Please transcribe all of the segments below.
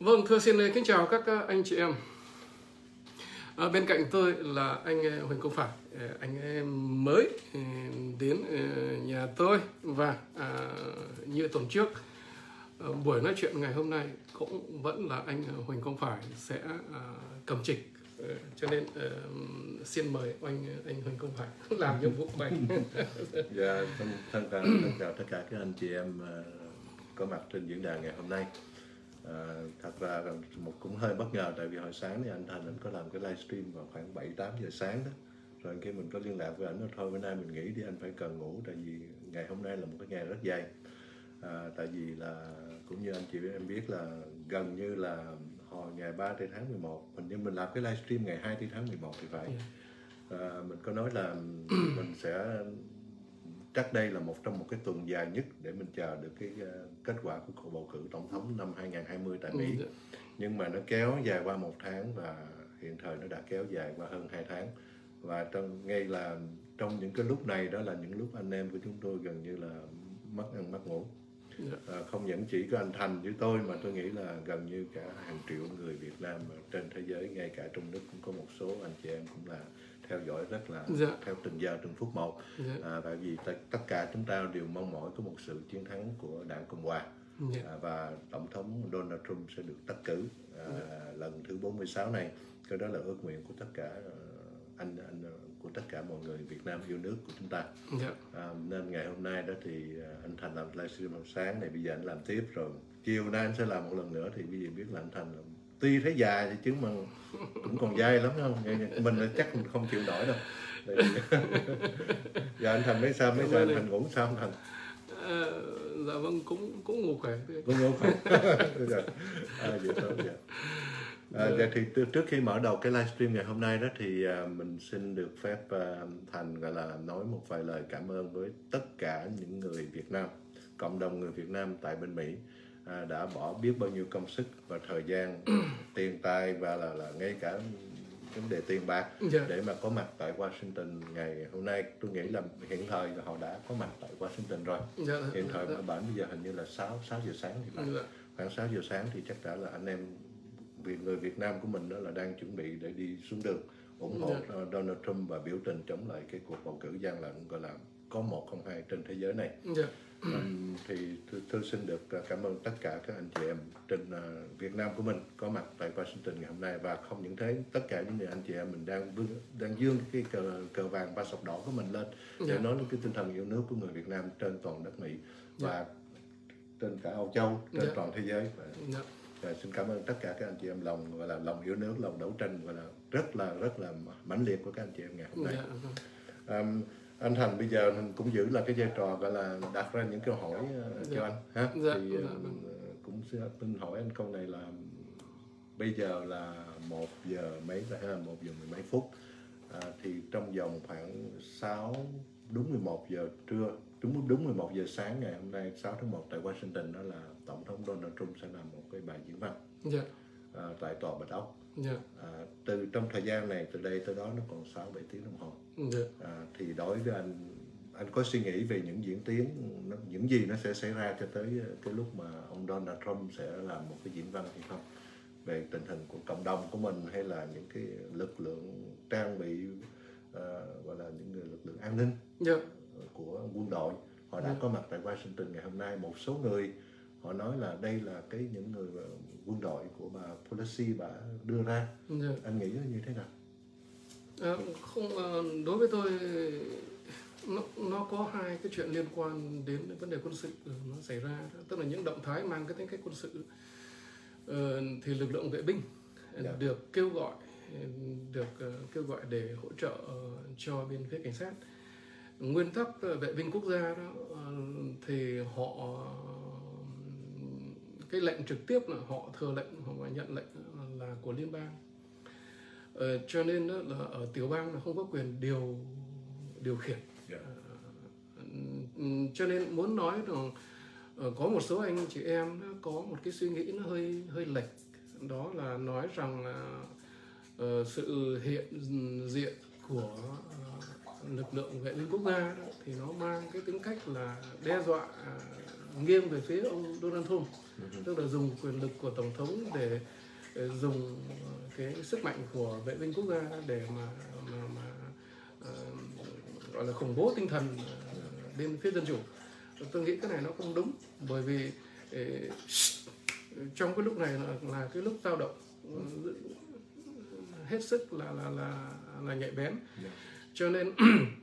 Vâng, thưa xin kính chào các anh chị em. Bên cạnh tôi là anh Huỳnh Công Phải, anh em mới đến nhà tôi và như tuần trước, buổi nói chuyện ngày hôm nay cũng vẫn là anh Huỳnh Công Phải sẽ cầm trịch, cho nên xin mời anh Huỳnh Công Phải làm nhiệm vụ của anh. Dạ, thân chào tất cả các anh chị em có mặt trên diễn đàn ngày hôm nay. Thật ra cũng hơi bất ngờ, tại vì hồi sáng thì anh Thành anh có làm cái livestream vào khoảng 7-8 giờ sáng đó. Rồi khi mình có liên lạc với anh nói thôi bữa nay mình nghỉ đi, anh phải cần ngủ, tại vì ngày hôm nay là một cái ngày rất dài. Tại vì là cũng như anh chị em biết là gần như là hồi ngày 3 tháng 11, nhưng mình làm cái livestream ngày 2 tháng 11 thì phải. Mình có nói là mình sẽ chắc đây là trong một cái tuần dài nhất để mình chờ được cái kết quả của cuộc bầu cử tổng thống năm 2020 tại Mỹ. Nhưng mà nó kéo dài qua 1 tháng và hiện thời nó đã kéo dài qua hơn 2 tháng. Và trong những cái lúc này đó là những lúc anh em của chúng tôi gần như là mất ăn mất ngủ. Không những chỉ có anh Thành với tôi mà tôi nghĩ là gần như cả hàng triệu người Việt Nam trên thế giới, ngay cả trong nước cũng có một số anh chị em cũng là theo dõi rất là theo từng giờ từng phút một. Tại vì tất cả chúng ta đều mong mỏi có một sự chiến thắng của Đảng Cộng Hòa và Tổng thống Donald Trump sẽ được đắc cử lần thứ 46 này. Cái đó là ước nguyện của tất cả của tất cả mọi người Việt Nam yêu nước của chúng ta. Nên ngày hôm nay đó thì anh Thành làm livestream hôm sáng này, bây giờ anh làm tiếp rồi chiều nay anh sẽ làm một lần nữa. Thì bây giờ biết là anh Thành tuy thấy dài thì chứ mà cũng còn dai lắm không? Mình là chắc mình không chịu nổi đâu. Giờ anh Thành mấy giờ anh Thành ngủ sao anh Thành? Dạ vâng, cũng ngủ khỏe. Cũng ngủ khỏe. Vậy thôi vậy. Vậy thì trước khi mở đầu cái livestream ngày hôm nay đó thì mình xin được phép Thành gọi là nói một vài lời cảm ơn với tất cả những người Việt Nam, cộng đồng người Việt Nam tại bên Mỹ, đã bỏ biết bao nhiêu công sức và thời gian, tiền tài và là ngay cả vấn đề tiền bạc để mà có mặt tại Washington ngày hôm nay. Tôi nghĩ là hiện thời là họ đã có mặt tại Washington rồi. Hiện thời ở bản bây giờ hình như là 6 giờ sáng thì phải. Khoảng 6 giờ sáng thì chắc chắn là anh em người Việt Nam của mình đó là đang chuẩn bị để đi xuống đường ủng hộ Donald Trump và biểu tình chống lại cái cuộc bầu cử gian lận gọi là có 1 không 2 trên thế giới này. Thì tôi xin được cảm ơn tất cả các anh chị em trên Việt Nam của mình có mặt tại Washington ngày hôm nay. Và không những thế, tất cả những người anh chị em mình đang dương cái cờ vàng ba sọc đỏ của mình lên để nói đến cái tinh thần yêu nước của người Việt Nam trên toàn đất Mỹ và trên cả Âu Châu, trên toàn thế giới. Xin cảm ơn tất cả các anh chị em lòng yêu nước, lòng đấu tranh và là rất là mãnh liệt của các anh chị em ngày hôm nay. Anh Thành bây giờ mình cũng giữ là cái vai trò gọi là đặt ra những câu hỏi cho anh ha. Cũng xin hỏi anh câu này là bây giờ là 1 giờ mấy rồi ha, 1 giờ 10 mấy phút, thì trong vòng khoảng đúng 11 giờ trưa, đúng 11 giờ sáng ngày hôm nay 6 tháng 1 tại Washington, đó là Tổng thống Donald Trump sẽ làm một cái bài diễn văn tại Tòa Bạch Ốc. Trong thời gian này từ đây tới đó nó còn 6-7 tiếng đồng hồ. Thì đối với anh có suy nghĩ về những gì nó sẽ xảy ra cho tới cái lúc mà ông Donald Trump sẽ làm một cái diễn văn hay không, về tình hình của cộng đồng của mình hay là những cái lực lượng trang bị gọi là những lực lượng an ninh của quân đội họ đã có mặt tại Washington ngày hôm nay. Một số người họ nói là đây là những người quân đội của bà Pelosi bà đưa ra. Anh nghĩ nó như thế nào? Đối với tôi nó có hai cái chuyện liên quan đến vấn đề quân sự nó xảy ra, tức là những động thái mang cái tính cách quân sự. Thì lực lượng vệ binh được kêu gọi để hỗ trợ cho bên phía cảnh sát. Nguyên tắc vệ binh quốc gia đó thì họ cái lệnh trực tiếp là họ thừa lệnh hoặc là nhận lệnh là của liên bang, cho nên đó là ở tiểu bang là không có quyền điều khiển. Cho nên muốn nói rằng có một số anh chị em đó có một cái suy nghĩ nó hơi lệch, đó là nói rằng sự hiện diện của lực lượng vệ binh quốc gia đó thì nó mang cái tính cách là đe dọa nghiêng về phía ông Donald Trump, tức là dùng quyền lực của tổng thống để dùng cái sức mạnh của vệ binh quốc gia để mà gọi là khủng bố tinh thần bên phía dân chủ. Tôi nghĩ cái này nó không đúng, bởi vì trong cái lúc này là cái lúc dao động hết sức là nhạy bén, cho nên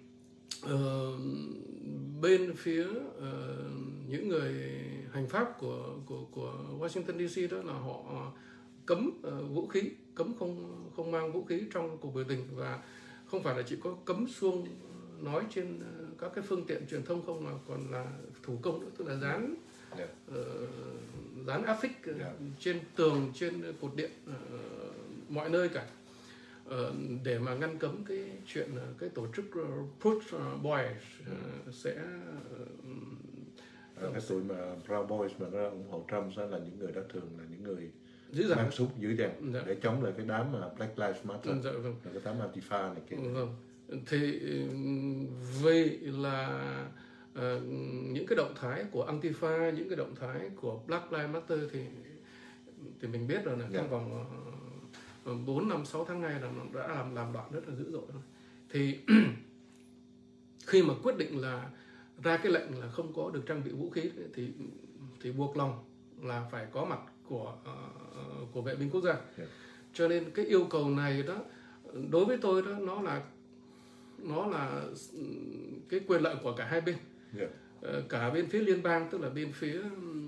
bên phía những người hành pháp của Washington DC đó là họ cấm vũ khí, cấm không mang vũ khí trong cuộc biểu tình, và không phải là chỉ có cấm xuông nói trên các cái phương tiện truyền thông không, mà còn là thủ công nữa, tức là dán áp phích trên tường, trên cột điện, mọi nơi cả, để mà ngăn cấm cái chuyện cái tổ chức Proud Boys sẽ cái tụi mà Proud Boys mà nó ủng hộ Trump sẽ là những người đó, thường là những người mang súng giữ đèn để chống lại cái đám mà Black Lives Matter, là cái đám Antifa này kia. Thì vì là những cái động thái của Antifa, những cái động thái của Black Lives Matter thì mình biết rồi, là trong vòng 4, 5, 6 tháng nay là nó đã làm loạn rất là dữ dội rồi. Thì khi mà quyết định là ra cái lệnh là không có được trang bị vũ khí thì buộc lòng là phải có mặt của vệ binh quốc gia. Cho nên cái yêu cầu này đó, đối với tôi đó, nó là cái quyền lợi của cả hai bên. Cả bên phía liên bang, tức là bên phía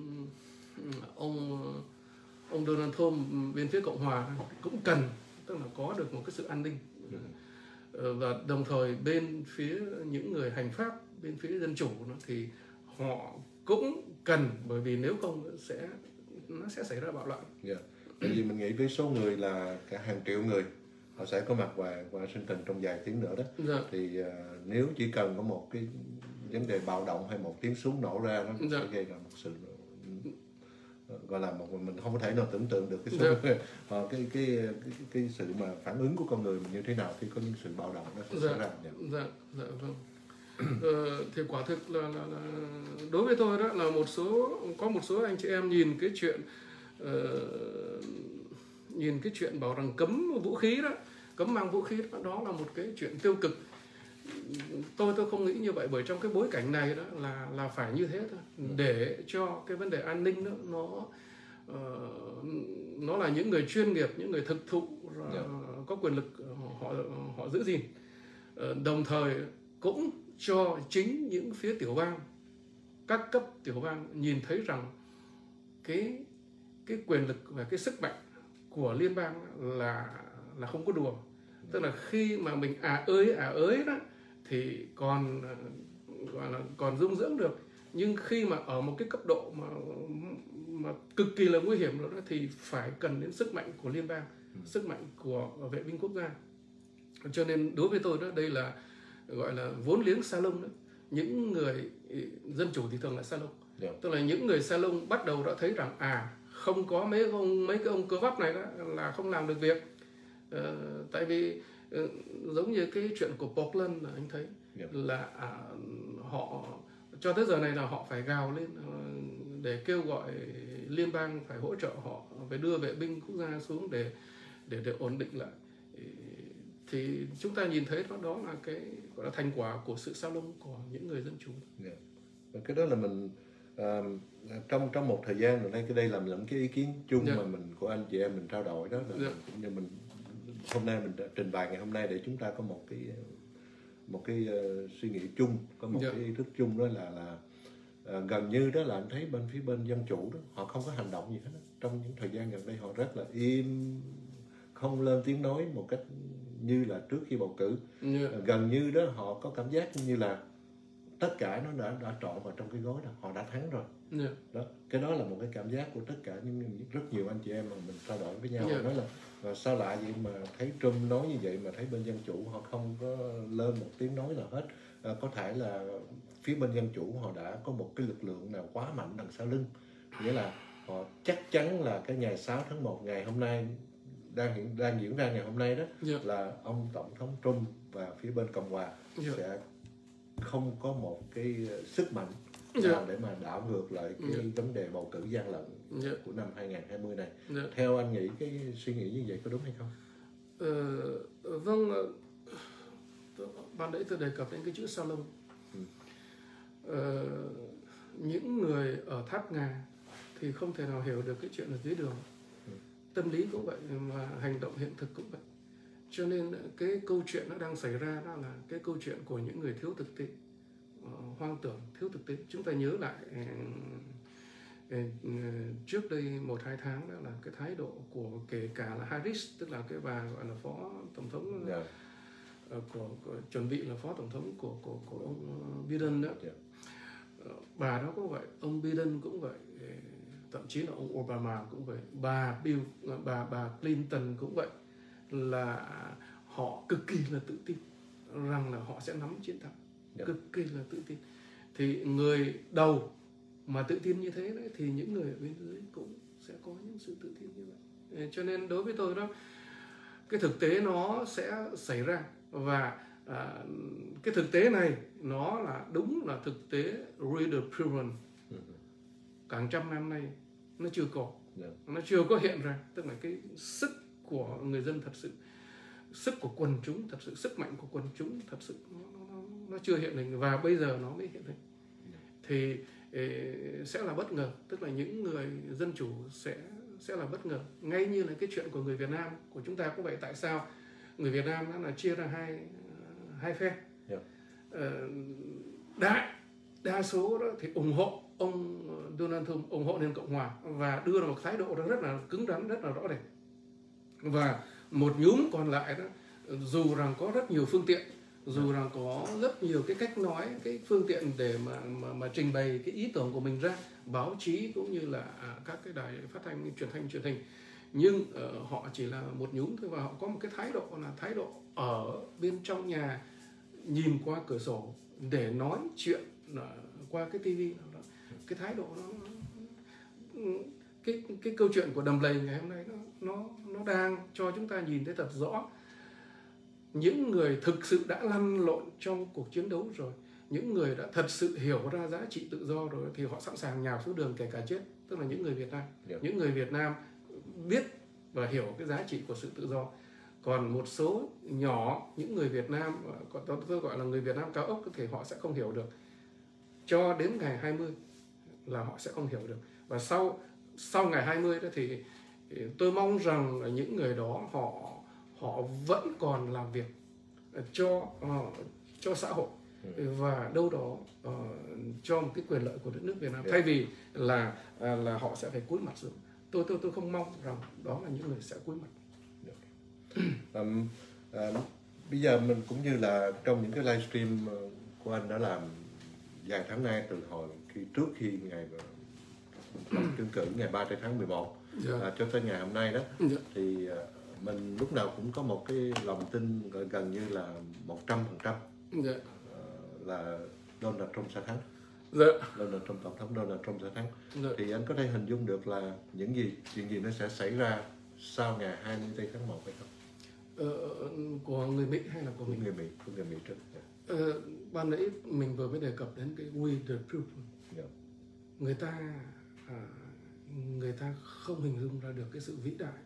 ông Donald Trump, bên phía Cộng hòa cũng cần, tức là có được một cái sự an ninh. Và đồng thời bên phía những người hành pháp, bên phía dân chủ đó, thì họ cũng cần, bởi vì nếu không nó sẽ xảy ra bạo loạn. Tại vì mình nghĩ với số người là cả hàng triệu người, họ sẽ có mặt ngoài Washington trong vài tiếng nữa đó. Thì nếu chỉ cần có một cái vấn đề bạo động hay một tiếng súng nổ ra, nó sẽ gây ra một sự gọi là mình không có thể nào tưởng tượng được cái số cái sự mà phản ứng của con người mình như thế nào khi có những sự bạo động nó sẽ xảy ra. Vâng. Thì quả thực là đối với tôi đó là có một số anh chị em nhìn cái chuyện bảo rằng cấm vũ khí đó, cấm mang vũ khí đó là một cái chuyện tiêu cực. Tôi không nghĩ như vậy, bởi trong cái bối cảnh này đó là phải như thế thôi, để cho cái vấn đề an ninh đó nó là những người chuyên nghiệp, những người thực thụ có quyền lực họ giữ gìn, đồng thời cũng cho chính những phía tiểu bang, các cấp tiểu bang nhìn thấy rằng cái quyền lực và cái sức mạnh của liên bang là không có đùa. Tức là khi mà mình ới đó thì còn gọi là còn dung dưỡng được, nhưng khi mà ở một cái cấp độ mà cực kỳ là nguy hiểm rồi đó, thì phải cần đến sức mạnh của liên bang, sức mạnh của vệ binh quốc gia. Cho nên đối với tôi đó, đây là gọi là vốn liếng salon đó. Những người dân chủ thì thường là salon, tức là những người salon bắt đầu đã thấy rằng không có mấy cái ông cơ bắp này đó là không làm được việc. Tại vì giống như cái chuyện của Portland là anh thấy là họ cho tới giờ này là họ phải gào lên để kêu gọi liên bang phải hỗ trợ họ, phải đưa vệ binh quốc gia xuống để ổn định lại. Thì chúng ta nhìn thấy đó là cái gọi là thành quả của sự sao lông của những người dân chủ. Cái đó là mình trong một thời gian rồi đây, cái đây là cái ý kiến chung mà mình của anh chị em mình trao đổi đó, là cũng như mình hôm nay mình đã trình bày ngày hôm nay để chúng ta có một cái suy nghĩ chung, có một cái ý thức chung, đó là gần như đó là anh thấy phía bên dân chủ đó, họ không có hành động gì hết đó. Trong những thời gian gần đây họ rất là im, không lên tiếng nói một cách như là trước khi bầu cử. Gần như đó họ có cảm giác như là tất cả nó đã trọn vào trong cái gói đó, họ đã thắng rồi. Đó, cái đó là một cái cảm giác của tất cả rất nhiều anh chị em mà mình trao đổi với nhau. Nói là sao lạ vậy mà thấy Trump nói như vậy mà thấy bên dân chủ họ không có lên một tiếng nói nào hết. Có thể là phía bên dân chủ họ đã có một cái lực lượng nào quá mạnh đằng sau lưng, nghĩa là họ chắc chắn là cái ngày 6 tháng 1 ngày hôm nay đang diễn ra ngày hôm nay đó, là ông tổng thống Trump và phía bên Cộng hòa sẽ không có một cái sức mạnh để mà đảo ngược lại cái vấn đề bầu cử gian lận của năm 2020 này. Theo anh nghĩ cái suy nghĩ như vậy có đúng hay không? Vâng, ban nãy tôi đề cập đến cái chữ salon. Những người ở Tháp Ngà thì không thể nào hiểu được cái chuyện ở dưới đường. Tâm lý cũng vậy, mà hành động hiện thực cũng vậy. Cho nên cái câu chuyện nó đang xảy ra đó là cái câu chuyện của những người thiếu thực tế, hoang tưởng, thiếu thực tế. Chúng ta nhớ lại trước đây 1-2 tháng đó là cái thái độ của kể cả là Harris, tức là cái bà gọi là phó tổng thống của chuẩn bị là phó tổng thống của ông Biden đó. Bà đó cũng vậy, ông Biden cũng vậy, thậm chí là ông Obama cũng vậy, bà Clinton cũng vậy, là họ cực kỳ là tự tin rằng là họ sẽ nắm chiến thắng, cực kỳ là tự tin. Thì người đầu mà tự tin như thế đấy, thì những người ở bên dưới cũng sẽ có những sự tự tin như vậy. Cho nên đối với tôi đó, cái thực tế nó sẽ xảy ra, và cái thực tế này nó là đúng là thực tế reader proven. Cả trăm năm nay nó chưa có, nó chưa có hiện ra, tức là cái sức của người dân thật sự, sức của quần chúng thật sự, sức mạnh của quần chúng thật sự nó chưa hiện hình, và bây giờ nó mới hiện hình. Thì sẽ là bất ngờ, tức là những người dân chủ sẽ là bất ngờ, ngay như là cái chuyện của người Việt Nam của chúng ta cũng vậy. Tại sao người Việt Nam nó là chia ra hai phe? Đa số đó thì ủng hộ ông Donald Trump, ủng hộ nền Cộng hòa và đưa ra một thái độ rất là cứng rắn, rất là rõ rệt. Và một nhóm còn lại đó, dù rằng có rất nhiều phương tiện, dù rằng có rất nhiều cái cách nói, cái phương tiện để mà trình bày cái ý tưởng của mình ra, báo chí cũng như là các cái đài phát thanh, truyền hình, nhưng họ chỉ là một nhóm thôi, và họ có một cái thái độ là thái độ ở bên trong nhà, nhìn qua cửa sổ để nói chuyện qua cái tivi. Cái thái độ cái câu chuyện của Đầm Lầy ngày hôm nay nó đang cho chúng ta nhìn thấy thật rõ những người thực sự đã lăn lộn trong cuộc chiến đấu rồi, những người đã thật sự hiểu ra giá trị tự do rồi, thì họ sẵn sàng nhào xuống đường kể cả chết. Tức là những người Việt Nam, những người Việt Nam biết và hiểu cái giá trị của sự tự do. Còn một số nhỏ những người Việt Nam, tôi gọi là người Việt Nam cao ốc, có thể họ sẽ không hiểu được. Cho đến ngày 20 là họ sẽ không hiểu được. Và sau ngày 20 đó thì tôi mong rằng là những người đó họ vẫn còn làm việc cho xã hội, và đâu đó cho một cái quyền lợi của đất nước Việt Nam, thay vì là họ sẽ phải cúi mặt xuống. Tôi không mong rằng đó là những người sẽ cúi mặt. Bây giờ mình cũng như là trong những cái livestream của anh đã làm vài tháng nay, từ hồi trước khi ngày trưng cử ngày 30 tháng 11 cho tới ngày hôm nay đó, thì mình lúc nào cũng có một cái lòng tin gần như là 100% là Donald Trump sẽ thắng. Donald Trump, tổng thống Donald Trump sẽ thắng. Thì anh có thể hình dung được là chuyện gì nó sẽ xảy ra sau ngày 24 tháng 1 hay không? Của người Mỹ hay là của mình? Của người Mỹ trước. Ban nãy mình vừa mới đề cập đến cái we the people. Người ta không hình dung ra được cái sự vĩ đại.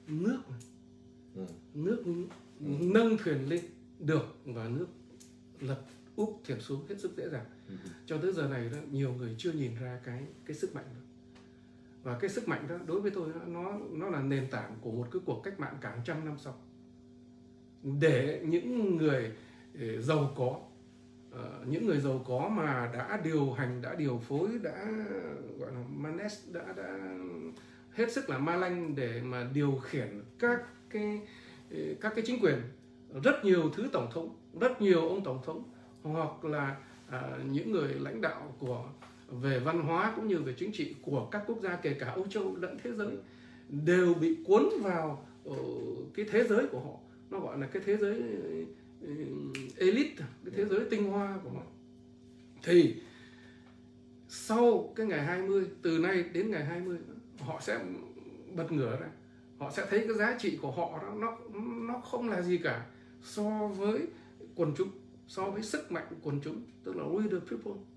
Nước nâng thuyền lên được, và nước lật úp thuyền xuống hết sức dễ dàng. Cho tới giờ này đó, nhiều người chưa nhìn ra cái sức mạnh đó. Và cái sức mạnh đó đối với tôi nó là nền tảng của một cái cuộc cách mạng cả trăm năm sau. Để những người giàu có, những người giàu có mà đã điều hành, đã điều phối, đã gọi là manage, đã hết sức là ma lanh để mà điều khiển các cái chính quyền, rất nhiều thứ tổng thống, rất nhiều ông tổng thống, hoặc là những người lãnh đạo về văn hóa cũng như về chính trị của các quốc gia, kể cả Âu Châu lẫn thế giới, đều bị cuốn vào cái thế giới của họ. Nó gọi là cái thế giới elite, cái thế giới tinh hoa của họ. Thì sau cái ngày 20, từ nay đến ngày 20, họ sẽ bật ngửa ra. Họ sẽ thấy cái giá trị của họ đó, nó không là gì cả so với quần chúng, so với sức mạnh của quần chúng, tức là we the people.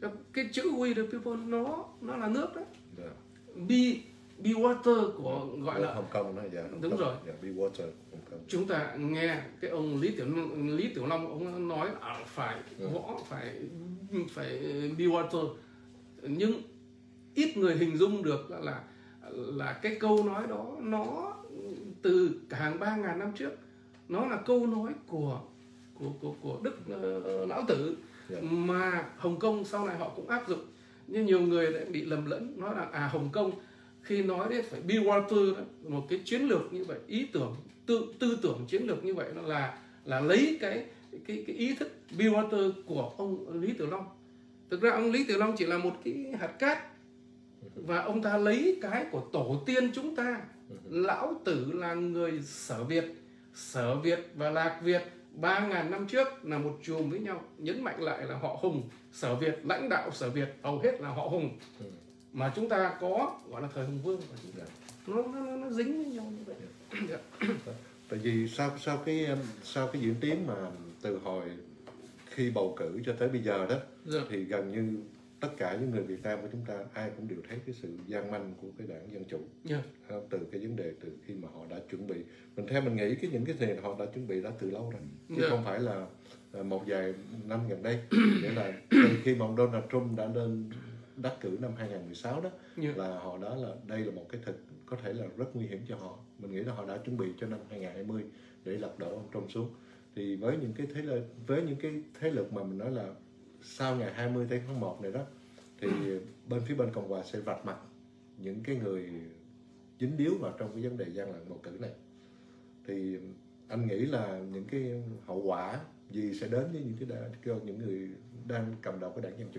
Cái chữ we the people nó là nước đấy. Dạ. Be water của gọi là Hồng Kông đó, dạ. Đúng rồi. Dạ, Be Water Hồng Kông. Chúng ta nghe cái ông Lý Tiểu Long ông nói phải võ phải be water, nhưng ít người hình dung được là cái câu nói đó nó từ cả hàng 3.000 năm trước, nó là câu nói của Đức Lão Tử, mà Hồng Kông sau này họ cũng áp dụng. Nhưng nhiều người lại bị lầm lẫn nói là Hồng Kông khi nói đến phải be water đó, một cái chiến lược như vậy, ý tưởng tư tưởng chiến lược như vậy nó là lấy cái ý thức be water của ông Lý Tiểu Long. Thực ra ông Lý Tiểu Long chỉ là một cái hạt cát, và ông ta lấy cái của tổ tiên chúng ta. Lão Tử là người Sở Việt và Lạc Việt 3.000 năm trước là một chùm với nhau, nhấn mạnh lại là họ Hùng. Sở Việt, lãnh đạo Sở Việt hầu hết là họ Hùng, mà chúng ta có gọi là thời Hùng Vương, và chúng ta nó dính với nhau như vậy. Tại vì sau cái diễn tiến mà từ hồi khi bầu cử cho tới bây giờ đó, thì gần như tất cả những người Việt Nam của chúng ta ai cũng đều thấy cái sự gian manh của cái đảng Dân Chủ. Từ cái vấn đề từ khi mà họ đã chuẩn bị, theo mình nghĩ những cái này họ đã chuẩn bị đã từ lâu rồi, chứ không phải là một vài năm gần đây. Nghĩa là từ khi mà ông Donald Trump đã lên đắc cử năm 2016 đó, là họ đã là đây là một cái có thể là rất nguy hiểm cho họ. Mình nghĩ là họ đã chuẩn bị cho năm 2020 để lật đổ ông Trump xuống. Thì với những cái thế lực mà mình nói là sau ngày 20 tháng 1 này đó, thì phía bên Cộng hòa sẽ vạch mặt những cái người dính líu vào trong cái vấn đề gian lận bầu cử này. Thì anh nghĩ là những cái hậu quả gì sẽ đến với những người đang cầm đầu cái đảng Dân Chủ?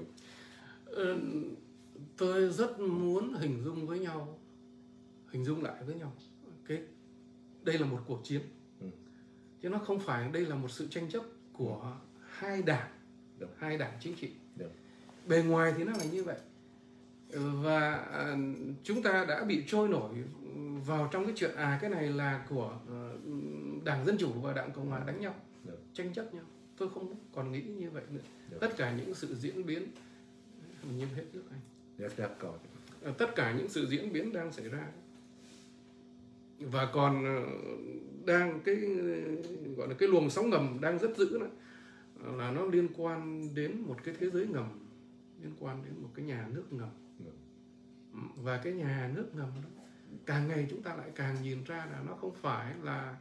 Tôi rất muốn hình dung lại với nhau đây là một cuộc chiến, chứ nó không phải đây là một sự tranh chấp của hai đảng chính trị. Bề ngoài thì nó là như vậy, và chúng ta đã bị trôi nổi vào trong cái chuyện cái này là của đảng Dân Chủ và đảng Cộng hòa đánh nhau, tranh chấp nhau. Tôi không còn nghĩ như vậy nữa. Tất cả những sự diễn biến, như hết nước anh, tất cả những sự diễn biến đang xảy ra, và còn đang gọi là cái luồng sóng ngầm đang rất dữ đó, là nó liên quan đến một cái thế giới ngầm, liên quan đến một cái nhà nước ngầm. Và cái nhà nước ngầm đó càng ngày chúng ta lại càng nhìn ra là nó không phải là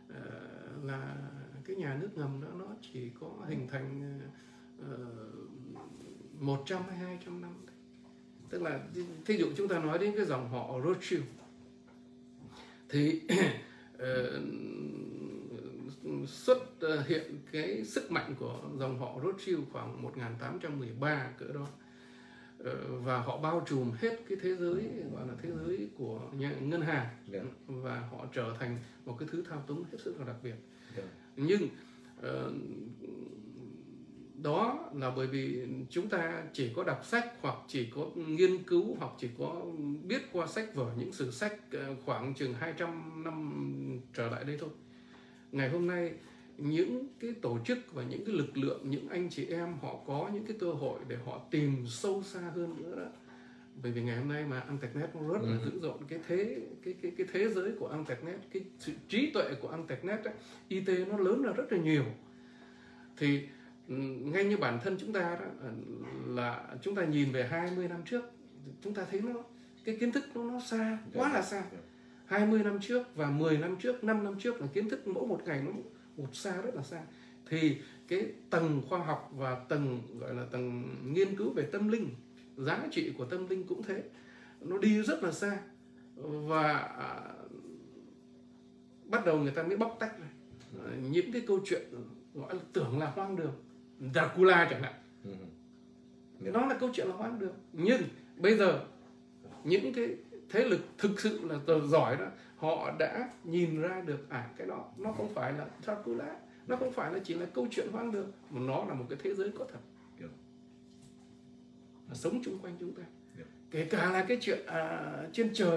cái nhà nước ngầm đó, nó chỉ có hình thành 100 hay 200 năm. Tức là thí dụ chúng ta nói đến cái dòng họ Rothschild, thì xuất hiện cái sức mạnh của dòng họ Rothschild khoảng 1813 cỡ đó, và họ bao trùm hết cái thế giới gọi là thế giới của ngân hàng, và họ trở thành một cái thứ thao túng hết sức là đặc biệt. Nhưng đó là bởi vì chúng ta chỉ có đọc sách, hoặc chỉ có nghiên cứu, hoặc chỉ có biết qua sách vở, những sử sách khoảng chừng 200 năm trở lại đây thôi. Ngày hôm nay những cái tổ chức và những cái lực lượng, những anh chị em họ có những cái cơ hội để họ tìm sâu xa hơn nữa đó. Bởi vì ngày hôm nay mà Antechnet nó rất là dữ dội, cái thế giới của Antechnet, cái sự trí tuệ của Antechnet ấy, IT nó lớn là rất là nhiều. Thì ngay như bản thân chúng ta đó, là chúng ta nhìn về 20 năm trước, chúng ta thấy cái kiến thức nó xa, quá là xa. 20 năm trước và 10 năm trước, 5 năm trước là kiến thức mỗi một ngày nó một xa, rất là xa. Thì cái tầng khoa học và tầng gọi là tầng nghiên cứu về tâm linh, giá trị của tâm linh cũng thế, nó đi rất là xa. Và bắt đầu người ta mới bóc tách này những cái câu chuyện gọi là tưởng là hoang đường, Dracula chẳng hạn, nó là câu chuyện là hoang đường. Nhưng bây giờ những cái thế lực thực sự là giỏi đó, họ đã nhìn ra được cái đó nó không phải là Dracula, nó không phải là chỉ là câu chuyện hoang đường, mà nó là một cái thế giới có thật, sống chung quanh chúng ta. Kể cả là cái chuyện trên trời,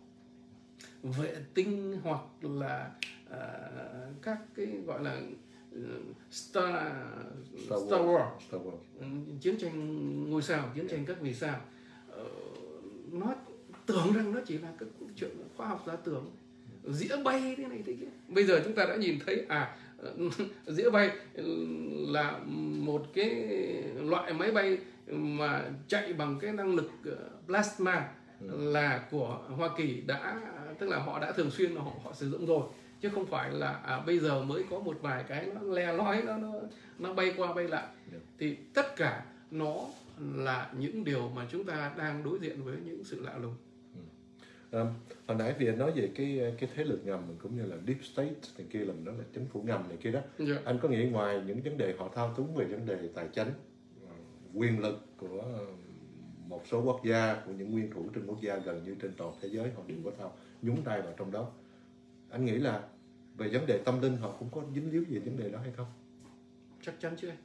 vệ tinh, hoặc là các cái gọi là Star Wars, chiến tranh ngôi sao, chiến tranh các vì sao. Nó tưởng rằng nó chỉ là cái chuyện khoa học giả tưởng, dĩa bay thế này thế kia. Bây giờ chúng ta đã nhìn thấy dĩa bay là một cái loại máy bay mà chạy bằng cái năng lực plasma, là của Hoa Kỳ, tức là họ đã thường xuyên họ sử dụng rồi, chứ không phải là bây giờ mới có một vài cái nó le lói, nó bay qua bay lại. Thì tất cả nó là những điều mà chúng ta đang đối diện với những sự lạ lùng. Hồi nãy vì anh nói về cái thế lực ngầm cũng như là deep state này kia, là mình nói là chính phủ ngầm này kia đó. Anh có nghĩ ngoài những vấn đề họ thao túng về vấn đề tài chính, quyền lực của một số quốc gia, của những nguyên thủ trên quốc gia gần như trên toàn thế giới, họ đều có nhúng tay vào trong đó, anh nghĩ là về vấn đề tâm linh họ cũng có dính líu về vấn đề đó hay không? Chắc chắn chứ.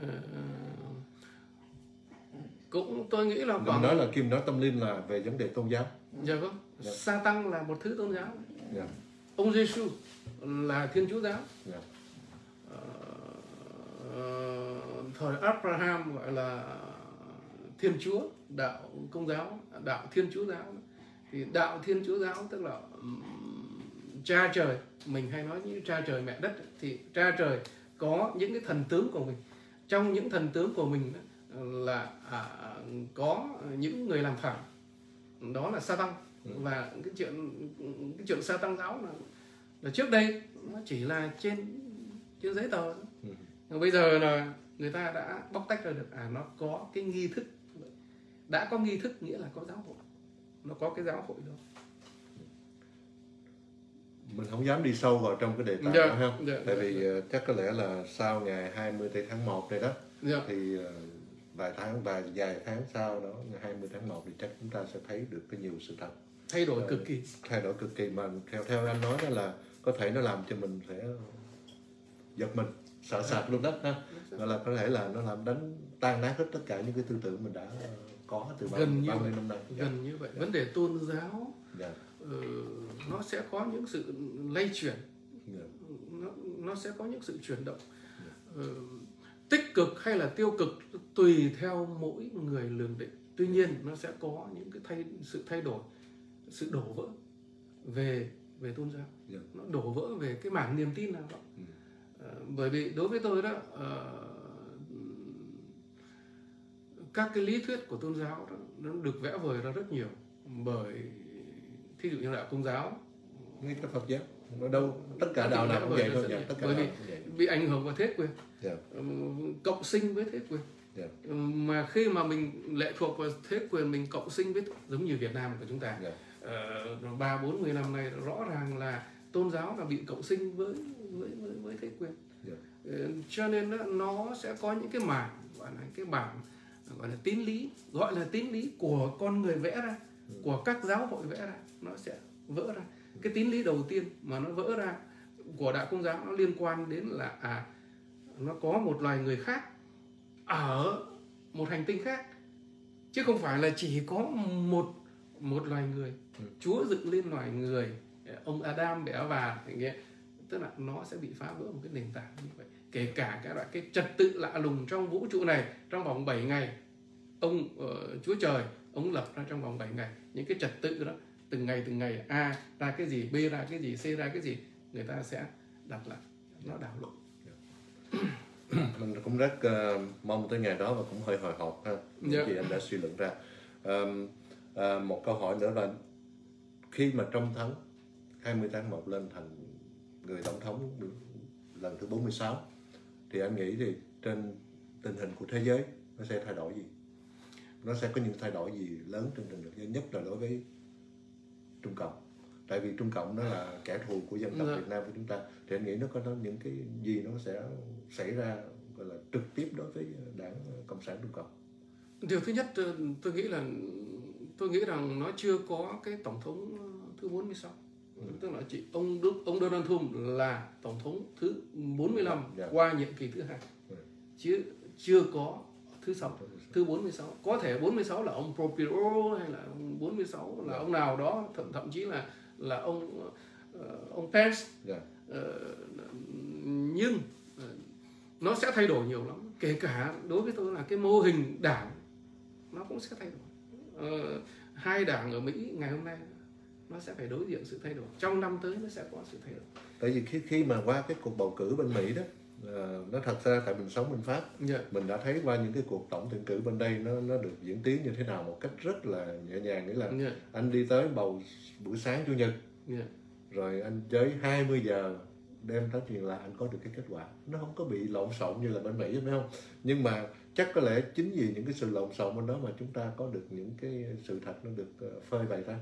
Cũng tôi nghĩ là mình nói là Kim nói tâm linh là về vấn đề tôn giáo. Dạ vâng. Sa tăng là một thứ tôn giáo. Ông Giêsu là Thiên Chúa giáo. Thời Abraham gọi là Thiên Chúa, đạo Công giáo, đạo Thiên Chúa giáo. Thì đạo Thiên Chúa giáo tức là cha trời, mình hay nói như cha trời mẹ đất, thì cha trời có những cái thần tướng của mình. Trong những thần tướng của mình là có những người làm phản, đó là Sa tăng. Và cái chuyện Sa tăng giáo là trước đây nó chỉ là trên giấy tờ. Bây giờ là người ta đã bóc tách ra được nó có cái nghi thức, đã có nghi thức nghĩa là có giáo hội, nó có cái giáo hội đó. Mình không dám đi sâu vào trong cái đề tài đó không? Tại vì chắc có lẽ là sau ngày 20 tháng 1 này đó, thì vài tháng sau đó, ngày 20 tháng 1 thì chắc chúng ta sẽ thấy được cái nhiều sự thật. Thay đổi cực kỳ mà theo anh nói đó là có thể nó làm cho mình sẽ giật mình, sợ sệt luôn đó ha. Gọi là có thể là nó làm đánh tan nát hết tất cả những cái tư tưởng mình đã có từ bao nhiêu năm nay. Gần như vậy. Vấn đề tôn giáo nó sẽ có những sự lay chuyển, nó sẽ có những sự chuyển động, tích cực hay là tiêu cực tùy theo mỗi người lường định. Tuy nhiên nó sẽ có những cái sự thay đổi, sự đổ vỡ về tôn giáo, nó đổ vỡ về cái mảng niềm tin nào đó. Bởi vì đối với tôi đó, các cái lý thuyết của tôn giáo đó, nó được vẽ vời ra rất nhiều bởi thí dụ như là Công giáo, ngay cả Phật giáo, nó đâu tất cả đạo nào cũng vậy thôi, bởi vì bị ảnh hưởng vào thế quyền, cộng sinh với thế quyền. Mà khi mà mình lệ thuộc vào thế quyền, mình cộng sinh với, giống như Việt Nam của chúng ta 30-40 năm nay, rõ ràng là tôn giáo là bị cộng sinh với thế quyền. Cho nên nó sẽ có những cái mảng gọi là cái bảng gọi là tín lý, gọi là tín lý của con người vẽ ra, của các giáo hội vẽ ra, nó sẽ vỡ ra. Cái tín lý đầu tiên mà nó vỡ ra của đạo Công giáo nó liên quan đến là nó có một loài người khác ở một hành tinh khác, chứ không phải là chỉ có một loài người. Chúa dựng lên loài người, ông Adam để Eva, tức là nó sẽ bị phá vỡ một cái nền tảng như vậy. Kể cả cái trật tự lạ lùng trong vũ trụ này, trong vòng 7 ngày Chúa Trời ông lập ra trong vòng 7 ngày những cái trật tự đó, từng ngày A ra cái gì, B ra cái gì, C ra cái gì, người ta sẽ đặt lại, nó đảo lộn. Mình cũng rất mong tới ngày đó và cũng hơi hồi hộp ha, những gì anh đã suy luận ra. Một câu hỏi nữa là khi mà trong 20 tháng 1 lên thành người tổng thống lần thứ 46 thì anh nghĩ thì trên tình hình của thế giới nó sẽ thay đổi gì? Nó sẽ có những thay đổi gì lớn trên tình hình thế giới, nhất là đối với Trung Cộng? Tại vì Trung Cộng đó là kẻ thù của dân tộc Việt Nam của chúng ta, thì anh nghĩ nó có những cái gì nó sẽ xảy ra gọi là trực tiếp đối với đảng Cộng sản Trung Cộng? Điều thứ nhất, tôi nghĩ rằng nó chưa có cái tổng thống thứ 46. Tức là chỉ ông Donald Trump là tổng thống thứ 45 qua nhiệm kỳ thứ 2, chứ chưa có thứ 6, thứ 46. Có thể 46 là ông Pompeo hay là 46 là ông nào đó, thậm chí là ông Pence. Nhưng nó sẽ thay đổi nhiều lắm. Kể cả đối với tôi là cái mô hình đảng nó cũng sẽ thay đổi. Hai đảng ở Mỹ ngày hôm nay nó sẽ phải đối diện sự thay đổi, trong năm tới nó sẽ có sự thay đổi. Tại vì khi mà qua cái cuộc bầu cử bên Mỹ đó, nó thật ra tại mình sống bên Pháp, mình đã thấy qua những cái cuộc tổng tuyển cử bên đây nó được diễn tiến như thế nào một cách rất là nhẹ nhàng. Nghĩa là anh đi tới bầu buổi sáng Chủ nhật, rồi anh tới 20 giờ đem tới truyền là anh có được cái kết quả. Nó không có bị lộn xộn như là bên Mỹ, phải không? Nhưng mà chắc có lẽ chính vì những cái sự lộn xộn bên đó mà chúng ta có được những cái sự thật nó được phơi bày ra.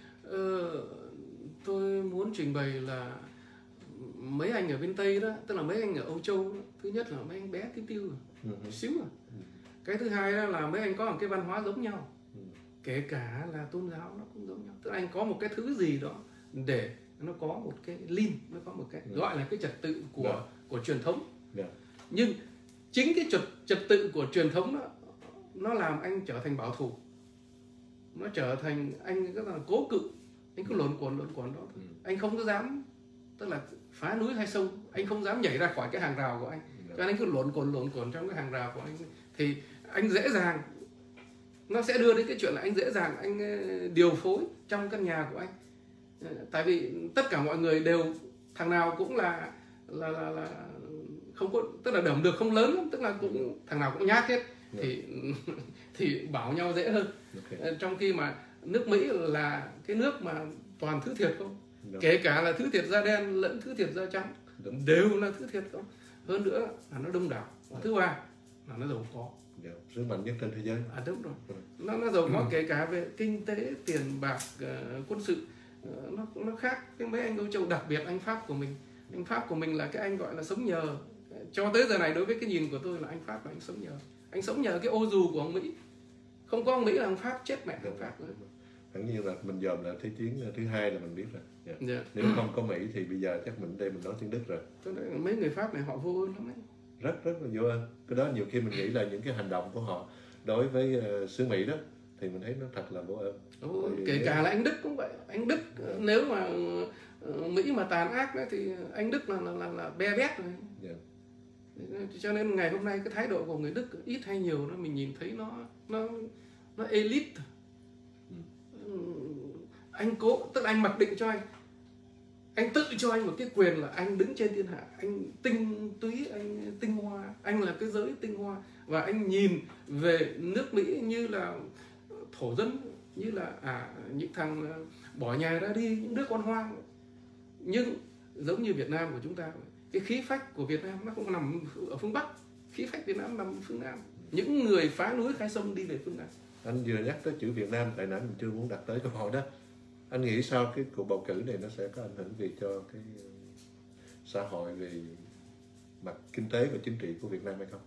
Tôi muốn trình bày là mấy anh ở bên Tây đó, tức là mấy anh ở Âu Châu đó, thứ nhất là mấy anh bé tí tiêu rồi, xíu rồi. Cái thứ hai đó là mấy anh có một cái văn hóa giống nhau, kể cả là tôn giáo nó cũng giống nhau. Tức là anh có một cái thứ gì đó để nó có một cái lean, nó có một cái gọi là cái trật tự của truyền thống. Nhưng chính cái trật tự của truyền thống đó, nó làm anh trở thành bảo thủ, nó trở thành anh rất là cố cự, anh cứ luẩn quẩn đó thôi. Anh không có dám, tức là phá núi hay sông, anh không dám nhảy ra khỏi cái hàng rào của anh, cho nên anh cứ luẩn quẩn trong cái hàng rào của anh, thì anh dễ dàng, nó sẽ đưa đến cái chuyện là anh dễ dàng anh điều phối trong căn nhà của anh. Tại vì tất cả mọi người đều, thằng nào cũng là không có, tức là đẩm được không lớn lắm, tức là cũng thằng nào cũng nhát hết, thì bảo nhau dễ hơn. Trong khi mà nước Mỹ là cái nước mà toàn thứ thiệt không, kể cả là thứ thiệt da đen lẫn thứ thiệt da trắng, đều là thứ thiệt không. Hơn nữa là nó đông đảo, và thứ ba là nó giàu có, rất mạnh nhất trên thế giới. Đúng rồi, nó giàu có kể cả về kinh tế, tiền bạc, quân sự, nó khác cái mấy anh Âu Châu, đặc biệt anh Pháp của mình. Anh Pháp của mình là cái anh gọi là sống nhờ. Cho tới giờ này đối với cái nhìn của tôi là anh Pháp là anh sống nhờ. Anh sống nhờ cái ô dù của ông Mỹ. Không có ông Mỹ là ông Pháp chết mẹ thằng Pháp nữa. Hẳn nhiên là mình dòm là Thế chiến thứ hai là mình biết rồi. Nếu không có Mỹ thì bây giờ chắc mình đây mình nói tiếng Đức rồi. Mấy người Pháp này họ vô ơn lắm ấy. Rất là vô ơn. Cái đó nhiều khi mình nghĩ là những cái hành động của họ đối với xứ Mỹ đó thì mình thấy nó thật là vô ơn. Kể cả là anh Đức cũng vậy. Anh Đức nếu mà Mỹ mà tàn ác đấy thì anh Đức là be bét rồi. Cho nên ngày hôm nay cái thái độ của người Đức ít hay nhiều đó mình nhìn thấy nó elite. Anh cố, tức là anh mặc định cho anh tự cho anh một cái quyền là anh đứng trên thiên hạ, anh tinh túy, anh tinh hoa, anh là cái giới tinh hoa, và anh nhìn về nước Mỹ như là thổ dân, như là những thằng bỏ nhà ra đi, những đứa con hoang. Nhưng giống như Việt Nam của chúng ta, cái khí phách của Việt Nam nó không nằm ở phương Bắc, khí phách Việt Nam nằm ở phương Nam. Những người phá núi khai sông đi về phương Nam. Anh vừa nhắc tới chữ Việt Nam, tại nãy mình chưa muốn đặt tới câu hỏi đó. Anh nghĩ sao cái cuộc bầu cử này nó sẽ có ảnh hưởng gì cho cái xã hội, về mặt kinh tế và chính trị của Việt Nam hay không?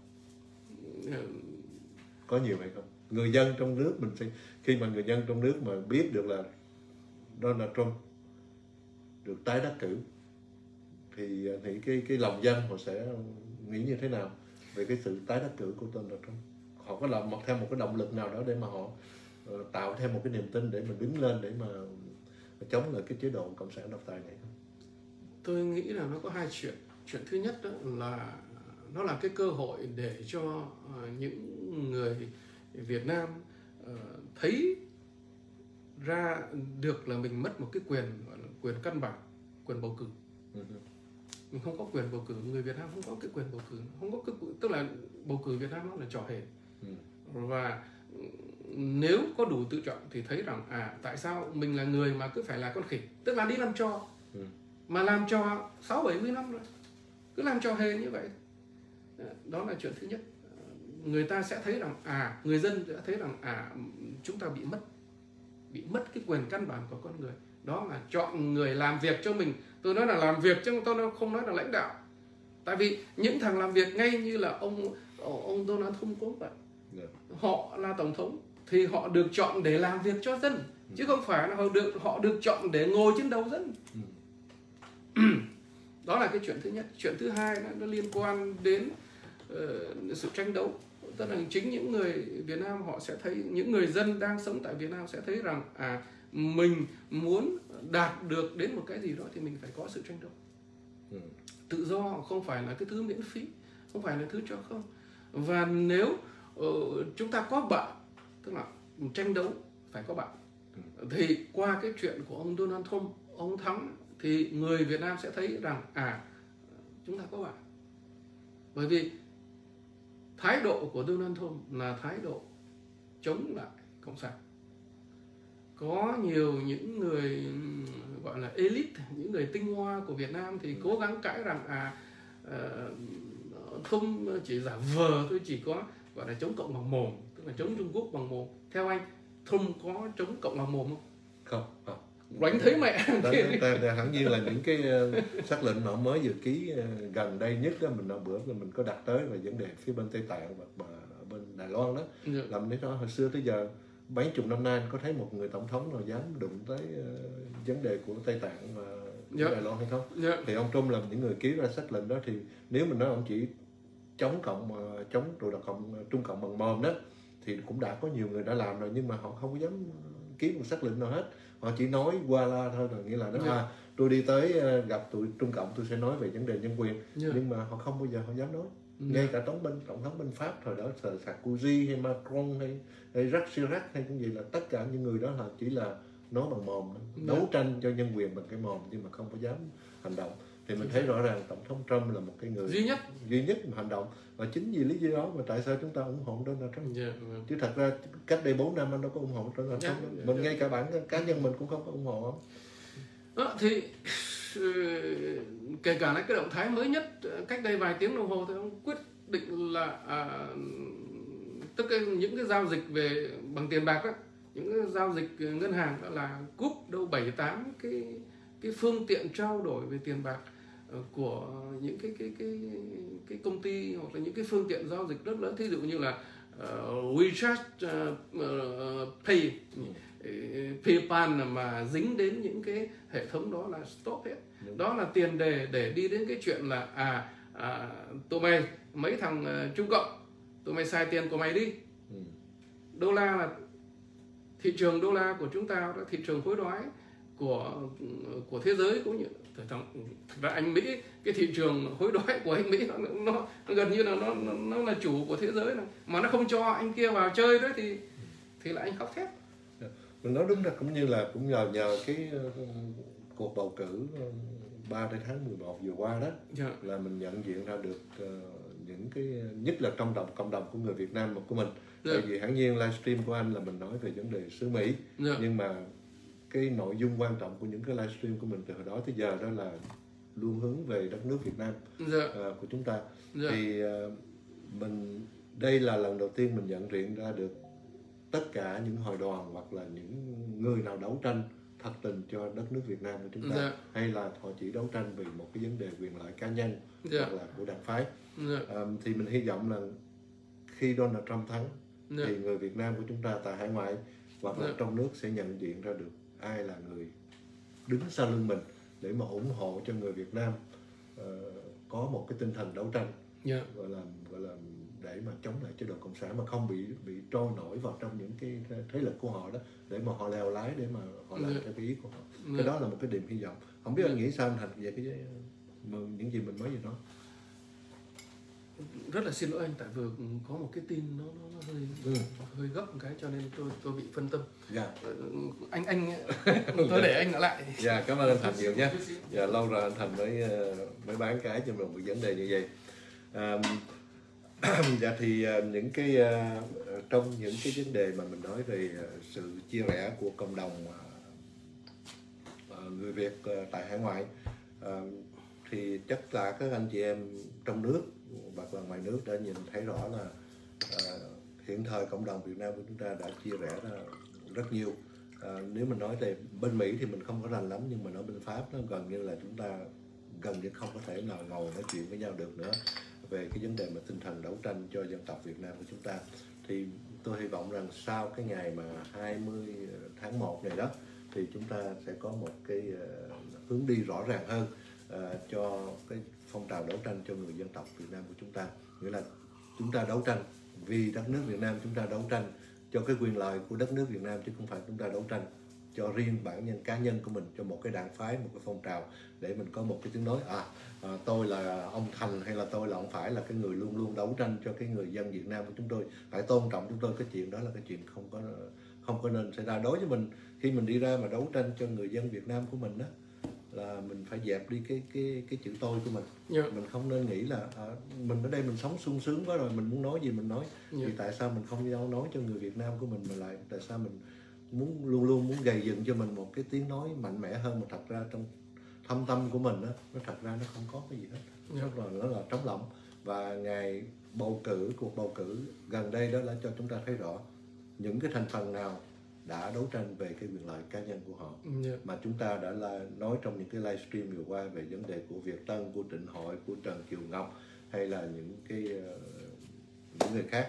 Có nhiều hay không? Người dân trong nước mình sẽ, khi mà người dân trong nước mà biết được là Donald Trump được tái đắc cử thì cái lòng dân họ sẽ nghĩ như thế nào về cái sự tái đắc cử của Donald Trump? Họ có làm theo một cái động lực nào đó để mà họ tạo thêm một cái niềm tin để mình đứng lên để mà chống lại cái chế độ cộng sản độc tài này không? Tôi nghĩ là nó có hai chuyện. Chuyện thứ nhất đó là nó là cái cơ hội để cho những người Việt Nam thấy ra được là mình mất một cái quyền, gọi là quyền căn bản, quyền bầu cử. Mình không có quyền bầu cử, người Việt Nam không có cái quyền bầu cử, không có cái, tức là bầu cử Việt Nam nó là trò hề. Và nếu có đủ tự trọng thì thấy rằng tại sao mình là người mà cứ phải là con khỉ, tức là đi làm trò, mà làm trò 60-70 năm rồi, cứ làm trò hề như vậy. Đó là chuyện thứ nhất. Người ta sẽ thấy rằng người dân sẽ thấy rằng chúng ta bị mất cái quyền căn bản của con người, đó là chọn người làm việc cho mình. Tôi nói là làm việc chứ tôi không nói là lãnh đạo. Tại vì những thằng làm việc ngay như là ông Donald Trump cũng vậy. Họ là tổng thống thì họ được chọn để làm việc cho dân, chứ không phải là họ được chọn để ngồi trên đầu dân. Đó là cái chuyện thứ nhất. Chuyện thứ hai nó liên quan đến sự tranh đấu. Tức là chính những người Việt Nam họ sẽ thấy, những người dân đang sống tại Việt Nam sẽ thấy rằng mình muốn đạt được đến một cái gì đó thì mình phải có sự tranh đấu. Tự do không phải là cái thứ miễn phí, không phải là thứ cho không. Và nếu chúng ta có bạn, tức là tranh đấu phải có bạn, thì qua cái chuyện của ông Donald Trump, ông thắng thì người Việt Nam sẽ thấy rằng chúng ta có bạn. Bởi vì thái độ của Donald Trump là thái độ chống lại cộng sản. Có nhiều những người gọi là elite, những người tinh hoa của Việt Nam thì cố gắng cãi rằng không chỉ giả vờ thôi, chỉ có gọi là chống cộng bằng mồm, tức là chống Trung Quốc bằng mồm. Theo anh, Trump có chống cộng bằng mồm không? Không. Đánh thấy mẹ. Hẳn nhiên là những cái sắc lệnh mà ông mới vừa ký gần đây nhất đó, bữa mình có đặt tới về vấn đề phía bên Tây Tạng và bên Đài Loan đó. Làm thế đó hồi xưa tới giờ mấy chục năm nay có thấy một người tổng thống nào dám đụng tới vấn đề của Tây Tạng và Đài Loan hay không? Thì ông Trump là những người ký ra sắc lệnh đó, thì nếu mình nói ông chỉ chống rồi là Trung Cộng bằng mồm đó, thì cũng đã có nhiều người đã làm rồi, nhưng mà họ không có dám ký một sắc lệnh nào hết. Họ chỉ nói qua la thôi, rồi nghĩa là tôi đi tới gặp tụi Trung Cộng tôi sẽ nói về vấn đề nhân quyền, nhưng mà họ không bao giờ họ dám nói. Ngay cả tổng thống bên Pháp thời đó, Sarkozy hay Macron hay Jacques Chirac hay cái gì, là tất cả những người đó là chỉ là nói bằng mồm, đấu tranh cho nhân quyền bằng cái mồm, nhưng mà không có dám hành động. Thì mình thấy rõ ràng tổng thống Trump là một cái người duy nhất mà hành động, và chính vì lý do đó mà tại sao chúng ta ủng hộ Donald Trump. Chứ thật ra cách đây 4 năm anh đâu có ủng hộ Donald Trump. Mình ngay cả bản cá nhân mình cũng không có ủng hộ không. Đó, thì kể cả cái động thái mới nhất cách đây vài tiếng đồng hồ thì ông quyết định là tức là những cái giao dịch về bằng tiền bạc đó, những cái giao dịch ngân hàng đó là cúp đâu 7-8 cái phương tiện trao đổi về tiền bạc của những cái công ty hoặc là những cái phương tiện giao dịch rất lớn, thí dụ như là WeChat Pay, PayPal mà dính đến những cái hệ thống đó là stop hết. Đó là tiền đề để đi đến cái chuyện là tụi mày mấy thằng Trung Cộng, tụi mày xài tiền của mày đi. Đô la là thị trường đô la của chúng ta, là thị trường hối đoái của thế giới, cũng như thật ra anh Mỹ, cái thị trường hối đoái của anh Mỹ nó gần như là nó là chủ của thế giới này, mà nó không cho anh kia vào chơi đấy thì là anh khóc thét. Mình nói đúng là cũng nhờ cái cuộc bầu cử 3 tháng 11 vừa qua đó, là mình nhận diện ra được những cái, nhất là trong cộng đồng của người Việt Nam của mình. Tại vì hẳn nhiên livestream của anh là mình nói về vấn đề xứ Mỹ, nhưng mà cái nội dung quan trọng của những cái livestream của mình từ hồi đó tới giờ đó là luôn hướng về đất nước Việt Nam của chúng ta. Thì đây là lần đầu tiên mình nhận diện ra được tất cả những hội đoàn hoặc là những người nào đấu tranh thật tình cho đất nước Việt Nam của chúng ta, hay là họ chỉ đấu tranh vì một cái vấn đề quyền lợi cá nhân hoặc là của đảng phái. Thì mình hy vọng là khi Donald Trump thắng thì người Việt Nam của chúng ta tại hải ngoại hoặc là trong nước sẽ nhận diện ra được ai là người đứng sau lưng mình để mà ủng hộ cho người Việt Nam có một cái tinh thần đấu tranh, gọi là để mà chống lại chế độ cộng sản, mà không bị trôi nổi vào trong những cái thế lực của họ đó, để mà họ lèo lái, để mà họ làm theo cái ý của họ. Cái đó là một cái niềm hy vọng. Không biết anh nghĩ sao anh Thành về cái những gì mình mới vừa nói? Rất là xin lỗi anh, tại vừa có một cái tin nó hơi gấp một cái, cho nên tôi bị phân tâm. Anh tôi để anh lại. Cảm ơn anh Thành nhiều nhé. Lâu rồi anh Thành mới bán cái cho mình một vấn đề như vậy. Thì những cái trong những cái vấn đề mà mình nói về sự chia rẽ của cộng đồng người Việt tại hải ngoại, thì chắc là các anh chị em trong nước hoặc là ngoài nước đã nhìn thấy rõ là hiện thời cộng đồng Việt Nam của chúng ta đã chia rẽ ra rất nhiều. Nếu mình nói về bên Mỹ thì mình không có rành lắm, nhưng mà nói bên Pháp nó gần như là chúng ta gần như không có thể nào ngồi nói chuyện với nhau được nữa về cái vấn đề mà tinh thần đấu tranh cho dân tộc Việt Nam của chúng ta. Thì tôi hy vọng rằng sau cái ngày mà 20 tháng 1 này đó, thì chúng ta sẽ có một cái hướng đi rõ ràng hơn cho cái phong trào đấu tranh cho người dân tộc Việt Nam của chúng ta. Nghĩa là chúng ta đấu tranh vì đất nước Việt Nam, chúng ta đấu tranh cho cái quyền lợi của đất nước Việt Nam, chứ không phải chúng ta đấu tranh cho riêng bản nhân cá nhân của mình, cho một cái đảng phái, một cái phong trào, để mình có một cái tiếng nói tôi là ông Thành hay là tôi là ông Phải là cái người luôn luôn đấu tranh cho cái người dân Việt Nam của chúng tôi, phải tôn trọng chúng tôi. Cái chuyện đó là cái chuyện không có nên xảy ra. Đối với mình, khi mình đi ra mà đấu tranh cho người dân Việt Nam của mình đó, là mình phải dẹp đi cái chữ tôi của mình. Mình không nên nghĩ là mình ở đây mình sống sung sướng quá rồi, mình muốn nói gì mình nói. Thì tại sao mình không nói cho người Việt Nam của mình, mà lại tại sao mình luôn luôn muốn gầy dựng cho mình một cái tiếng nói mạnh mẽ hơn, mà thật ra trong thâm tâm của mình đó, nó thật ra nó không có cái gì hết. Nó là trống lỏng. Và ngày cuộc bầu cử gần đây đó đã cho chúng ta thấy rõ những cái thành phần nào đã đấu tranh về cái quyền lợi cá nhân của họ. Mà chúng ta đã nói trong những cái livestream vừa qua về vấn đề của Việt Tân, của Trịnh Hội, của Trần Kiều Ngọc, hay là những người khác.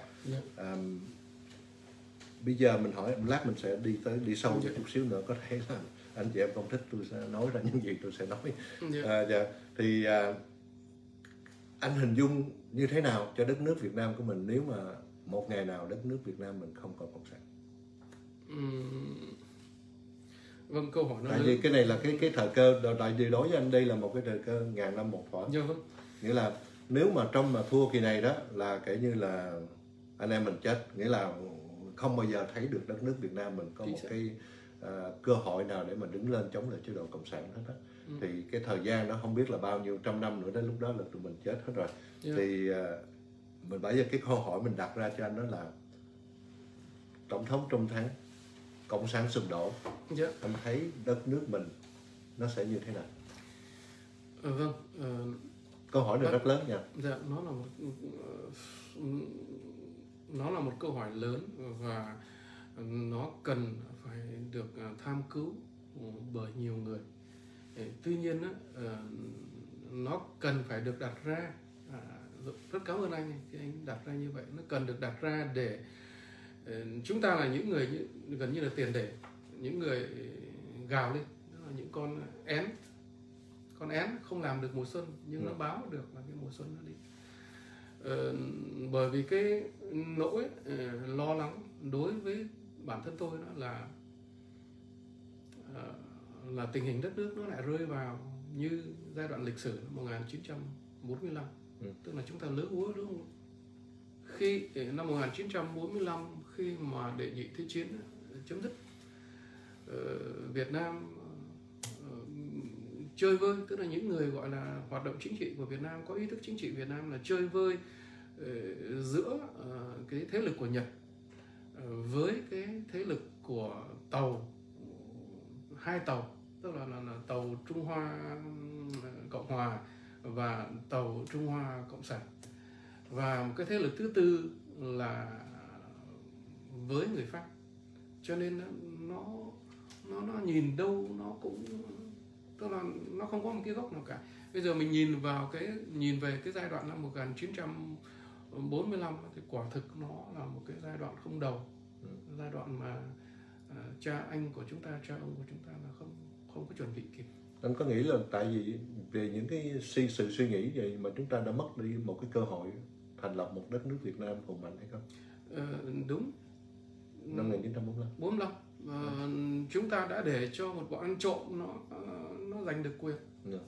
Bây giờ mình hỏi, lát mình sẽ đi sâu một chút xíu nữa, có thể là anh chị em không thích tôi sẽ nói ra những gì tôi sẽ nói. Thì anh hình dung như thế nào cho đất nước Việt Nam của mình nếu mà một ngày nào đất nước Việt Nam mình không có cộng sản? Vâng, câu hỏi nó tại vì cái này là cái thời cơ, tại vì đối với anh đây là một cái thời cơ ngàn năm một thỏa. Nghĩa là nếu mà thua kỳ này đó là kể như là anh em mình chết, nghĩa là không bao giờ thấy được đất nước Việt Nam mình có một cái cơ hội nào để mà đứng lên chống lại chế độ cộng sản hết á. Thì cái thời gian đó không biết là bao nhiêu trăm năm nữa, đến lúc đó là tụi mình chết hết rồi. Thì mình bây giờ cái câu hỏi mình đặt ra cho anh đó là tổng thống Trung thắng, cộng sản sụp đổ, anh thấy đất nước mình nó sẽ như thế nào? Câu hỏi này rất lớn nha. Nó là một câu hỏi lớn, và nó cần phải được tham cứu bởi nhiều người. Tuy nhiên nó cần phải được đặt ra, rất cảm ơn anh khi anh đặt ra như vậy. Nó cần được đặt ra để chúng ta là những người gần như là tiền đề, những người gào lên, đó là những con én không làm được mùa xuân, nhưng nó báo được là cái mùa xuân nó đi. Bởi vì cái nỗi lo lắng đối với bản thân tôi đó là tình hình đất nước nó lại rơi vào như giai đoạn lịch sử 1945. Tức là chúng ta lỡ úa, đúng không? Khi năm 1945, khi mà đệ nhị thế chiến chấm dứt, Việt Nam chơi vơi, tức là những người gọi là hoạt động chính trị của Việt Nam, có ý thức chính trị Việt Nam là chơi vơi giữa cái thế lực của Nhật với cái thế lực của hai tàu, tức là tàu Trung Hoa Cộng Hòa và tàu Trung Hoa Cộng sản, và một cái thế lực thứ tư là với người Pháp. Cho nên nó nhìn đâu nó cũng, tức là nó không có một cái gốc nào cả. Bây giờ mình nhìn về cái giai đoạn năm 1945 thì quả thực nó là một cái giai đoạn không đầu, giai đoạn mà cha ông của chúng ta là không có chuẩn bị kịp. Anh có nghĩ là tại vì về những cái sự suy nghĩ vậy mà chúng ta đã mất đi một cái cơ hội thành lập một đất nước Việt Nam hùng mạnh hay không? Đúng. Năm 1945. Chúng ta đã để cho một bọn ăn trộm nó giành được quyền.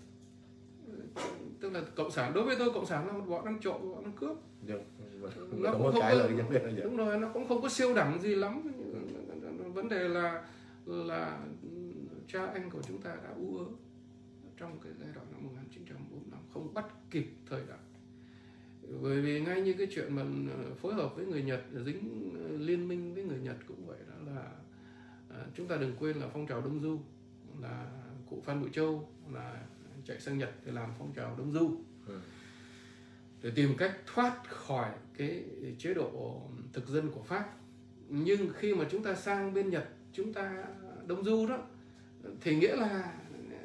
Tức là cộng sản, đối với tôi cộng sản là một bọn ăn trộm, bọn ăn cướp. Nó cũng không có, đúng rồi, nó cũng không có siêu đẳng gì lắm. Vấn đề là cha anh của chúng ta đã ú ớ trong cái giai đoạn năm 1945, không bắt kịp thời đại. Bởi vì ngay như cái chuyện mà phối hợp với người Nhật, dính liên minh với người Nhật cũng vậy, đó là chúng ta đừng quên là phong trào Đông Du, là cụ Phan Bội Châu là chạy sang Nhật để làm phong trào Đông Du, để tìm cách thoát khỏi cái chế độ thực dân của Pháp. Nhưng khi mà chúng ta sang bên Nhật, chúng ta Đông Du đó, thì nghĩa là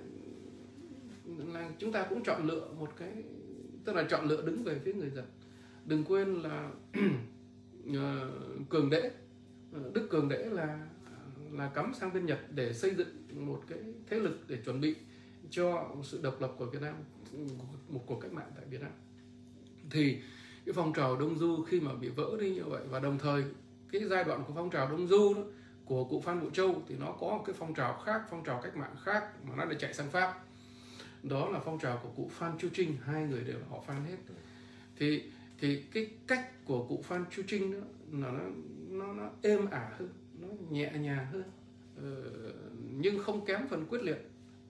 chúng ta cũng chọn lựa một cái, tức là chọn lựa đứng về phía người Nhật. Đừng quên là Cường Đễ, Đức Cường Đễ là cắm sang bên Nhật để xây dựng một cái thế lực để chuẩn bị cho sự độc lập của Việt Nam, một cuộc cách mạng tại Việt Nam. Thì cái phong trào Đông Du khi mà bị vỡ đi như vậy, và đồng thời cái giai đoạn của phong trào Đông Du đó, của cụ Phan Bội Châu thì nó có một cái phong trào khác, phong trào cách mạng khác mà nó đã chạy sang Pháp. Đó là phong trào của cụ Phan Chu Trinh, hai người đều là họ Phan hết. Thì cái cách của cụ Phan Chu Trinh đó là nó êm ả hơn, nó nhẹ nhàng hơn, nhưng không kém phần quyết liệt.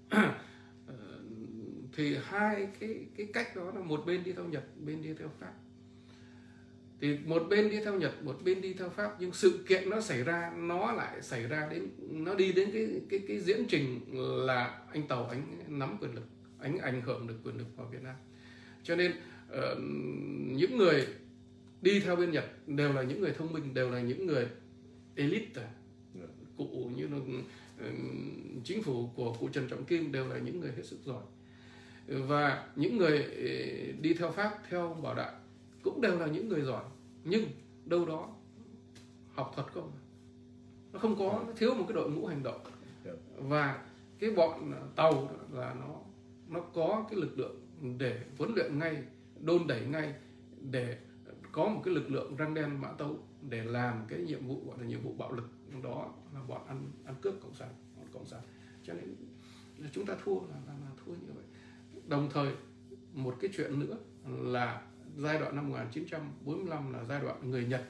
Thì hai cái cách đó là một bên đi theo Nhật, bên đi theo Pháp. Thì một bên đi theo Nhật, một bên đi theo Pháp, nhưng sự kiện nó xảy ra, nó lại xảy ra đến, nó đi đến cái diễn trình là anh Tàu anh nắm quyền lực, anh ảnh hưởng được quyền lực vào Việt Nam. Cho nên những người đi theo bên Nhật đều là những người thông minh, đều là những người elite. Cụ như là chính phủ của cụ Trần Trọng Kim đều là những người hết sức giỏi. Và những người đi theo Pháp, theo Bảo Đại cũng đều là những người giỏi, nhưng đâu đó học thuật không, nó không có, nó thiếu một cái đội ngũ hành động. Và cái bọn Tàu là nó có cái lực lượng để huấn luyện ngay, đôn đẩy ngay, để có một cái lực lượng răng đen mã tấu để làm cái nhiệm vụ gọi là nhiệm vụ bạo lực, đó là bọn ăn cướp cộng sản. Cho nên chúng ta thua là thua như vậy. Đồng thời một cái chuyện nữa là giai đoạn năm 1945 là giai đoạn người Nhật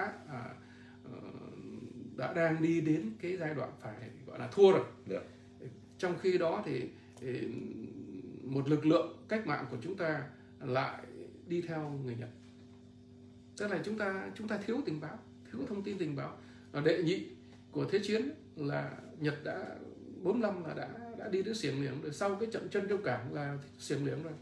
đã đang đi đến cái giai đoạn phải gọi là thua rồi. Trong khi đó thì một lực lượng cách mạng của chúng ta lại đi theo người Nhật. Tức là chúng ta thiếu tình báo, thiếu thông tin tình báo. Đệ nhị của thế chiến là Nhật đã 45 là đã đi đến Xiềng Liếng rồi, sau cái trận Trân Châu Cảng là Xiềng Liếng rồi.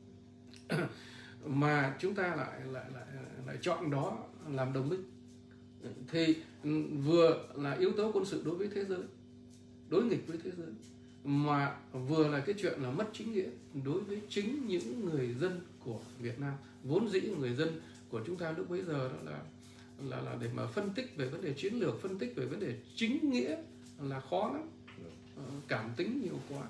Mà chúng ta lại chọn đó làm đồng minh. Thì vừa là yếu tố quân sự đối với thế giới, đối nghịch với thế giới, mà vừa là cái chuyện là mất chính nghĩa đối với chính những người dân của Việt Nam. Vốn dĩ người dân của chúng ta lúc bấy giờ đó là để mà phân tích về vấn đề chiến lược, phân tích về vấn đề chính nghĩa là khó lắm, cảm tính nhiều quá.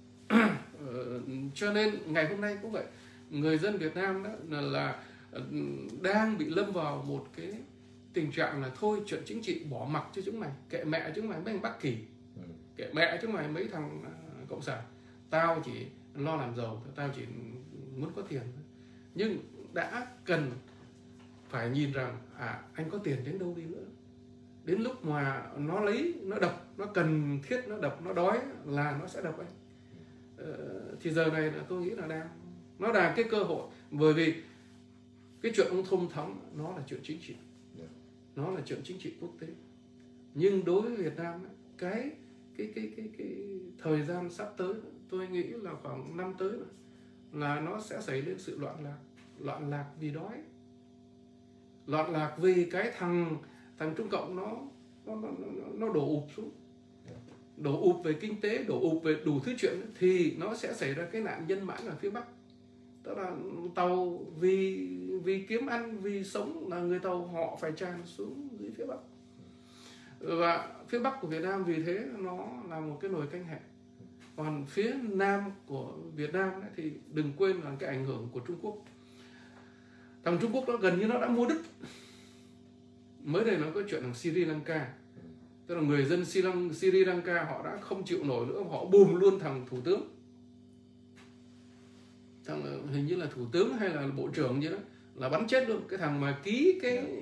Cho nên ngày hôm nay cũng vậy, người dân Việt Nam đó là đang bị lâm vào một cái tình trạng là thôi chuyện chính trị bỏ mặc cho chúng mày, kệ mẹ chúng mày mấy anh Bắc Kỳ, kệ mẹ chúng mày mấy thằng cộng sản, tao chỉ lo làm giàu, tao chỉ muốn có tiền. Nhưng đã cần phải nhìn rằng anh có tiền đến đâu đi nữa, đến lúc mà nó lấy, nó đập, nó cần thiết nó đập, nó đói là nó sẽ đập anh. Thì giờ này là tôi nghĩ là nó là cái cơ hội, bởi vì cái chuyện ông Thông thắng nó là chuyện chính trị, nó là chuyện chính trị quốc tế. Nhưng đối với Việt Nam cái thời gian sắp tới, tôi nghĩ là khoảng năm tới là nó sẽ xảy đến sự loạn lạc vì đói, loạn lạc vì cái thằng Trung Cộng nó đổ ụp xuống, đổ ụp về kinh tế, đổ ụp về đủ thứ chuyện, thì nó sẽ xảy ra cái nạn nhân mãn ở phía Bắc. Tức là tàu vì kiếm ăn, vì sống là người tàu họ phải tràn xuống dưới phía Bắc. Và phía Bắc của Việt Nam vì thế nó là một cái nồi canh hẹ. Còn phía Nam của Việt Nam ấy, thì đừng quên là cái ảnh hưởng của Trung Quốc. Thằng Trung Quốc nó gần như nó đã mua đứt. Mới đây nó có chuyện thằng Sri Lanka. Tức là người dân Sri Lanka họ đã không chịu nổi nữa, họ bùm luôn thằng thủ tướng. Thằng hình như là thủ tướng hay là bộ trưởng gì đó, là bắn chết luôn cái thằng mà ký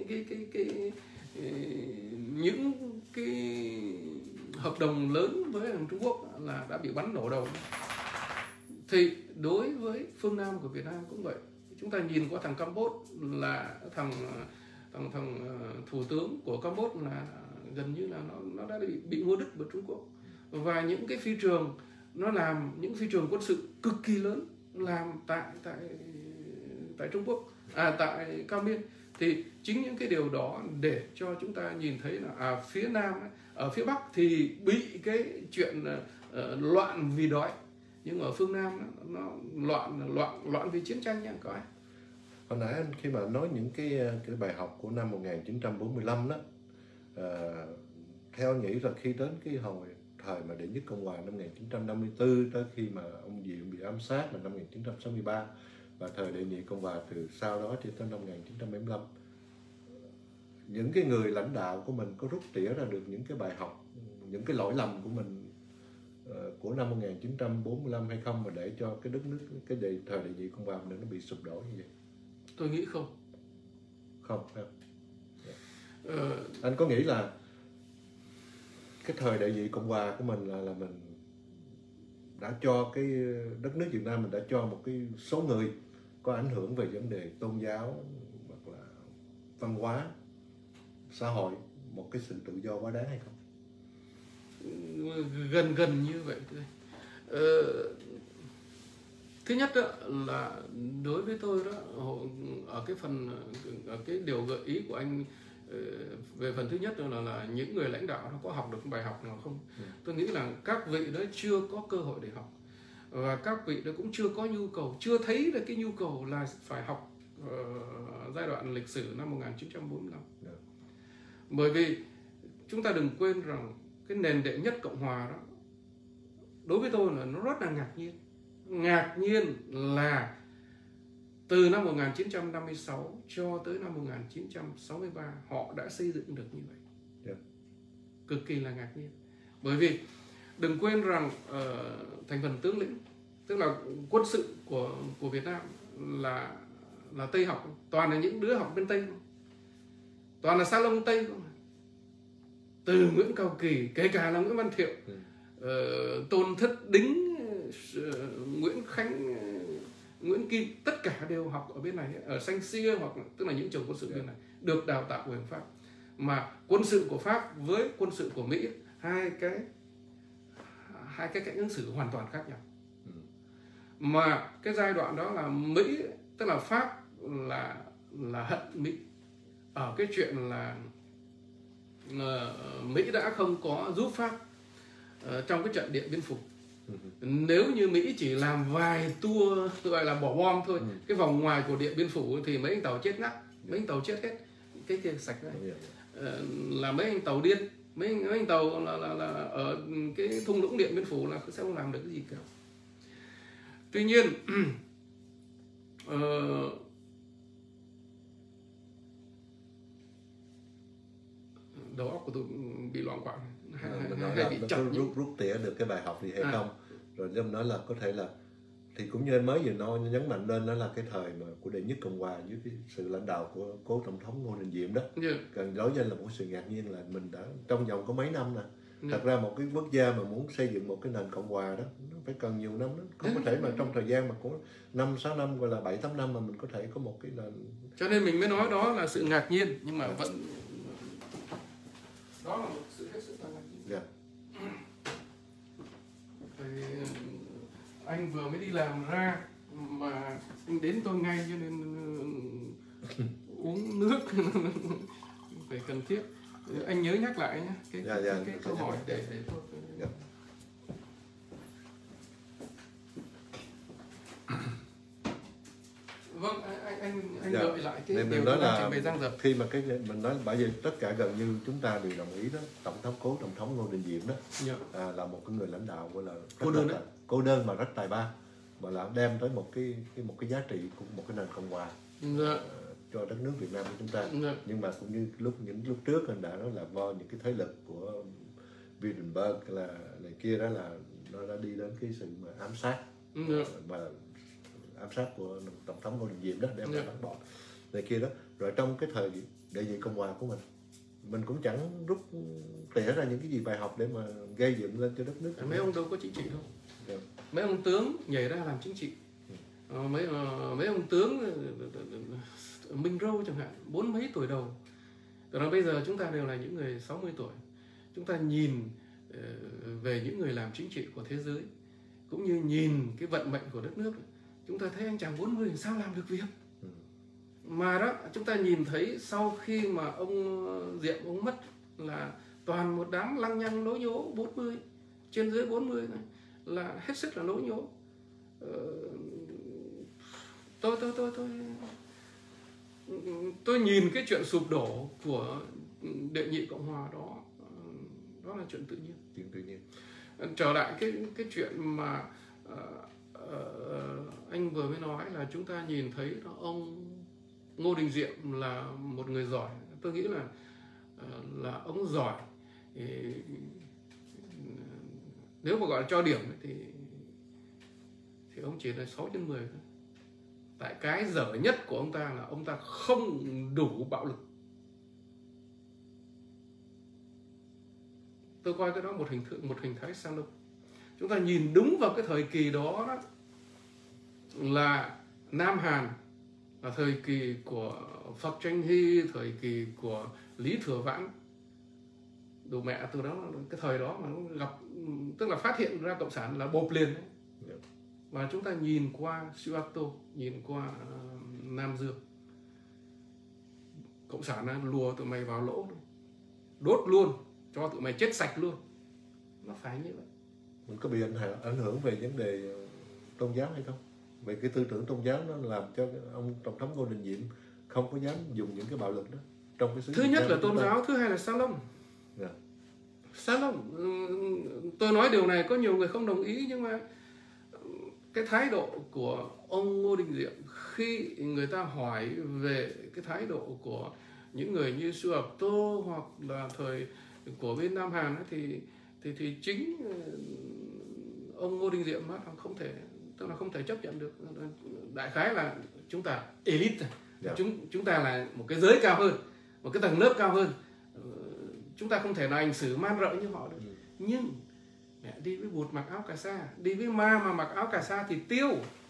những cái hợp đồng lớn với thằng Trung Quốc là đã bị bắn nổ đầu. Thì đối với phương Nam của Việt Nam cũng vậy. Chúng ta nhìn qua thằng Campuchia là thằng thủ tướng của Campuchia là gần như là nó đã bị mua đứt bởi Trung Quốc. Và những cái phi trường nó làm những phi trường quân sự cực kỳ lớn làm tại Trung Quốc, tại Cao Miên. Thì chính những cái điều đó để cho chúng ta nhìn thấy là phía Nam ấy, ở phía Bắc thì bị cái chuyện loạn vì đói, nhưng ở phương Nam nó loạn vì chiến tranh nha các bạn. Hồi nãy anh khi mà nói những cái bài học của năm 1945 đó, theo anh nghĩ là khi đến cái hồi thời mà đệ nhất Cộng hòa năm 1954 tới khi mà ông Diệm bị ám sát là năm 1963, và thời đệ nhị Cộng hòa từ sau đó cho tới năm 1975, những cái người lãnh đạo của mình có rút tỉa ra được những cái bài học, những cái lỗi lầm của mình của năm 1945 hay không, mà để cho cái đất nước, cái thời đại nhị Cộng hòa mình nó bị sụp đổ như vậy? Tôi nghĩ không. Không. Anh có nghĩ là cái thời đại nhị Cộng hòa của mình là mình đã cho cái đất nước Việt Nam mình đã cho một cái số người có ảnh hưởng về vấn đề tôn giáo hoặc là văn hóa, xã hội một cái sự tự do quá đáng hay không? Gần như vậy thôi. Thứ nhất đó là đối với tôi đó, ở cái điều gợi ý của anh về phần thứ nhất là những người lãnh đạo nó có học được bài học nào không? Tôi nghĩ là các vị đó chưa có cơ hội để học, và các vị đó cũng chưa có nhu cầu, chưa thấy được cái nhu cầu là phải học giai đoạn lịch sử năm 1945. Bởi vì chúng ta đừng quên rằng cái nền đệ nhất Cộng hòa đó, đối với tôi là nó rất là ngạc nhiên. Ngạc nhiên là từ năm 1956 cho tới năm 1963 họ đã xây dựng được như vậy. Cực kỳ là ngạc nhiên. Bởi vì đừng quên rằng thành phần tướng lĩnh, tức là quân sự của Việt Nam là Tây học, toàn là những đứa học bên Tây, toàn là salon Tây, từ Nguyễn Cao Kỳ, kể cả là Nguyễn Văn Thiệu, Tôn Thất Đính, Nguyễn Khánh, Nguyễn Kim, tất cả đều học ở bên này, ở Saint Cyr, hoặc tức là những trường quân sự bên này, được đào tạo của Pháp. Mà quân sự của Pháp với quân sự của Mỹ, hai cái cách ứng xử hoàn toàn khác nhau. Mà cái giai đoạn đó là Mỹ, tức là Pháp là hận Mỹ ở cái chuyện là Mỹ đã không có giúp Pháp trong cái trận Điện Biên Phủ. Nếu như Mỹ chỉ làm vài tour gọi là bỏ bom thôi, cái vòng ngoài của Điện Biên Phủ thì mấy anh tàu chết ngắt, mấy anh tàu chết hết, cái kia sạch đấy. Là mấy anh tàu điên, mấy anh tàu là ở cái thung lũng Điện Biên Phủ là sẽ không làm được cái gì cả. Tuy nhiên đầu óc của tôi bị loạn quạng, hay bị chặt, rút tỉa được cái bài học gì hay không? Rồi em nói là có thể là, thì cũng như anh mới vừa nói nhấn mạnh lên, đó là cái thời mà của đệ nhất Cộng hòa dưới cái sự lãnh đạo của cố tổng thống Ngô Đình Diệm đó. Cần đối với là một sự ngạc nhiên là mình đã trong vòng có mấy năm nè. Thật ra một cái quốc gia mà muốn xây dựng một cái nền cộng hòa đó nó phải cần nhiều năm đó. Không có thể mà trong thời gian mà có 5-6 năm, gọi là 7-8 năm mà mình có thể có một cái nền. Cho nên mình mới nói đó là sự ngạc nhiên, nhưng mà vẫn đó là một sự hết sức là ngạc nhiên. Thì anh vừa mới đi làm ra mà anh đến tôi ngay, cho nên uống nước phải cần thiết. Anh nhớ nhắc lại nhé cái câu hỏi để tôi. Vâng, anh gợi lại cái điều đó là trình bày răng rập. Khi mà mình nói, bởi vì tất cả gần như chúng ta đều đồng ý đó, cố tổng thống Ngô Đình Diệm đó là một cái người lãnh đạo gọi là cô đơn mà rất tài ba, mà là đem tới một cái giá trị của một cái nền cộng hòa cho đất nước Việt Nam của chúng ta. Nhưng mà cũng như những lúc trước anh đã nói là do những cái thế lực của Wildenberg là này kia đó, là nó đã đi đến cái sự mà ám sát và ám sát của tổng thống Ngô Đình Diệm đó, đem ra bắn bỏ này kia đó. Rồi trong cái thời đệ nhị Cộng hòa của mình cũng chẳng rút tỉa ra những cái gì bài học để mà gây dựng lên cho đất nước. Mấy ông đâu có chính trị đâu. Mấy ông tướng nhảy ra làm chính trị. Mấy ông tướng Minh Râu chẳng hạn, 40 mấy tuổi đầu. Rồi bây giờ chúng ta đều là những người 60 tuổi. Chúng ta nhìn về những người làm chính trị của thế giới, cũng như nhìn cái vận mệnh của đất nước, chúng ta thấy anh chàng 40 sao làm được việc. Mà đó, chúng ta nhìn thấy sau khi mà ông Diệm ông mất là toàn một đám lăng nhăng lố nhố 40, trên dưới 40 này, là hết sức là lố nhố. Tôi nhìn cái chuyện sụp đổ của đệ nhị Cộng hòa đó là chuyện tự nhiên. Trở lại cái chuyện mà anh vừa mới nói là chúng ta nhìn thấy ông Ngô Đình Diệm là một người giỏi, tôi nghĩ là ông giỏi. Thì, nếu mà gọi là cho điểm thì ông chỉ là 6/10 thôi. Tại cái dở nhất của ông ta là ông ta không đủ bạo lực. Tôi coi cái đó một hình thái Salom. Chúng ta nhìn đúng vào cái thời kỳ đó, là Nam Hàn, là thời kỳ của Phật Tranh Hy, thời kỳ của Lý Thừa Vãn, đồ mẹ. Từ đó cái thời đó mà nó gặp, tức là phát hiện ra cộng sản là bộp liền đấy. Và chúng ta nhìn qua Suharto, nhìn qua Nam Dương, cộng sản là lùa tụi mày vào lỗ, đốt luôn, cho tụi mày chết sạch luôn. Nó phải như vậy. Mình có bị ảnh hưởng về vấn đề tôn giáo hay không? Về cái tư tưởng tôn giáo nó làm cho ông Tổng thống Ngô Đình Diệm không có dám dùng những cái bạo lực đó trong cái Thứ nhất là tôn giáo, thứ hai là Salom. Salom. Tôi nói điều này có nhiều người không đồng ý, nhưng mà cái thái độ của ông Ngô Đình Diệm khi người ta hỏi về cái thái độ của những người như Suharto hoặc là thời của bên Nam Hàn ấy, thì chính ông Ngô Đình Diệm không thể, tức là không thể chấp nhận được. Đại khái là chúng ta elite, chúng ta là một cái giới cao hơn, một cái tầng lớp cao hơn, chúng ta không thể nào hành xử man rợ như họ được. Nhưng đi với bụt mặc áo cà sa, đi với ma mà mặc áo cà sa thì tiêu.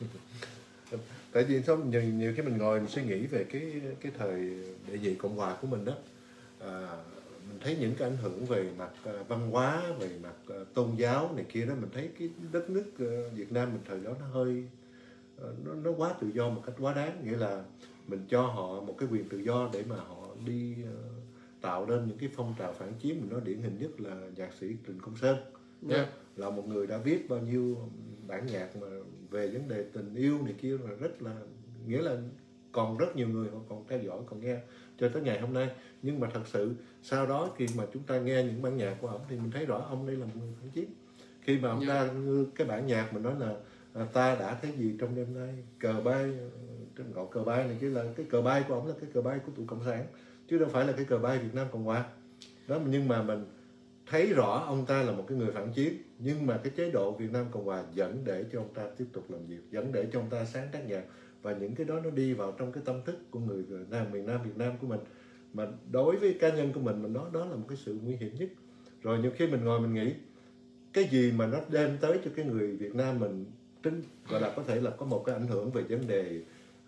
Tại vì sao nhiều khi mình ngồi mình suy nghĩ về cái thời địa vị Cộng hòa của mình đó, mình thấy những cái ảnh hưởng về mặt văn hóa, về mặt tôn giáo này kia đó, mình thấy cái đất nước Việt Nam mình thời đó nó hơi nó quá tự do một cách quá đáng. Nghĩa là mình cho họ một cái quyền tự do để mà họ đi tạo nên những cái phong trào phản chiến. Mình nói điển hình nhất là nhạc sĩ Trịnh Công Sơn, là một người đã viết bao nhiêu bản nhạc mà về vấn đề tình yêu này kia, mà rất là, nghĩa là còn rất nhiều người họ còn theo dõi, còn nghe cho tới ngày hôm nay. Nhưng mà thật sự sau đó khi mà chúng ta nghe những bản nhạc của ông thì mình thấy rõ ông đây là một người phản chiến. Khi mà ông ta cái bản nhạc mình nói là ta đã thấy gì trong đêm nay, cờ bay, gọi cờ bay này, chứ là cái cờ bay của ông là cái cờ bay của tụi cộng sản, chứ đâu phải là cái cờ bay Việt Nam Cộng Hòa đó. Nhưng mà mình thấy rõ ông ta là một cái người phản chiến, nhưng mà cái chế độ Việt Nam Cộng Hòa vẫn để cho ông ta tiếp tục làm việc, vẫn để cho ông ta sáng tác nhạc, và những cái đó nó đi vào trong cái tâm thức của người miền Nam Việt Nam của mình. Mà đối với cá nhân của mình nói đó là một cái sự nguy hiểm nhất. Rồi nhiều khi mình ngồi mình nghĩ cái gì mà nó đem tới cho cái người Việt Nam mình gọi là có thể là có một cái ảnh hưởng về vấn đề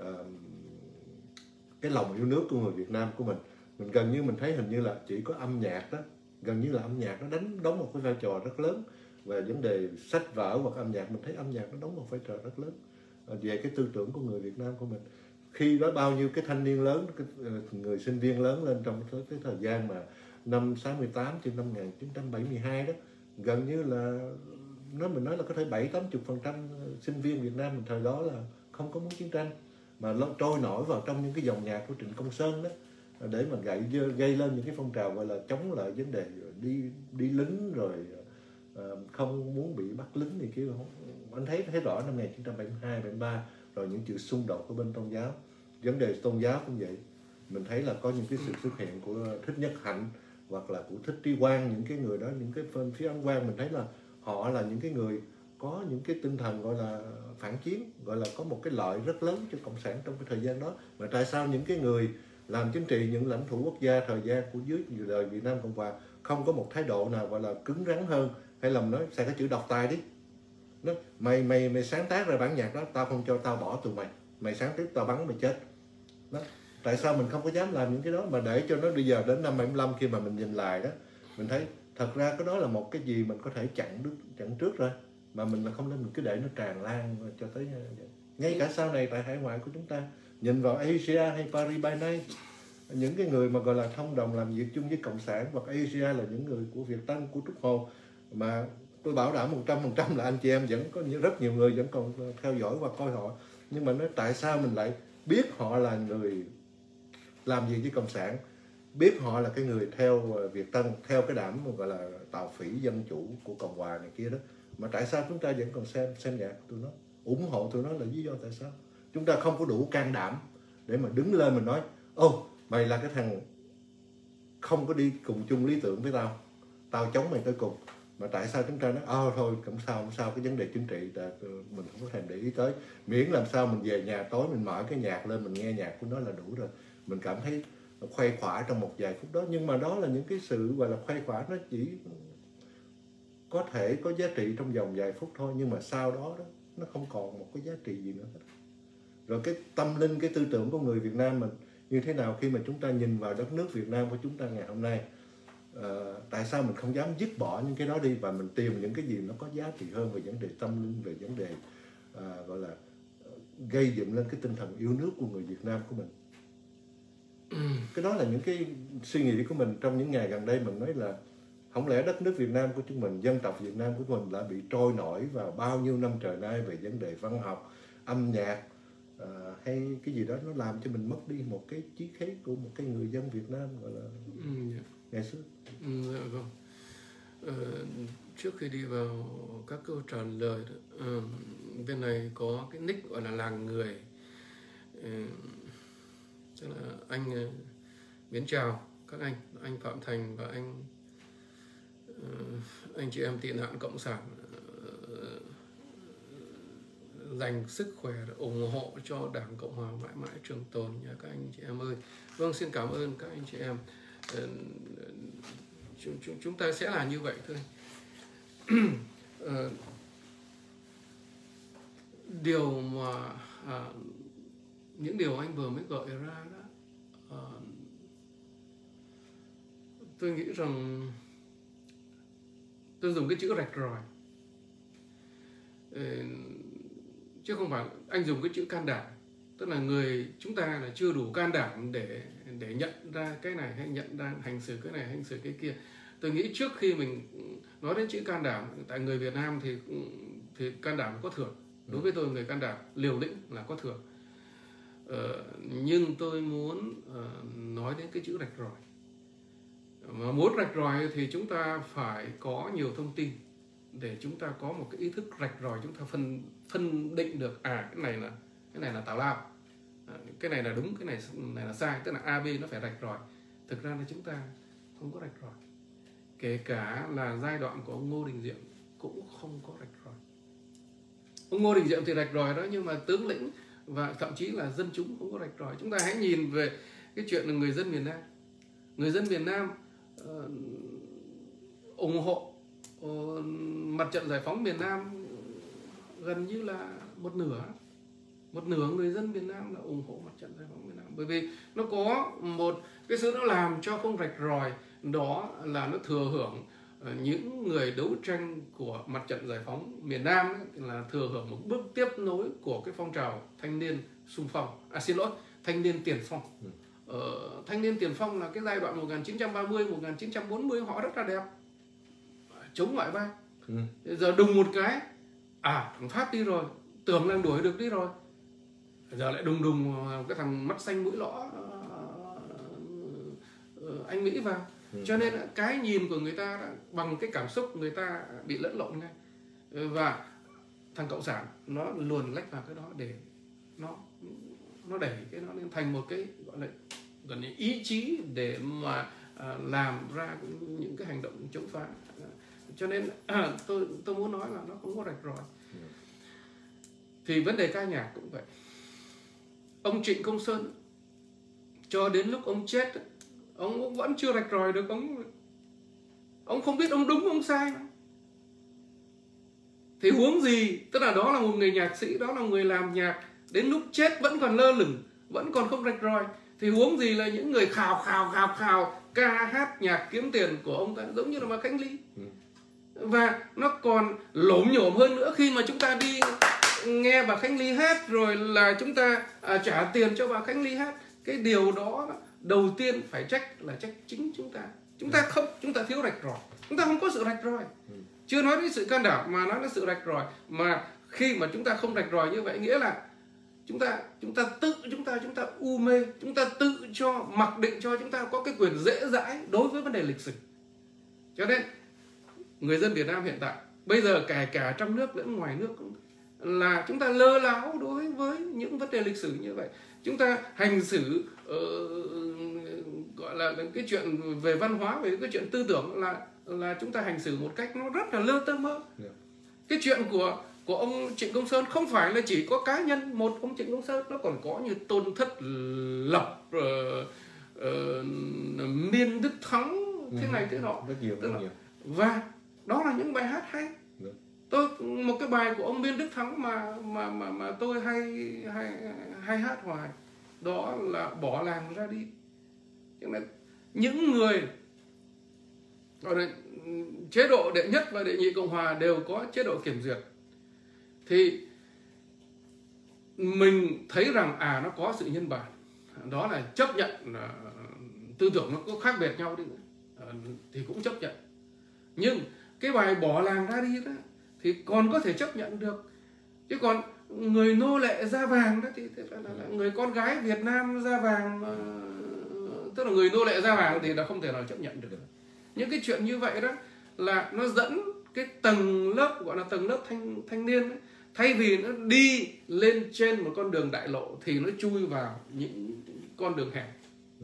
cái lòng yêu nước của người Việt Nam của mình gần như mình thấy hình như là chỉ có âm nhạc đó, gần như là âm nhạc nó đóng một cái vai trò rất lớn. Về vấn đề sách vở hoặc âm nhạc, mình thấy âm nhạc nó đóng một vai trò rất lớn về cái tư tưởng của người Việt Nam của mình. Khi đó bao nhiêu cái thanh niên lớn, người sinh viên lớn lên trong cái thời gian mà năm 68 trên năm 1972 đó, gần như là mình nói là có thể 70-80% sinh viên Việt Nam mình thời đó là không có muốn chiến tranh, mà nó trôi nổi vào trong những cái dòng nhạc của Trịnh Công Sơn đó, để mà gây lên những cái phong trào gọi là chống lại vấn đề đi lính, rồi không muốn bị bắt lính này kia. Anh thấy rõ năm 1972, 73 rồi những sự xung đột của bên tôn giáo, vấn đề tôn giáo cũng vậy. Mình thấy là có những cái sự xuất hiện của Thích Nhất Hạnh hoặc là của Thích Trí Quang, những cái người đó, những cái bên phía Ấn Quang, mình thấy là họ là những cái người có những cái tinh thần gọi là phản chiến, gọi là có một cái lợi rất lớn cho cộng sản trong cái thời gian đó. Mà tại sao những cái người làm chính trị, những lãnh tụ quốc gia thời gian của dưới đời Việt Nam Cộng Hòa không có một thái độ nào gọi là cứng rắn hơn, hay là nói xài cái chữ độc tài đi, nó mày sáng tác ra bản nhạc đó, tao không cho tao bỏ tụi mày sáng tiếp tao bắn mày chết đó. Tại sao mình không có dám làm những cái đó, mà để cho nó bây giờ đến năm 75 khi mà mình nhìn lại đó, mình thấy thật ra cái đó là một cái gì mình có thể chặn trước rồi, mà mình là không nên mình cứ để nó tràn lan cho tới ngay cả sau này tại hải ngoại của chúng ta. Nhìn vào Asia hay Paris by Night, những cái người mà gọi là thông đồng làm việc chung với cộng sản, hoặc Asia là những người của Việt Tân, của Trúc Hồ, mà tôi bảo đảm 100% là anh chị em vẫn có rất nhiều người vẫn còn theo dõi và coi họ. Nhưng mà nói tại sao mình lại biết họ là người làm gì với cộng sản, biết họ là cái người theo Việt Tân, theo cái đảng gọi là Tàu Phỉ Dân Chủ của Cộng Hòa này kia đó, mà tại sao chúng ta vẫn còn xem nhạc tụi nó, ủng hộ tụi nó là lý do tại sao? Chúng ta không có đủ can đảm để mà đứng lên mình nói ô mày là cái thằng không có đi cùng chung lý tưởng với tao, tao chống mày tới cùng. Mà tại sao chúng ta nói thôi không sao cái vấn đề chính trị mình không có thèm để ý tới, miễn làm sao mình về nhà tối mình mở cái nhạc lên mình nghe nhạc của nó là đủ rồi. Mình cảm thấy khuây khỏa trong một vài phút đó, nhưng mà đó là những cái sự gọi là khuây khỏa, nó chỉ có thể có giá trị trong vòng vài phút thôi, nhưng mà sau đó nó không còn một cái giá trị gì nữa hết. Rồi cái tâm linh, cái tư tưởng của người Việt Nam mình như thế nào khi mà chúng ta nhìn vào đất nước Việt Nam của chúng ta ngày hôm nay? Tại sao mình không dám dứt bỏ những cái đó đi và mình tìm những cái gì nó có giá trị hơn về vấn đề tâm linh, về vấn đề gọi là gây dựng lên cái tinh thần yêu nước của người Việt Nam của mình. Cái đó là những cái suy nghĩ của mình trong những ngày gần đây. Mình nói là không lẽ đất nước Việt Nam của chúng mình, dân tộc Việt Nam của mình đã bị trôi nổi vào bao nhiêu năm trời nay về vấn đề văn học, âm nhạc hay cái gì đó, nó làm cho mình mất đi một cái chí khí của một cái người dân Việt Nam gọi là ngày xưa. Dạ vâng. Trước khi đi vào các câu trả lời đó, bên này có cái nick gọi là làng người. Tức là anh mến chào các anh Phạm Thành và anh chị em tị nạn cộng sản dành sức khỏe để ủng hộ cho Đảng Cộng hòa mãi mãi trường tồn nha các anh chị em ơi. Vâng, xin cảm ơn các anh chị em. Chúng ta sẽ là như vậy thôi. Điều mà những điều anh vừa mới gợi ra đó, tôi nghĩ rằng tôi dùng cái chữ rạch ròi, chứ không phải anh dùng cái chữ can đảm. Tức là chúng ta là chưa đủ can đảm để nhận ra cái này hay nhận ra hành xử cái này hành xử cái kia. Tôi nghĩ trước khi mình nói đến chữ can đảm, tại người Việt Nam thì can đảm có thưởng. Đối với tôi, người can đảm liều lĩnh là có thưởng. Nhưng tôi muốn nói đến cái chữ rạch ròi. Mà muốn rạch ròi thì chúng ta phải có nhiều thông tin để chúng ta có một cái ý thức rạch ròi, chúng ta phân định được cái này là tào lao, cái này là đúng, cái này là sai, tức là A, B nó phải rạch ròi. Thực ra là chúng ta không có rạch ròi. Kể cả là giai đoạn của ông Ngô Đình Diệm cũng không có rạch ròi. Ông Ngô Đình Diệm thì rạch ròi đó, nhưng mà tướng lĩnh và thậm chí là dân chúng không có rạch ròi. Chúng ta hãy nhìn về cái chuyện là người dân miền Nam. Người dân miền Nam ủng hộ mặt trận giải phóng miền Nam gần như là một nửa người dân miền Nam là ủng hộ mặt trận giải phóng miền Nam, bởi vì nó có một cái sự nó làm cho không rạch ròi, đó là nó thừa hưởng những người đấu tranh của mặt trận giải phóng miền Nam ấy, là thừa hưởng một bước tiếp nối của cái phong trào thanh niên xung phong, thanh niên tiền phong. Thanh niên tiền phong là cái giai đoạn 1930 1940 họ rất là đẹp, chống ngoại bang. Giờ đùng một cái thằng Pháp đi rồi, tưởng là đuổi được đi rồi, giờ lại đùng cái thằng mắt xanh mũi lõ anh Mỹ vào. Cho nên cái nhìn của người ta bằng cái cảm xúc người ta bị lẫn lộn ngay, và thằng cộng sản nó luồn lách vào cái đó để nó đẩy cái nó lên thành một cái gọi là gần như ý chí để mà làm ra những cái hành động chống phá. Cho nên tôi muốn nói là nó không có rạch ròi. Thì vấn đề ca nhạc cũng vậy. Ông Trịnh Công Sơn cho đến lúc ông chết, ông cũng vẫn chưa rạch ròi được. Ông không biết ông đúng ông sai. Thì huống gì, tức là đó là một người nhạc sĩ, đó là người làm nhạc, đến lúc chết vẫn còn lơ lửng, vẫn còn không rạch ròi. Thì huống gì là những người khào ca hát nhạc kiếm tiền của ông ta, giống như là bà Khánh Ly. Và nó còn lổm nhổm hơn nữa khi mà chúng ta đi nghe bà Khánh Ly hát rồi là chúng ta trả tiền cho bà Khánh Ly hát. Cái điều đó đầu tiên phải trách là trách chính chúng ta. Chúng ta thiếu rạch ròi, chúng ta không có sự rạch ròi. Chưa nói đến sự can đảm mà nói đến sự rạch ròi. Mà khi mà chúng ta không rạch ròi như vậy nghĩa là chúng ta u mê, chúng ta tự cho mặc định cho chúng ta có cái quyền dễ dãi đối với vấn đề lịch sử. Cho nên người dân Việt Nam hiện tại bây giờ kể cả trong nước lẫn ngoài nước là chúng ta lơ láo đối với những vấn đề lịch sử như vậy. Chúng ta hành xử gọi là cái chuyện về văn hóa, về cái chuyện tư tưởng là chúng ta hành xử một cách nó rất là lơ tơ mơ. Cái chuyện của ông Trịnh Công Sơn không phải là chỉ có cá nhân một ông Trịnh Công Sơn, nó còn có như Tôn Thất Lộc, Miên Đức Thắng, thế này thế nọ. Rất nhiều. Và đó là những bài hát hay. Một cái bài của ông Miên Đức Thắng mà tôi hay hát hoài, đó là Bỏ Làng Ra Đi. Cho nên những người gọi là chế độ đệ nhất và đệ nhị Cộng Hòa đều có chế độ kiểm duyệt, thì mình thấy rằng nó có sự nhân bản, đó là chấp nhận tư tưởng nó có khác biệt nhau đi thì cũng chấp nhận. Nhưng cái bài Bỏ Làng Ra Đi đó thì còn có thể chấp nhận được. Chứ còn người nô lệ da vàng đó thì là người con gái Việt Nam da vàng, tức là người nô lệ da vàng thì là không thể nào chấp nhận được. Những cái chuyện như vậy đó là nó dẫn cái tầng lớp, gọi là tầng lớp thanh niên ấy, thay vì nó đi lên trên một con đường đại lộ thì nó chui vào những con đường hẻm.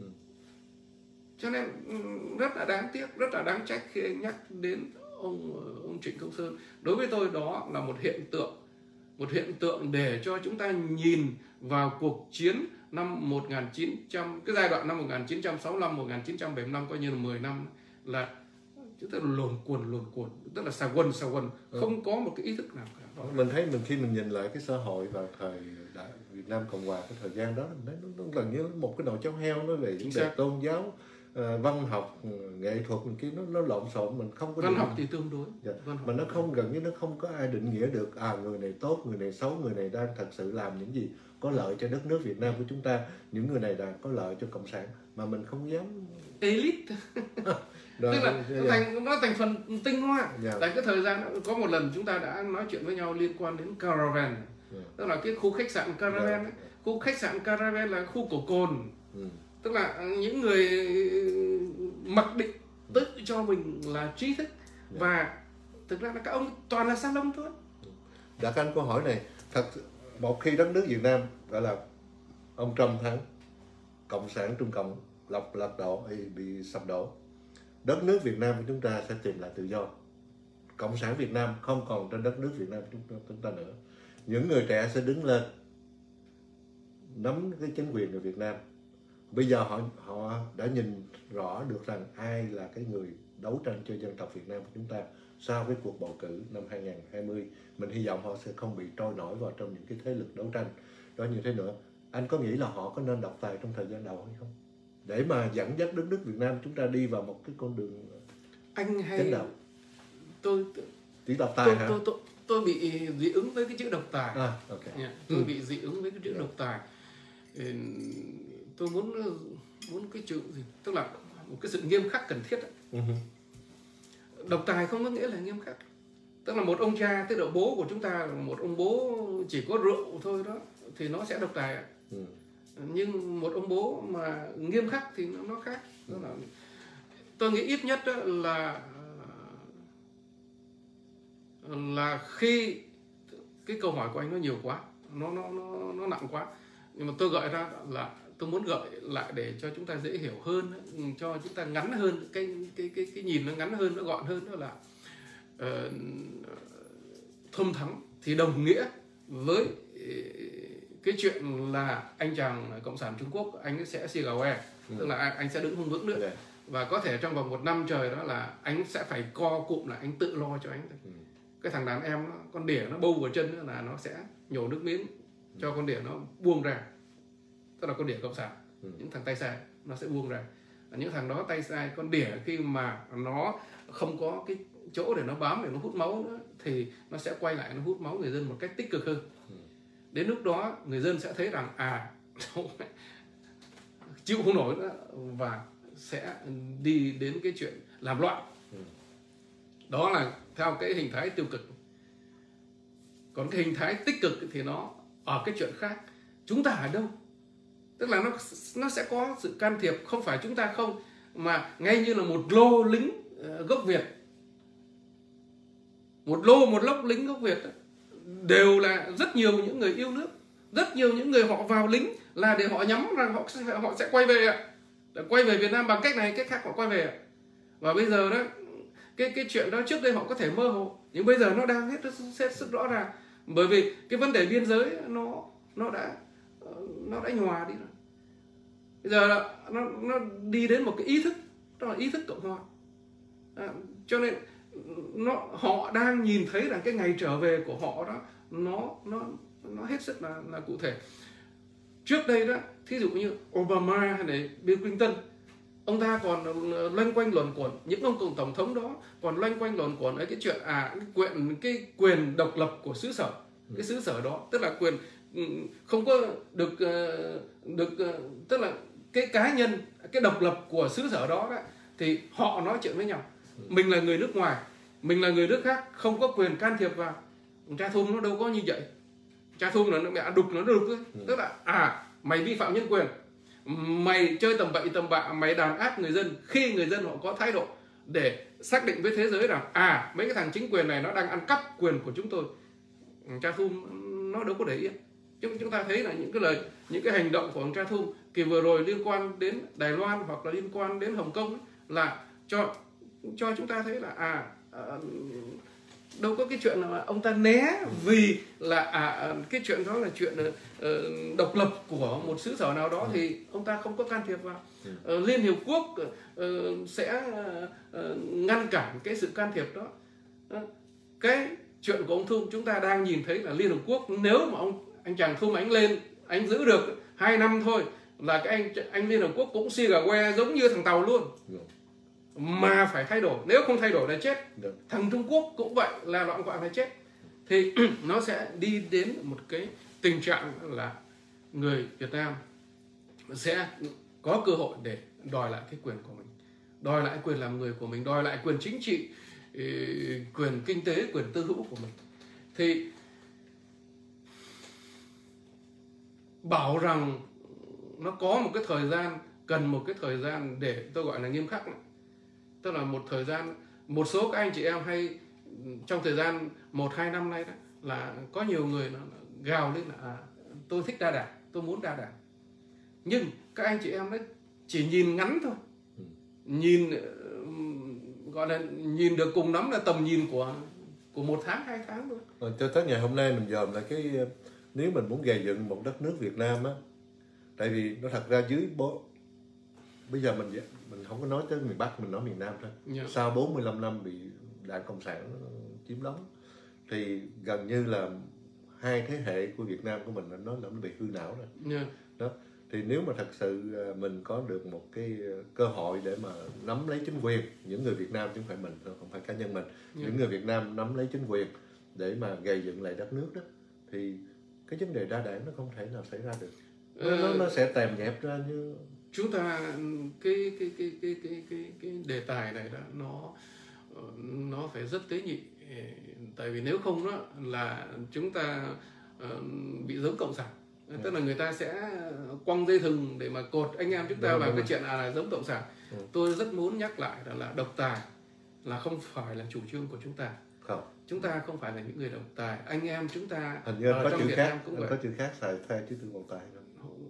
Cho nên rất là đáng tiếc, rất là đáng trách khi anh nhắc đến ông Trịnh Công Sơn. Đối với tôi đó là một hiện tượng để cho chúng ta nhìn vào cuộc chiến năm 1900, cái giai đoạn năm 1965 1975, coi như là 10 năm là chúng ta luồn cuồn, tức là xà quần, không có một cái ý thức nào cả. Mình thấy khi mình nhìn lại cái xã hội vào thời Việt Nam Cộng Hòa, cái thời gian đó mình thấy nó gần như một cái nồi cháo heo, nó về vấn đề tôn giáo, văn học, nghệ thuật mình kia nó lộn xộn, mình không có văn học thì tương đối. Mà nó không, gần như nó không có ai định nghĩa được người này tốt, người này xấu, người này đang thật sự làm những gì có lợi cho đất nước Việt Nam của chúng ta, những người này đang có lợi cho cộng sản, mà mình không dám elite. Tức là nó thành phần tinh hoa. Tại cái thời gian có một lần chúng ta đã nói chuyện với nhau liên quan đến Caravan, tức là cái khu khách sạn Caravan ấy. Khu khách sạn Caravan là khu cổ cồn, tức là những người mặc định tự cho mình là trí thức, và thực ra là các ông toàn là salon thôi. Đã có anh câu hỏi này, một khi đất nước Việt Nam gọi là ông Trump thắng, cộng sản Trung Cộng lật đổ, bị sập đổ, đất nước Việt Nam của chúng ta sẽ tìm lại tự do. Cộng sản Việt Nam không còn trên đất nước Việt Nam của chúng ta nữa. Những người trẻ sẽ đứng lên nắm cái chính quyền ở Việt Nam. Bây giờ họ đã nhìn rõ được rằng ai là cái người đấu tranh cho dân tộc Việt Nam của chúng ta sau cái cuộc bầu cử năm 2020. Mình hy vọng họ sẽ không bị trôi nổi vào trong những cái thế lực đấu tranh đó như thế nữa. Anh có nghĩ là họ có nên độc tài trong thời gian đầu hay không, để mà dẫn dắt đất nước Việt Nam chúng ta đi vào một cái con đường anh hay chánh đạo? Tôi độc tài hả? Tôi bị dị ứng với cái chữ độc tài. Okay. Tôi bị dị ứng với cái chữ độc tài. Tôi muốn cái chữ gì, tức là một cái sự nghiêm khắc cần thiết. Độc tài không có nghĩa là nghiêm khắc. Tức là một ông cha, tức là bố của chúng ta là một ông bố chỉ có rượu thôi đó thì nó sẽ độc tài. Nhưng một ông bố mà nghiêm khắc thì nó khác. Tôi nghĩ ít nhất là khi cái câu hỏi của anh nó nhiều quá, nó nặng quá, nhưng mà tôi gợi ra là tôi muốn gợi lại để cho chúng ta dễ hiểu hơn, cho chúng ta ngắn hơn, cái nhìn nó ngắn hơn, nó gọn hơn, đó là thâm thắng thì đồng nghĩa với cái chuyện là anh chàng cộng sản Trung Quốc anh sẽ CGOE, tức là anh sẽ đứng không vững nữa, và có thể trong vòng 1 năm trời đó là anh sẽ phải co cụm, là anh tự lo cho anh. Cái thằng đàn em con đỉa nó bâu vào chân nữa là nó sẽ nhổ nước miếng cho con đỉa nó buông ra, tức là con đỉa cộng sản. Những thằng tay sai nó sẽ buông ra, những thằng đó tay sai, con đỉa khi mà nó không có cái chỗ để nó bám, để nó hút máu nữa, thì nó sẽ quay lại nó hút máu người dân một cách tích cực hơn. Đến lúc đó người dân sẽ thấy rằng chịu không nổi nữa và sẽ đi đến cái chuyện làm loạn. Đó là theo cái hình thái tiêu cực. Còn cái hình thái tích cực thì nó ở cái chuyện khác. Chúng ta ở đâu? Tức là nó sẽ có sự can thiệp, không phải chúng ta không, mà ngay như là một lô lính gốc Việt, một lốc lính gốc Việt đều là rất nhiều những người yêu nước, rất nhiều những người họ vào lính là để họ nhắm rằng họ sẽ quay về. đã quay về Việt Nam bằng cách này cách khác họ quay về. Và bây giờ đó cái chuyện đó trước đây họ có thể mơ hồ, nhưng bây giờ nó đang hết sức rõ ràng, bởi vì cái vấn đề biên giới nó đã nhòa đi rồi. Bây giờ nó đi đến một cái ý thức, đó là ý thức Cộng hòa. Cho nên họ đang nhìn thấy rằng cái ngày trở về của họ đó nó hết sức là cụ thể. Trước đây đó, thí dụ như Obama hay là Bill Clinton, ông ta còn loanh quanh luẩn quẩn, những ông tổng thống đó còn loanh quanh luẩn quẩn ở cái chuyện cái quyền độc lập của xứ sở. Cái xứ sở đó tức là quyền không có được tức là cái cá nhân, cái độc lập của xứ sở đó, thì họ nói chuyện với nhau. Mình là người nước ngoài, mình là người nước khác, không có quyền can thiệp vào. Cha thum nó đâu có như vậy. Cha thum là nó mẹ đục, nó đục thôi. Tức là mày vi phạm nhân quyền, mày chơi tầm bậy tầm bạ, mày đàn áp người dân. Khi người dân họ có thái độ để xác định với thế giới rằng mấy cái thằng chính quyền này nó đang ăn cắp quyền của chúng tôi, cha thum nó đâu có để yên. Chúng ta thấy là những cái hành động của ông Cha Thum kỳ vừa rồi liên quan đến Đài Loan hoặc là liên quan đến Hồng Kông là cho chúng ta thấy là đâu có cái chuyện là ông ta né vì là cái chuyện đó là chuyện độc lập của một xứ sở nào đó thì ông ta không có can thiệp vào. Liên Hiệp Quốc sẽ ngăn cản cái sự can thiệp đó. Cái chuyện của ông Thum chúng ta đang nhìn thấy là Liên Hợp Quốc, nếu mà anh chàng Thum anh lên, anh giữ được 2 năm thôi là cái anh Liên Hợp Quốc cũng xì gà que giống như thằng Tàu luôn. Mà phải thay đổi, nếu không thay đổi là chết. Thằng Trung Quốc cũng vậy, là loạn quạng là chết. Thì nó sẽ đi đến một cái tình trạng là người Việt Nam sẽ có cơ hội để đòi lại cái quyền của mình, đòi lại quyền làm người của mình, đòi lại quyền chính trị, quyền kinh tế, quyền tư hữu của mình. Thì bảo rằng nó có một cái thời gian, cần một cái thời gian để tôi gọi là nghiêm khắc này. Tức là một thời gian, một số các anh chị em hay trong thời gian 1-2 năm nay đó, là có nhiều người nó gào lên là tôi thích đa đảng, tôi muốn đa đảng. Nhưng các anh chị em đấy chỉ nhìn ngắn thôi, nhìn gọi là nhìn được cùng lắm là tầm nhìn của 1 tháng 2 tháng thôi. Cho tới ngày hôm nay mình dòm là cái nếu mình muốn gây dựng một đất nước Việt Nam á, tại vì nó thật ra bây giờ mình không có nói tới miền Bắc, mình nói miền Nam thôi. Sau 45 năm bị Đảng Cộng sản chiếm đóng thì gần như là 2 thế hệ của Việt Nam của mình nó bị hư não rồi. Đó. Thì nếu mà thật sự mình có được một cái cơ hội để mà nắm lấy chính quyền, những người Việt Nam chứ không phải mình, không phải cá nhân mình, những người Việt Nam nắm lấy chính quyền để mà gây dựng lại đất nước đó, thì cái vấn đề đa đảng nó không thể nào xảy ra được. Nó sẽ tèm nhẹp ra như chúng ta cái đề tài này đó nó phải rất tế nhị, tại vì nếu không đó là chúng ta bị giống cộng sản. Tức là người ta sẽ quăng dây thừng để mà cột anh em chúng ta vào cái chuyện là giống cộng sản. Tôi rất muốn nhắc lại là độc tài là không phải là chủ trương của chúng ta. Không. Chúng ta không phải là những người độc tài. Anh em chúng ta hình như có chữ khác, có chữ khác xài thay chứ từ độc tài đâu.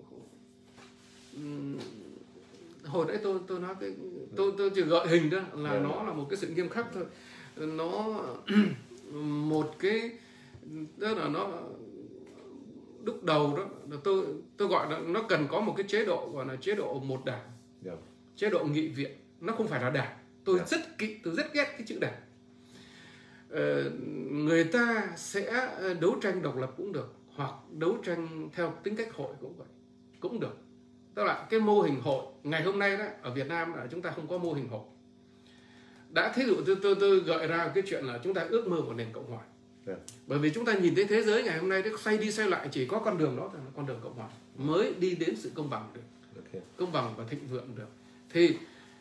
Hồi nãy tôi nói cái tôi chỉ gợi hình đó là nó là một cái sự nghiêm khắc thôi. Nó một cái tức là nó lúc đầu đó là tôi gọi là nó cần có một cái chế độ gọi là chế độ một đảng, chế độ nghị viện. Nó không phải là đảng. Tôi rất ghét cái chữ đảng. Người ta sẽ đấu tranh độc lập cũng được, hoặc đấu tranh theo tính cách hội cũng vậy, cũng được. Tức là cái mô hình hội ngày hôm nay đó ở Việt Nam là chúng ta không có mô hình hội. Đã thí dụ tôi gợi ra cái chuyện là chúng ta ước mơ một nền cộng hòa. Bởi vì chúng ta nhìn thấy thế giới ngày hôm nay xoay đi xoay lại chỉ có con đường đó là con đường cộng hòa mới đi đến sự công bằng được, công bằng và thịnh vượng được. Thì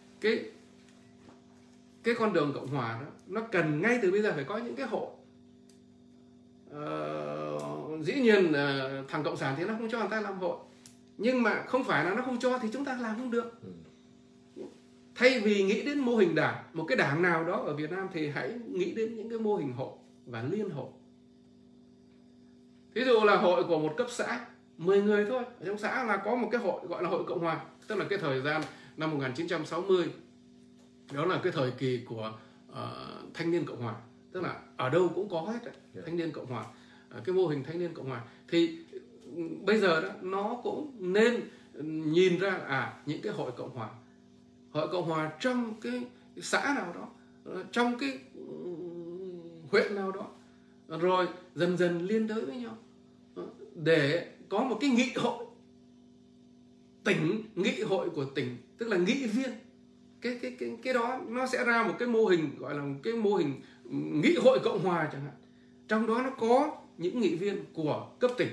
cái con đường cộng hòa đó nó cần ngay từ bây giờ phải có những cái hội. Dĩ nhiên thằng cộng sản thì nó không cho người ta làm hội, nhưng mà không phải là nó không cho thì chúng ta làm không được. Thay vì nghĩ đến mô hình đảng, một cái đảng nào đó ở Việt Nam, thì hãy nghĩ đến những cái mô hình hội và liên hội. Ví dụ là hội của một cấp xã 10 người thôi, ở trong xã là có một cái hội gọi là hội cộng hòa. Tức là cái thời gian năm 1960, đó là cái thời kỳ của thanh niên Cộng hòa, tức là ở đâu cũng có hết đấy, thanh niên Cộng hòa, cái mô hình thanh niên Cộng hòa. Thì bây giờ đó nó cũng nên nhìn ra những cái hội Cộng hòa trong cái xã nào đó, trong cái huyện nào đó, rồi dần dần liên đới với nhau để có một cái nghị hội tỉnh, nghị hội của tỉnh, tức là nghị viên. Cái đó nó sẽ ra một cái mô hình gọi là một cái mô hình nghị hội Cộng hòa chẳng hạn. Trong đó nó có những nghị viên của cấp tỉnh,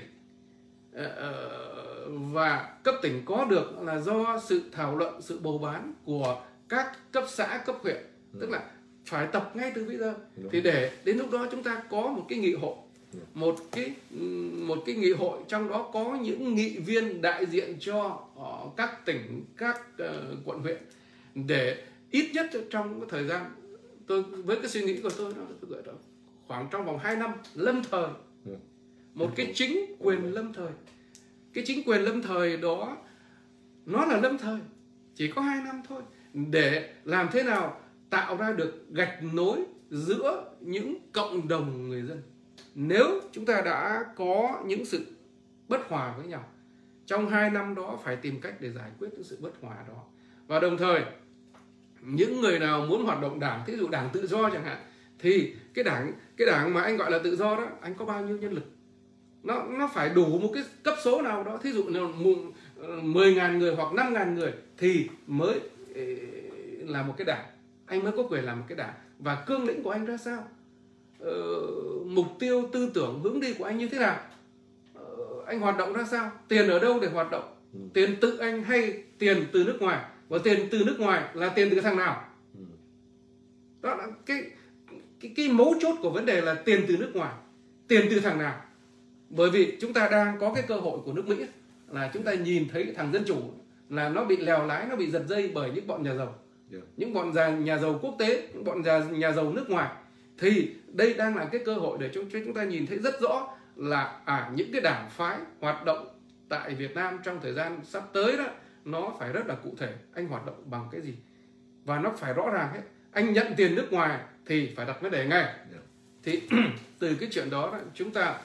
và cấp tỉnh có được là do sự thảo luận, sự bầu bán của các cấp xã, cấp huyện, tức là phải tập ngay từ bây giờ. Thì để đến lúc đó chúng ta có một cái nghị hội, một cái nghị hội trong đó có những nghị viên đại diện cho các tỉnh, các quận huyện, để ít nhất trong cái thời gian, tôi với cái suy nghĩ của tôi gợi đó khoảng trong vòng 2 năm lâm thời, một cái chính quyền lâm thời. Cái chính quyền lâm thời đó nó là lâm thời, chỉ có 2 năm thôi, để làm thế nào tạo ra được gạch nối giữa những cộng đồng người dân. Nếu chúng ta đã có những sự bất hòa với nhau, trong 2 năm đó phải tìm cách để giải quyết những sự bất hòa đó. Và đồng thời những người nào muốn hoạt động đảng, thí dụ đảng tự do chẳng hạn, thì cái đảng mà anh gọi là tự do đó, anh có bao nhiêu nhân lực, nó phải đủ một cái cấp số nào đó, thí dụ là 10.000 người hoặc 5.000 người thì mới là một cái đảng, anh mới có quyền làm một cái đảng. Và cương lĩnh của anh ra sao, mục tiêu tư tưởng hướng đi của anh như thế nào, anh hoạt động ra sao, tiền ở đâu để hoạt động, tiền tự anh hay tiền từ nước ngoài, và tiền từ nước ngoài là tiền từ thằng nào. Đó là cái mấu chốt của vấn đề là tiền từ nước ngoài, tiền từ thằng nào. Bởi vì chúng ta đang có cái cơ hội của nước Mỹ là chúng ta nhìn thấy thằng dân chủ là nó bị lèo lái, nó bị giật dây bởi những bọn nhà giàu, những bọn nhà giàu quốc tế, những bọn nhà giàu nước ngoài. Thì đây đang là cái cơ hội để chúng ta nhìn thấy rất rõ là những cái đảng phái hoạt động tại Việt Nam trong thời gian sắp tới đó, nó phải rất là cụ thể, anh hoạt động bằng cái gì, và nó phải rõ ràng hết. Anh nhận tiền nước ngoài thì phải đặt vấn đề ngay. Thì từ cái chuyện đó chúng ta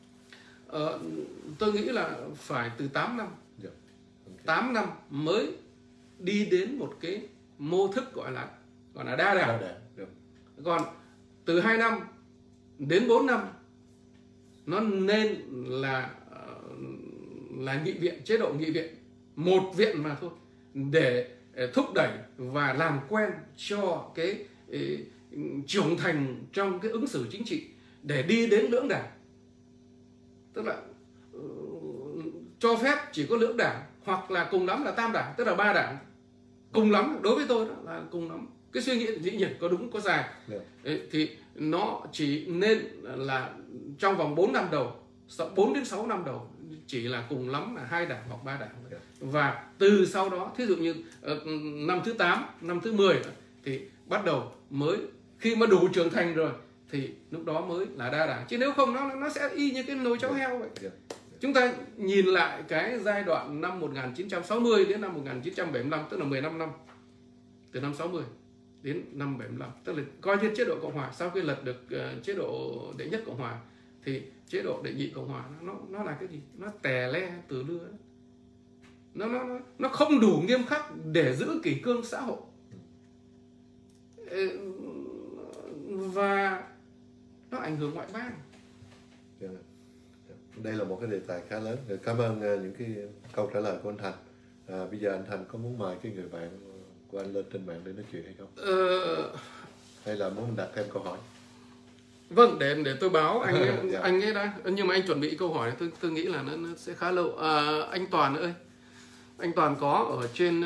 tôi nghĩ là phải từ 8 năm 8 năm mới đi đến một cái mô thức gọi là đa đảng. Còn từ 2 năm đến 4 năm nó nên là nghị viện, chế độ nghị viện, một viện mà thôi, để thúc đẩy và làm quen cho cái trưởng thành trong cái ứng xử chính trị để đi đến lưỡng đảng. Tức là cho phép chỉ có lưỡng đảng, hoặc là cùng lắm là tam đảng, tức là 3 đảng. Cùng lắm, đối với tôi đó là cùng lắm. Cái suy nghĩ dĩ nhiên có đúng có sai. Thì nó chỉ nên là trong vòng 4 năm đầu, 4 đến 6 năm đầu chỉ là cùng lắm là 2 đảng hoặc 3 đảng. Và từ sau đó, thí dụ như năm thứ 8, năm thứ 10 thì bắt đầu mới, khi mà đủ trưởng thành rồi thì lúc đó mới là đa đảng. Chứ nếu không nó sẽ y như cái nồi cháo heo vậy. Chúng ta nhìn lại cái giai đoạn năm 1960 đến năm 1975, tức là 15 năm, từ năm 60 đến năm 75, tức là coi như chế độ Cộng hòa. Sau khi lật được chế độ đệ nhất Cộng hòa thì chế độ đệ nhị Cộng hòa nó là cái gì? Nó tè le từ lưa. Nó không đủ nghiêm khắc để giữ kỷ cương xã hội. Và nó ảnh hưởng ngoại bang. Đây là một cái đề tài khá lớn. Cảm ơn những cái câu trả lời của anh Thành. Bây giờ anh Thành có muốn mời cái người bạn của anh lên trên mạng để nói chuyện hay không? Hay là muốn đặt thêm câu hỏi? Vâng, để tôi báo anh anh ấy đã. Nhưng mà anh chuẩn bị câu hỏi tôi nghĩ là nó sẽ khá lâu. Anh Toàn ơi, anh Toàn có ở trên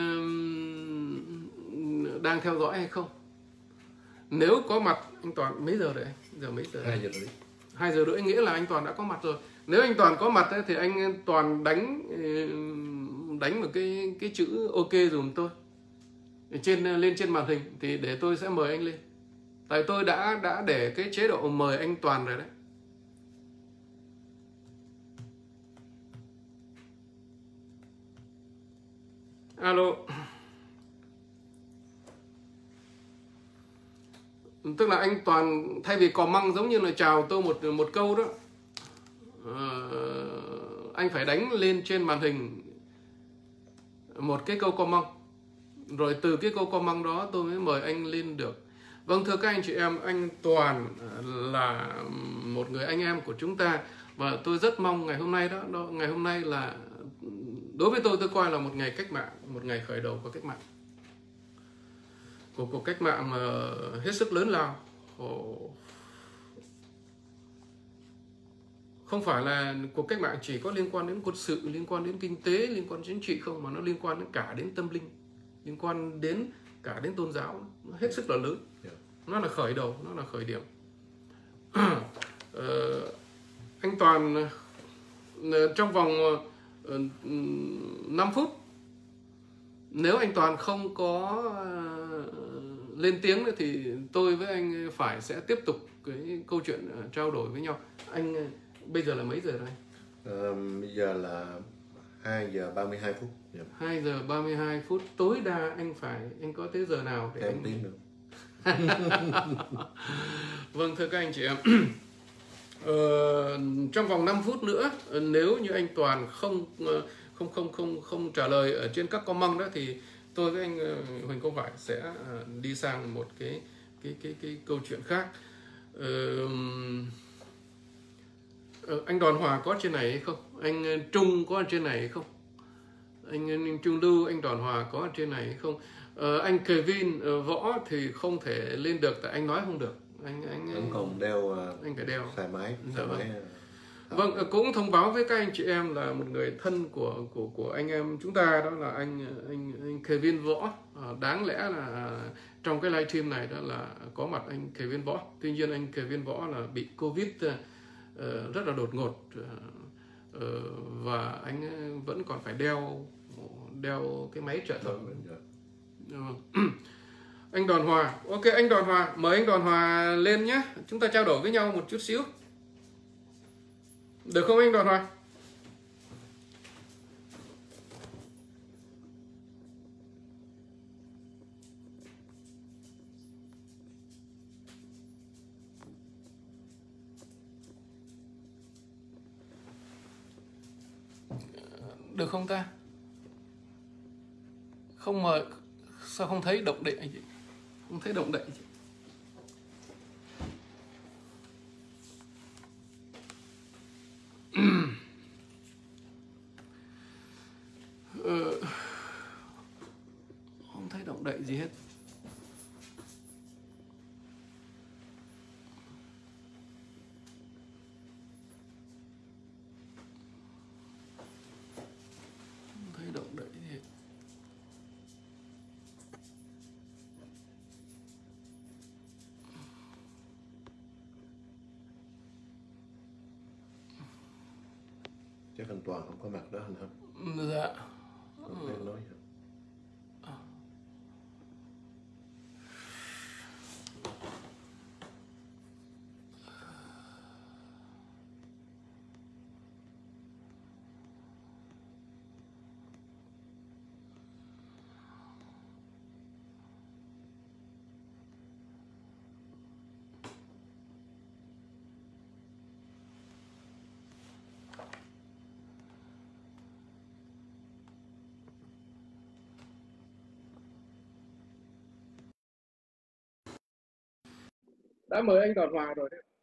đang theo dõi hay không? Nếu có mặt, anh Toàn mấy giờ đấy? Giờ mấy giờ? 2 giờ rưỡi. 2 giờ rưỡi nghĩa là anh Toàn đã có mặt rồi. Nếu anh Toàn có mặt ấy, thì anh Toàn đánh một cái chữ OK dùm tôi lên trên màn hình, thì để tôi sẽ mời anh lên. Tại tôi đã để cái chế độ mời anh Toàn rồi đấy. Alo. tức là anh Toàn thay vì cò măng giống như là chào tôi một câu đó, anh phải đánh lên trên màn hình một cái câu comment, rồi từ cái câu comment đó tôi mới mời anh lên được. Vâng, thưa các anh chị em, anh Toàn là một người anh em của chúng ta, và tôi rất mong ngày hôm nay ngày hôm nay là đối với tôi coi là một ngày cách mạng, một ngày khởi đầu của cách mạng, của cuộc cách mạng mà hết sức lớn lao. Không phải là cuộc cách mạng chỉ có liên quan đến quân sự, liên quan đến kinh tế, liên quan đến chính trị không, mà nó liên quan đến cả đến tâm linh, liên quan đến cả đến tôn giáo, nó hết sức là lớn. Nó là khởi đầu, nó là khởi điểm. Anh Toàn trong vòng 5 phút, nếu anh Toàn không có lên tiếng nữa thì tôi với anh Phải sẽ tiếp tục cái câu chuyện trao đổi với nhau. Anh bây giờ là mấy giờ rồi? Bây giờ là 2 giờ 32 phút. 2 giờ 32 phút. Tối đa anh có tới giờ nào để em anh... tiếng nữa. Vâng, thưa các anh chị em, trong vòng 5 phút nữa, nếu như anh Toàn không trả lời ở trên các comment đó, thì tôi với anh Huỳnh Công Phải sẽ đi sang một cái câu chuyện khác. Anh Đoàn Hòa có trên này hay không? Anh Trung có trên này hay không? Anh Trung Lưu, anh Đoàn Hòa có trên này hay không? Anh Kevin Võ thì không thể lên được tại anh nói không được. Anh còn đeo, anh phải đeo xài máy. Vâng, cũng thông báo với các anh chị em là một người thân của anh em chúng ta, đó là anh Kevin Võ. Đáng lẽ là trong cái livestream này đó là có mặt anh Kevin Võ. Tuy nhiên anh Kevin Võ là bị Covid rất là đột ngột, và anh vẫn còn phải đeo cái máy trợ thở. Anh Đoàn Hòa, ok, anh Đoàn Hòa, mời anh Đoàn Hòa lên nhé, chúng ta trao đổi với nhau một chút xíu, được không anh Đoàn Hòa? Được không ta? Không mời, sao không thấy động đậy anh chị? Không thấy động đậy chị. Không thấy động đậy gì hết. Không thấy động đậy gì hết. Chắc anh Toàn không có mặt đó anh hả? Dạ. Không thể nói hả? Đã mời anh Đoàn Hòa rồi đấy.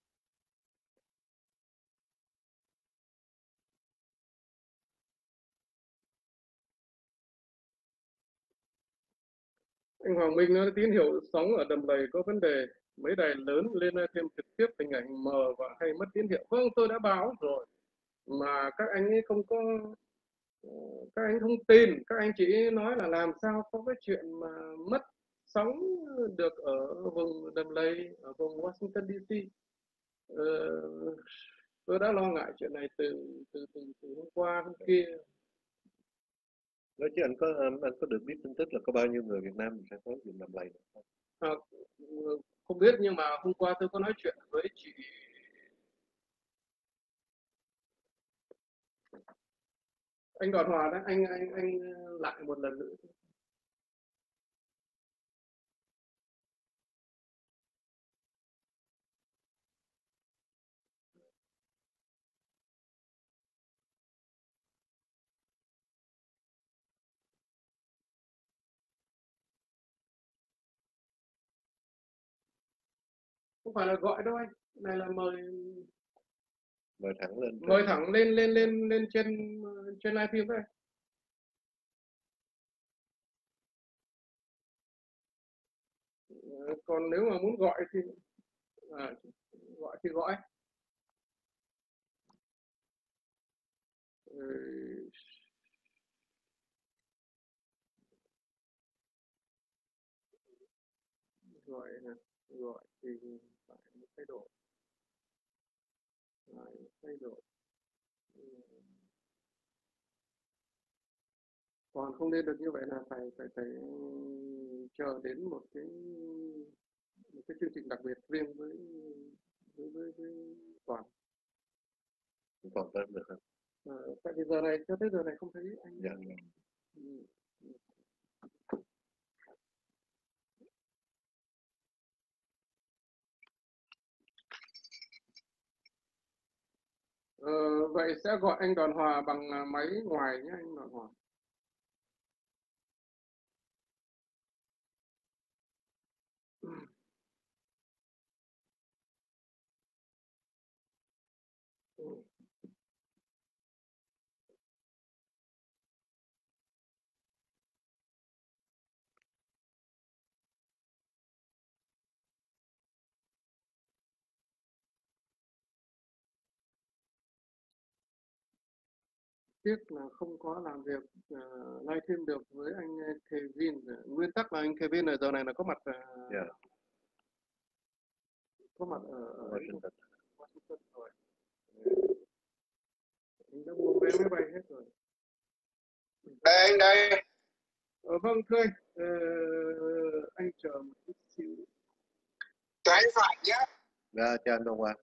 Anh Hoàng Minh nói tín hiệu sóng ở đầm lầy có vấn đề, mấy đài lớn lên thêm trực tiếp hình ảnh mờ và hay mất tín hiệu. Vâng, tôi đã báo rồi mà các anh ấy không có, các anh không tin, các anh chỉ nói là làm sao có cái chuyện mà mất sóng được ở vùng đầm lầy, ở vùng Washington DC. Tôi đã lo ngại chuyện này từ hôm qua hôm kia. Nói chứ anh có được biết tin tức là có bao nhiêu người Việt Nam sẽ tới vùng đầm lầy không? Không biết, nhưng mà hôm qua tôi có nói chuyện với chị anh Đoàn Hòa đấy, anh lại một lần nữa. không phải là gọi đâu anh, này là mời thẳng lên mời thẳng lên trên livestream đấy. Còn nếu mà muốn gọi thì gọi thì gọi. Gọi thì phải thay đổi, thay đổi. Còn không nên được như vậy là phải chờ đến một cái chương trình đặc biệt riêng với Toàn. Toàn tới được không? Tại vì giờ này cho tới giờ này không thấy anh. Dạ. Vậy sẽ gọi anh Đoàn Hòa bằng máy ngoài nhé anh Đoàn Hòa. Tiếc là không có làm việc livestream được với anh Kevin. Nguyên tắc là anh Kevin ở giờ này là có mặt có mặt ở Washington rồi. Anh đã mua vé máy bay hết rồi. Đây anh đây. Vâng thưa anh chờ một chút xíu. Trái phải nhé. Dạ, cho anh Đông Hoa.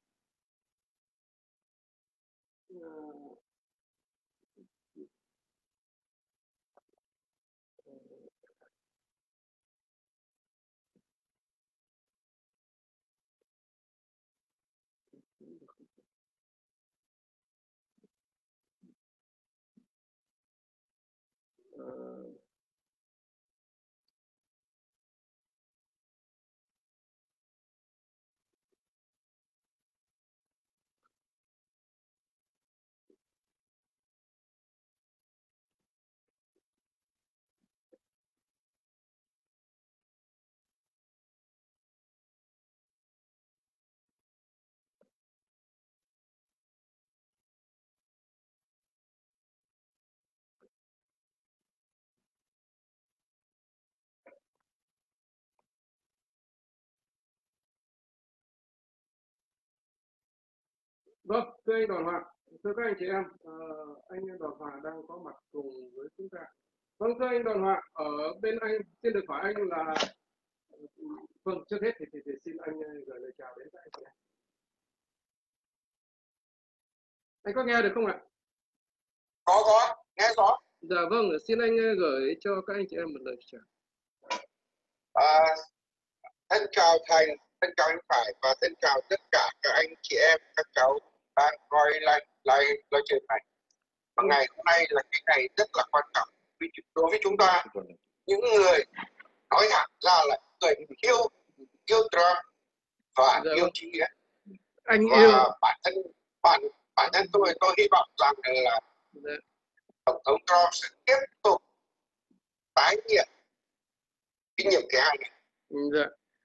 Vâng, thưa anh Đoàn Hòa, thưa các anh chị em, anh Đoàn Hòa đang có mặt cùng với chúng ta. Vâng, thưa anh Đoàn Hòa, ở bên anh xin được hỏi anh là, vâng, trước hết thì xin anh gửi lời chào đến các anh chị em. Anh có nghe được không ạ? Có, nghe rõ. Dạ vâng, xin anh gửi cho các anh chị em một lời chào. Thân chào Thành, thân chào anh Phải và thân chào tất cả các anh chị em, các cháu đang coi live stream này. Và ngày hôm nay là cái ngày rất là quan trọng đối với chúng ta, những người nói thẳng ra là người yêu Trump và yêu chính nghĩa. Anh và yêu bản thân tôi hy vọng rằng là Tổng thống Trump sẽ tiếp tục tái nhiệm cái nhiệm kỳ 2 này. Dạ.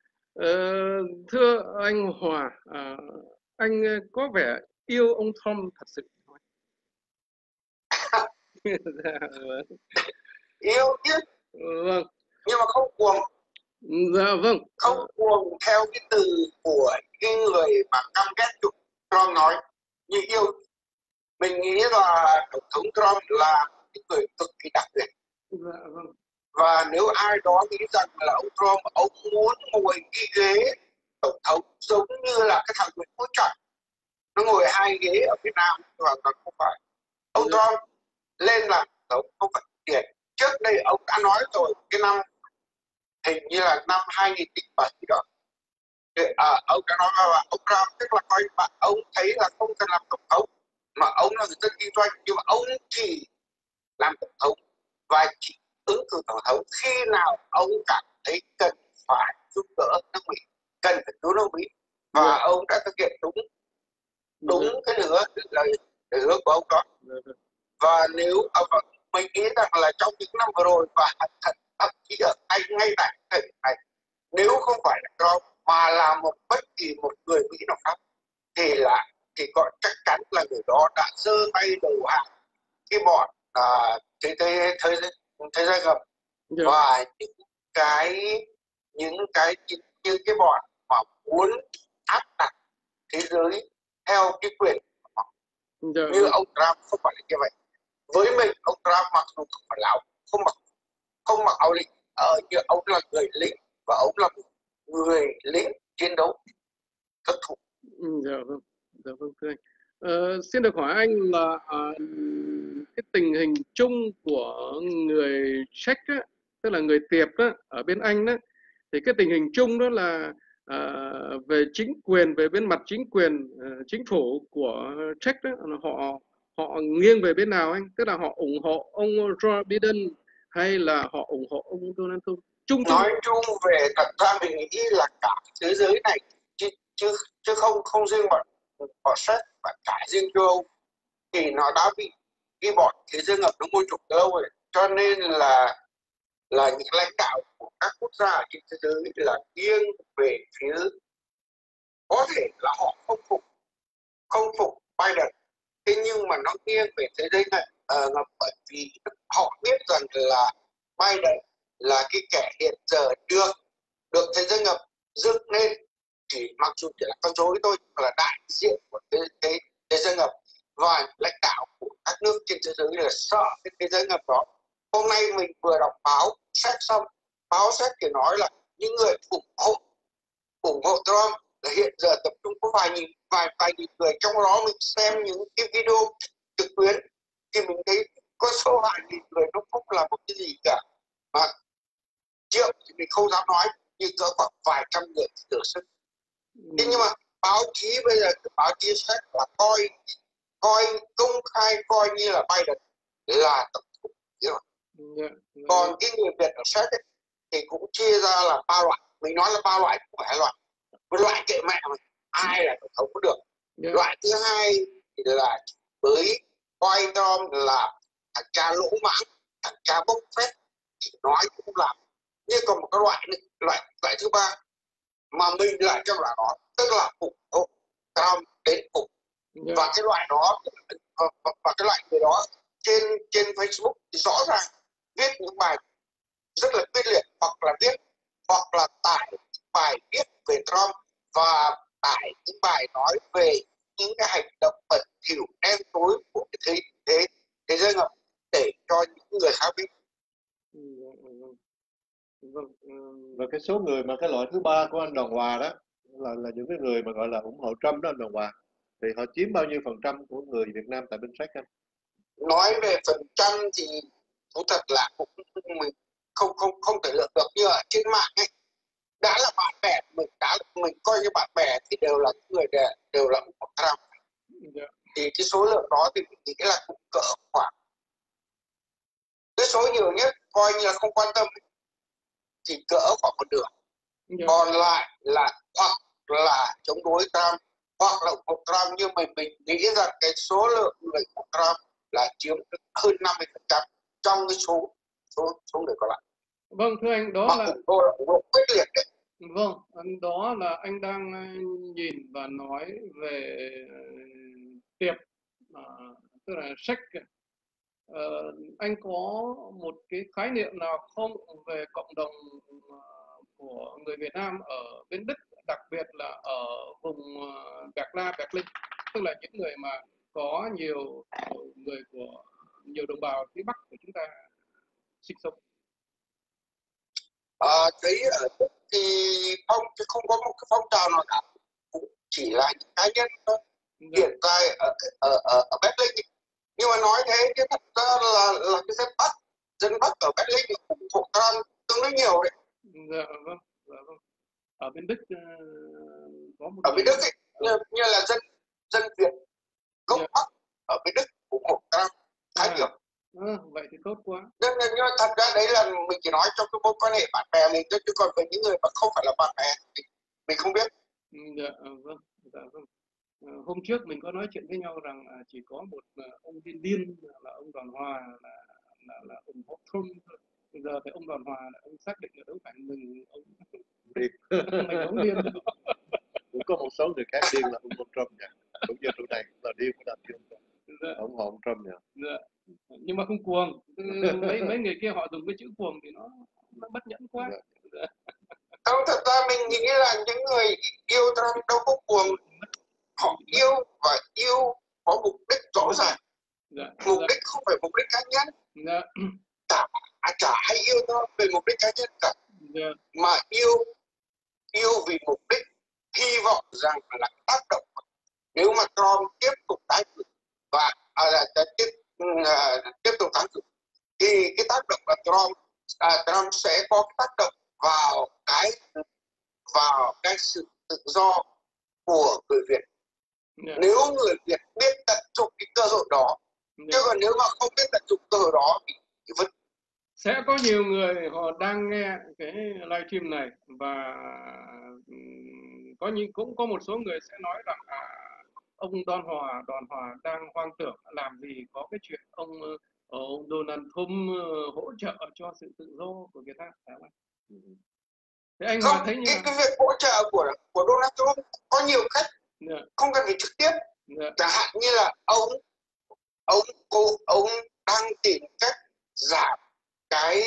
Thưa anh Hòa, anh có vẻ yêu ông Trump thật sự. Dạ, vâng. Yêu chứ. Vâng. Nhưng mà không cuồng. Dạ vâng. Không cuồng theo cái từ của cái người mà căm ghét Trump nói như yêu. Mình nghĩ là Tổng thống Trump là cái người cực kỳ đặc biệt. Dạ vâng. Và nếu ai đó nghĩ rằng là ông Trump, ông muốn ngồi cái ghế Tổng thống giống như là cái thằng Nguyễn Phú Trọng, nó ngồi 2 ghế ở Việt Nam, hoàn toàn không phải. Ông Trump lên làm Tổng thống không phải tiền. Trước đây ông đã nói rồi, cái năm hình như là năm 2007 đó. Ông đã nói là ông Trump tức là coi bạn ông thấy là không cần làm Tổng thống, mà ông là người dân kinh doanh, nhưng mà ông chỉ làm Tổng thống và chỉ ứng cử Tổng thống khi nào ông cảm thấy cần phải giúp đỡ nước Mỹ, cần phải cứu nước Mỹ, và ông đã thực hiện đúng cái lời hứa của ông đó. Và nếu mình nghĩ rằng là trong những năm vừa rồi và thậm chí ở ngay tại thời điểm này, nếu không phải là Trump mà là bất kỳ một người Mỹ nào khác thì chắc chắn là người đó đã giơ tay đầu hàng cái bọn thế giới ngầm và những cái bọn mà muốn áp đặt thế giới theo cái quyền như ông Trump không phải là như vậy. Với mình, ông Trump mặc dù không phải là không mặc áo lính, như ông là người lính và ông là người lính chiến đấu thực thụ. Dạ vâng thưa anh. Xin được hỏi anh là cái tình hình chung của người Czech á, tức là người Tiệp á, ở bên Anh đó, thì cái tình hình chung đó là về chính quyền, về bên mặt chính quyền, chính phủ của Czech đó, họ nghiêng về bên nào anh? Tức là họ ủng hộ ông Joe Biden hay là họ ủng hộ ông Donald Trump? Nói chung về thật ra mình nghĩ là cả thế giới này chứ không riêng bọn Séc và cả riêng châu Âu thì nó đã bị cái bọn thế giới ngầm nó môi trục lâu rồi, cho nên là những lãnh đạo của các quốc gia trên thế giới là nghiêng về phía, có thể là họ không phục Biden, thế nhưng mà nó nghiêng về thế giới ngầm bởi vì họ biết rằng là Biden là cái kẻ hiện giờ được thế giới ngầm dựng lên, chỉ mặc dù chỉ là con rối thôi, là đại diện của thế giới ngầm, và lãnh đạo của các nước trên thế giới là sợ cái thế giới ngầm đó. Hôm nay mình vừa đọc báo Séc xong, báo Séc thì nói là những người ủng hộ Trump là hiện giờ tập trung có vài nghìn người, trong đó mình xem những cái video trực tuyến thì mình thấy có số vài nghìn người, nó không là một cái gì cả, mà triệu thì mình không dám nói, nhưng cỡ khoảng vài trăm người tự sức. Thế nhưng mà báo chí bây giờ, báo chí Séc là coi công khai coi như là Biden là tổng thống. Còn cái người Việt ở Séc thì cũng chia ra là 3 loại. Mình nói là 3 loại, không phải 2 loại. Một loại kệ mẹ mà ai là tổng thống cũng được. Loại thứ hai thì là với coi Trump là thằng cha lỗ mãng, thằng cha bốc phét, chỉ nói cũng làm. Nhưng còn một cái loại thứ ba mà mình lại trong là đó, tức là ủng hộ Trump đến cùng. Và cái loại đó, và cái loại người đó trên Facebook thì rõ ràng viết những bài rất là quyết liệt, hoặc là tải bài viết về Trump và tải những bài nói về những cái hành động bẩn thỉu đen tối của cái thế giới ngầm để cho những người khác biết. Và cái số người mà cái loại thứ ba của anh Đoàn Hòa đó là những cái người mà gọi là ủng hộ Trump đó anh Đoàn Hòa, thì họ chiếm bao nhiêu % của người Việt Nam tại bên Séc anh? Nói về phần trăm thì thú thật là cũng mình không thể lượng được, như ở trên mạng ấy, đã là bạn bè mình coi như bạn bè thì đều là những người đều là ủng hộ Trump. Thì cái số lượng đó thì mình nghĩ là cũng cỡ khoảng, cái số nhiều nhất coi như là không quan tâm thì cỡ khoảng một nửa. Còn lại là hoặc là chống đối Trump hoặc là ủng hộ Trump, nhưng mình nghĩ rằng cái số lượng người ủng hộ Trump là chiếm hơn 50% trong cái số người còn lại. Vâng thưa anh, đó mà là ủng hộ quyết liệt đấy. Vâng, đó là anh đang nhìn và nói về Tiệp, tức là Séc. Anh có một cái khái niệm nào không về cộng đồng của người Việt Nam ở bên Đức, đặc biệt là ở vùng Berlin, tức là những người mà có nhiều người của nhiều đồng bào phía Bắc của chúng ta sinh sống? Thấy ở Đức thì không có một cái phong trào nào cả, cũng chỉ là những cá nhân thôi. Hiện tại ở Berlin, nhưng mà nói thế chứ thật ra là cái dân Bắc ở Berlin ủng hộ Trump tương đối nhiều đấy. Dạ vâng. Ở bên Đức có một, ở bên Đức ấy, như là dân Việt gốc Bắc ở bên Đức ủng hộ Trump khá nhiều. Vậy thì tốt quá. Nhưng thật ra đấy là mình chỉ nói trong cái mối quan hệ bạn bè mình thôi, chứ còn với những người mà không phải là bạn bè mình không biết. Dạ, vâng, dạ vâng. Hôm trước mình có nói chuyện với nhau rằng chỉ có một ông điên điên là ông Đoàn Hòa là ủng hộ Trump thôi. Bây giờ thì ông Đoàn Hòa ông xác định là đâu phải mình ông Điên. mình ông điên đâu. Cũng có một số người khác điên là ủng hộ Trump nha. Cũng như chỗ này cũng là điên của Đàm Chung, Dạ, ủng hộ ông Trump nha. dạ. Nhưng mà không cuồng. Mấy người kia họ dùng cái chữ cuồng thì nó bất nhẫn quá. Dạ. Dạ. Không, thật ra mình nghĩ là những người yêu Trump đâu có cuồng, họ yêu và yêu có mục đích rõ ràng. Dạ, Mục dạ, đích không phải mục đích cá nhân. dạ, Chả ai yêu Trump về mục đích cá nhân cả, dạ, mà yêu vì mục đích hy vọng rằng là tác động. Nếu mà Trump tiếp tục tái cử và tiếp tục tái cử thì cái tác động là Trump sẽ có cái tác động vào cái sự tự do của người Việt. dạ, Nếu người Việt biết tận dụng cái cơ hội đó, chứ dạ. còn nếu mà không biết tận dụng cơ hội đó thì vẫn Sẽ có nhiều người họ đang nghe cái livestream này và cũng có một số người sẽ nói rằng ông Đoàn Hòa đang hoang tưởng, làm gì có cái chuyện ông Donald Trump hỗ trợ cho sự tự do của Việt Nam, phải không? Thế anh Hòa không. thấy như nào? Cái việc hỗ trợ của Donald Trump có nhiều cách, Dạ, không cần phải trực tiếp. dạ, Chẳng hạn như là ông đang tìm cách giảm cái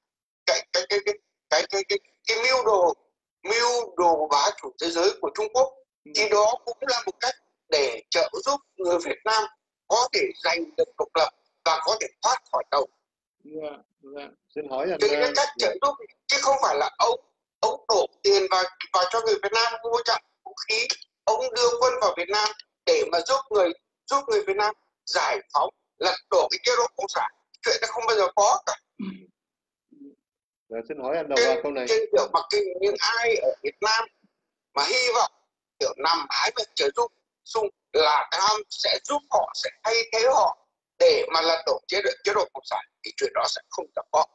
mưu đồ bá chủ thế giới của Trung Quốc, thì đó cũng là một cách để trợ giúp người Việt Nam có thể giành được độc lập và có thể thoát khỏi đầu. dạ, dạ. Xin hỏi anh. Thì cái cách trợ giúp chứ không phải là ông đổ tiền vào cho người Việt Nam mua chặn vũ khí, ông đưa quân vào Việt Nam để mà giúp người Việt Nam giải phóng lật đổ cái chế độ cộng sản. Chuyện đó không bao giờ có cả. Xin hỏi anh Đồng Hòa câu này. Trên kiểu mặc những ai ở Việt Nam mà hy vọng kiểu nằm ái về trợ giúp xung là Trump sẽ giúp họ, sẽ thay thế họ để mà lật đổ chế độ cộng sản, thì chuyện đó sẽ không thể có.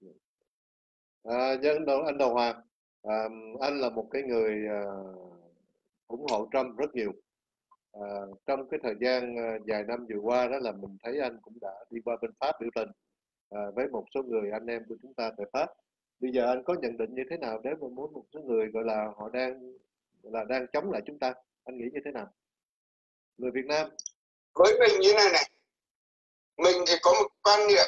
Anh Đồng Hòa, anh là một cái người ủng hộ Trump rất nhiều. Trong cái thời gian vài năm vừa qua đó là mình thấy anh cũng đã đi qua bên Pháp biểu tình với một số người anh em của chúng ta tại Pháp. Bây giờ anh có nhận định như thế nào nếu mà muốn một số người gọi là họ đang chống lại chúng ta, anh nghĩ như thế nào? Người Việt Nam. Với mình như này, mình thì có một quan niệm,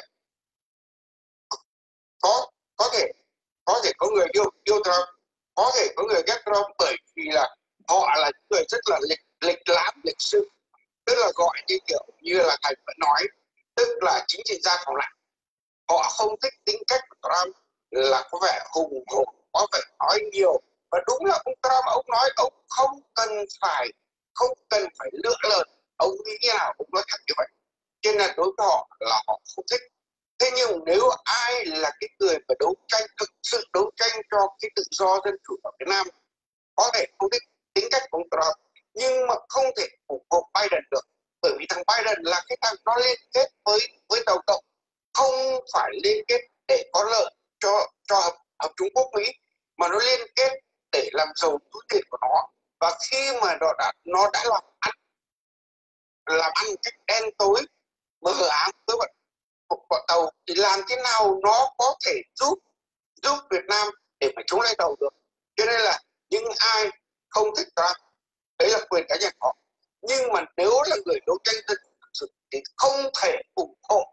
có thể có người yêu Trump, có thể có người ghét Trump, bởi vì là họ là người rất là lịch lãm, lịch sự, tức là gọi như kiểu như là thầy vẫn nói, tức là chính trị gia phòng lạc. Họ không thích tính cách của Trump là có vẻ hùng hổ, có vẻ nói nhiều, và đúng là ông Trump ông nói ông không cần phải lựa lời, ông nghĩ như nào ông nói thật như vậy, cho nên là đối với họ là họ không thích. Thế nhưng nếu ai là cái người mà thực sự đấu tranh cho cái tự do dân chủ ở Việt Nam, có thể không thích tính cách của ông Trump, nhưng mà không thể ủng hộ Biden được, bởi vì thằng Biden là cái thằng nó liên kết với Tổng cộng, không phải liên kết để có lợi cho hợp Trung Quốc Mỹ, mà nó liên kết để làm giàu túi tiền của nó. Và khi mà nó đã làm ăn cách đen tối, mờ ám với bọn Tàu, thì làm thế nào nó có thể giúp Việt Nam để mà chống lại Tàu được. Cho nên là những ai không thích Trump, đấy là quyền cá nhân họ, nhưng mà nếu là người đấu tranh dân sự thì không thể ủng hộ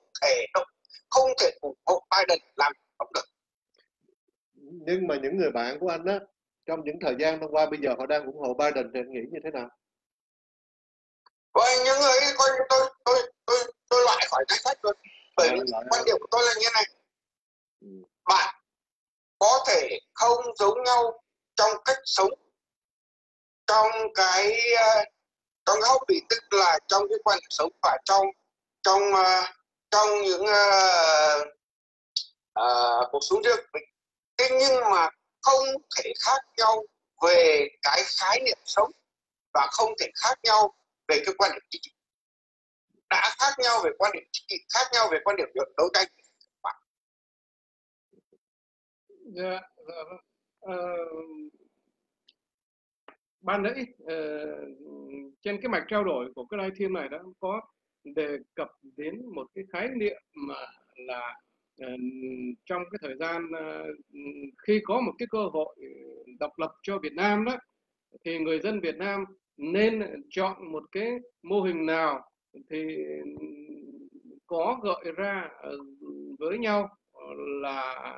Biden làm không được. Nhưng mà những người bạn của anh á, trong những thời gian hôm qua bây giờ họ đang ủng hộ Biden thì anh nghĩ như thế nào? Vậy những người ấy coi như tôi loại khỏi danh sách rồi, bởi vì quan điểm của tôi là như này, bạn có thể không giống nhau trong cách sống, trong cái hobby, tức là trong cái quan điểm sống, và trong những cuộc sống riêng của mình. Thế nhưng mà không thể khác nhau về cái khái niệm sống, và không thể khác nhau về cái quan điểm chính trị. Đã khác nhau về quan điểm chính trị, khác nhau về quan điểm đấu tranh. Dạ, dạ. ban nãy trên cái mạch trao đổi của cái livestream này đã có đề cập đến một cái khái niệm mà là trong cái thời gian khi có một cái cơ hội độc lập cho Việt Nam đó, thì người dân Việt Nam nên chọn một cái mô hình nào, thì có gợi ra với nhau là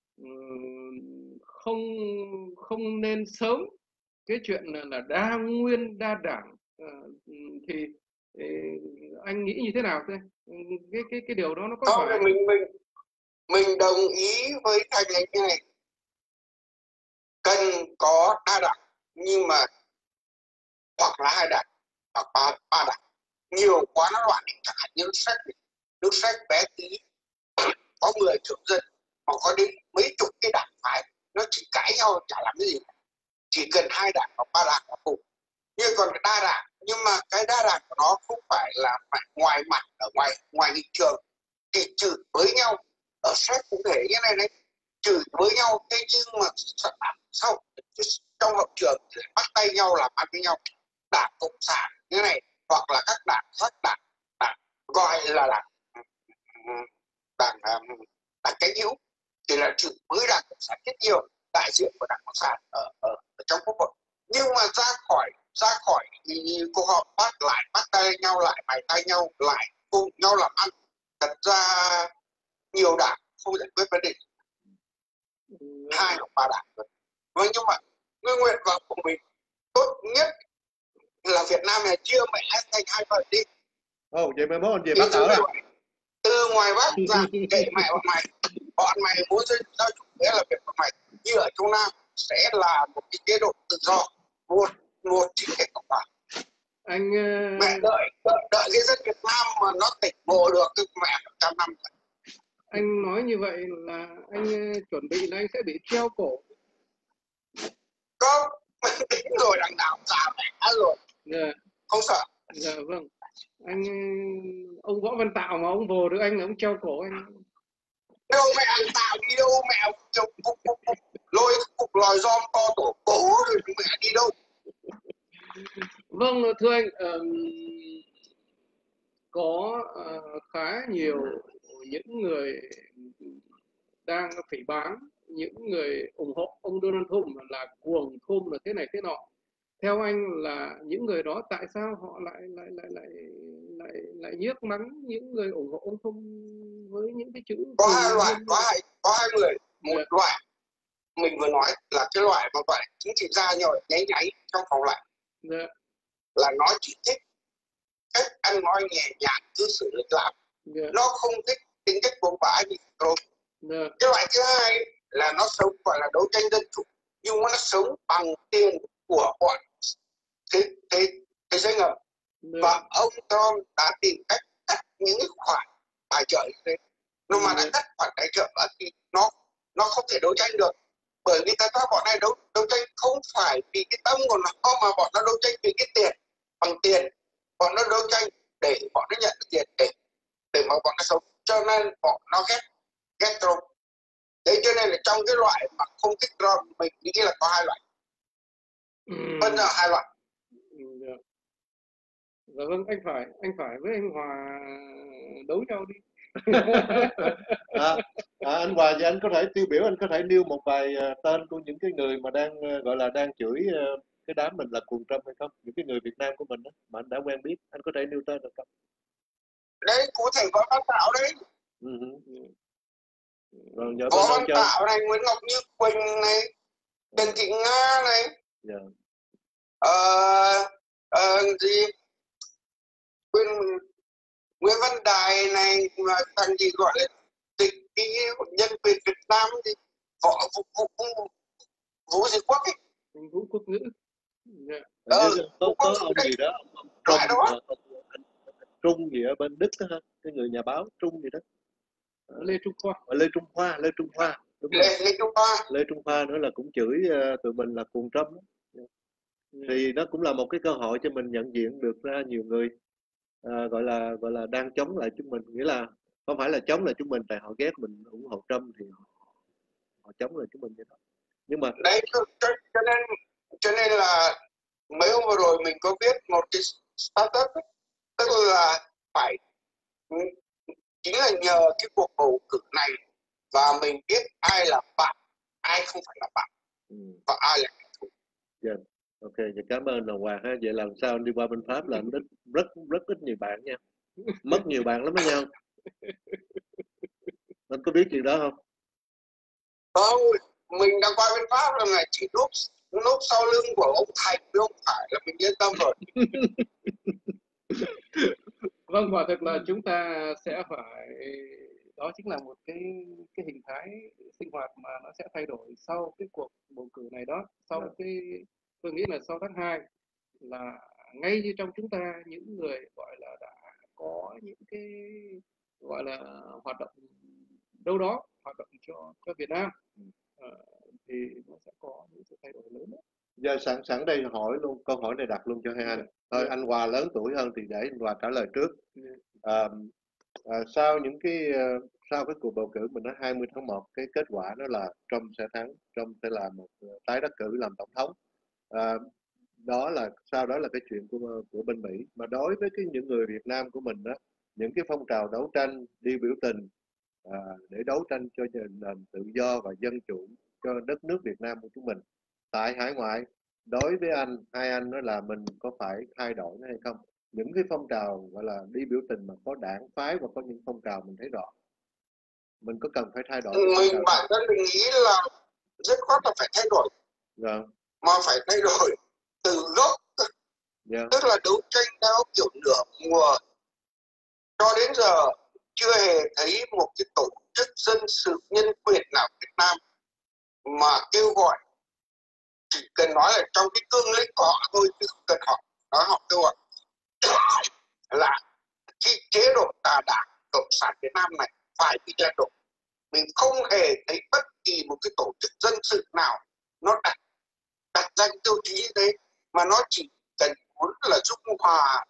không nên sớm cái chuyện là đa nguyên đa đảng. Thì anh nghĩ như thế nào thế? Cái điều đó nó có Không, phải mình đồng ý với Thành này như này, cần có đa đảng nhưng mà hoặc là 2 đảng hoặc 3 đảng. Nhiều quá nó loạn, chẳng hạn như nước sách bé tí có 10 triệu dân mà có đến mấy chục cái đảng phái, nó chỉ cãi nhau chả làm cái gì, chỉ cần 2 đảng hoặc 3 đảng là cùng. Nhưng còn cái đa đảng, nhưng mà cái đa đảng của nó không phải là ngoài mặt, ở ngoài nghị trường thì chửi với nhau. Ở sách cũng thể như này đấy, chửi với nhau, thế nhưng mà sau trong hậu trường thì bắt tay nhau làm ăn với nhau. Đảng cộng sản như này hoặc là các đảng khác, đảng gọi là đảng cánh hữu thì là chửi với đảng cộng sản rất nhiều, đại diện của đảng cộng sản ở trong quốc hội. Nhưng mà ra khỏi cuộc họp bắt tay nhau lại, mày tay nhau lại, cùng nhau làm ăn. Thật ra nhiều đảng không giải quyết vấn đề, 2 hoặc 3 đảng. Vâng, nhưng mà cái nguyện vọng của mình tốt nhất là Việt Nam này chia mẹ thành 2 phần đi. Vậy mai mốt anh về Bắc ở à? Từ ngoài Bắc ra kệ mẹ bọn mày muốn giao chủ nghĩa là việc của mày. Như ở trong Nam sẽ là một cái chế độ tự do, một chính thể cộng hòa. Anh mẹ đợi cái dân Việt Nam mà nó tỉnh ngộ được cái mẹ 100 năm. Anh nói như vậy là anh chuẩn bị là anh sẽ bị treo cổ. Không, mình tính rồi, đằng nào già mẹ rồi. Dạ. Không sợ. Dạ vâng. Ông Võ Văn Tạo mà ông vồ được anh là ông treo cổ anh. Đâu mẹ ăn Tạo đi đâu, mẹ lôi cục lòi giom to tổ cố rồi mẹ đi đâu. Vâng, thưa anh, có khá nhiều những người đang phỉ báng những người ủng hộ ông Donald Trump là cuồng Trump là thế này thế nọ. Theo anh là những người đó tại sao họ lại nhiếc mắng những người ủng hộ ông Trump với những cái chữ có hai người. Một loại mình vừa nói là cái loại mà gọi chính trị gia nhồi nháy trong phòng lạnh, là nó chỉ thích cách ăn nói nhẹ nhàng, cư xử lịch lãm, nó không thích tính cách bộc bả như Trump. Cái loại thứ hai là nó sống gọi là đấu tranh dân chủ, nhưng mà nó sống bằng tiền của bọn thế giới ngầm. Và ông Trump đã tìm cách cắt những khoản tài trợ như thế. Nhưng mà đã cắt khoản tài trợ thì nó không thể đấu tranh được. Bởi vì tại sao bọn này đấu tranh không phải vì cái tâm của nó, mà bọn nó đấu tranh vì cái tiền, bằng tiền. Bọn nó đấu tranh để bọn nó nhận được tiền để mà bọn nó sống. Cho nên bọn nó ghét Trump. Thế cho nên là trong cái loại mà không thích Trump, mình nghĩ là có 2 loại. Phân ra 2 loại. Dạ vâng, anh phải với anh Hòa đấu nhau đi. Anh Hòa, thì anh có thể tiêu biểu, anh có thể nêu một vài tên của những cái người mà đang gọi là đang chửi cái đám mình là cuồng Trump hay không? Những cái người Việt Nam của mình đó, mà anh đã quen biết, anh có thể nêu tên được không? Đấy, cụ thể Võ Văn Tạo đấy. Võ Văn Tạo này, Nguyễn Ngọc Như Quỳnh này, Trần Thị Nga này, gì Nguyễn Văn Đài này, mà thằng gì gọi là tịch cái nhân quyền Việt Nam thì Vũ Duy Quốc ấy. Vũ Quốc Ngữ. Có ông gì đó, ông Trung gì ở bên Đức đó hả? Cái người nhà báo Trung gì đó. Lê Trung Khoa. Lê Trung Khoa. Đúng rồi. Lê Trung Khoa nữa là cũng chửi tụi mình là cuồng Trump đó. Thì nó cũng là một cái cơ hội cho mình nhận diện được ra nhiều người gọi là đang chống lại chúng mình, nghĩa là không phải là chống lại chúng mình tại họ ghét mình ủng hộ Trump thì họ chống lại chúng mình vậy đó. Nhưng mà đấy, cho nên là mấy hôm vừa rồi mình có viết một cái startup ấy, tức là phải chính là nhờ cái cuộc bầu cử này và mình biết ai là bạn, ai không phải là bạn và ai là kẻ thù. Yeah. Ok, vậy cảm ơn đồng Hoàng ha. Vậy làm sao anh đi qua bên Pháp là anh rất ít nhiều bạn nha, mất nhiều bạn lắm đó nha. Anh có biết chuyện đó không? Không, mình đang qua bên Pháp là ngày chỉ núp sau lưng của ông Thành với ông Khải là mình yên tâm rồi. Vâng, quả thực là chúng ta sẽ phải, đó chính là một cái hình thái sinh hoạt mà nó sẽ thay đổi sau cái cuộc bầu cử này đó. Sau tôi nghĩ là sau tháng 2 là ngay như trong chúng ta, những người gọi là đã có những cái gọi là hoạt động đâu đó, hoạt động cho Việt Nam, thì nó sẽ có những sự thay đổi lớn đó. Giờ sẵn đây hỏi luôn câu hỏi này, đặt luôn cho hai anh. Thôi anh Hòa lớn tuổi hơn thì để anh Hòa trả lời trước. Sau cái cuộc bầu cử mình nói 20 tháng 1, cái kết quả đó là Trump sẽ thắng, Trump sẽ là một tái đắc cử làm tổng thống. Đó là sau đó là cái chuyện của bên Mỹ. Mà đối với những người Việt Nam của mình đó, những cái phong trào đấu tranh đi biểu tình để đấu tranh cho nền tự do và dân chủ cho đất nước Việt Nam của chúng mình tại hải ngoại, đối với hai anh nói là mình có phải thay đổi nó hay không? Những cái phong trào gọi là đi biểu tình mà có đảng phái và có những phong trào mình thấy rõ, mình có cần phải thay đổi Bản thân mình nghĩ là rất khoát là phải thay đổi. Mà phải thay đổi từ gốc. Tức là đấu tranh theo kiểu nửa mùa cho đến giờ chưa hề thấy một cái tổ chức dân sự nhân quyền nào Việt Nam mà kêu gọi, chỉ cần nói là trong cái cương lĩnh của họ thôi, chứ không cần họ kêu gọi là cái chế độ tà đảng cộng sản Việt Nam này phải bị lật đổ. Mình không hề thấy bất kỳ một cái tổ chức dân sự nào nó đặt ra tiêu chí như thế, mà nó chỉ cần muốn là dung hòa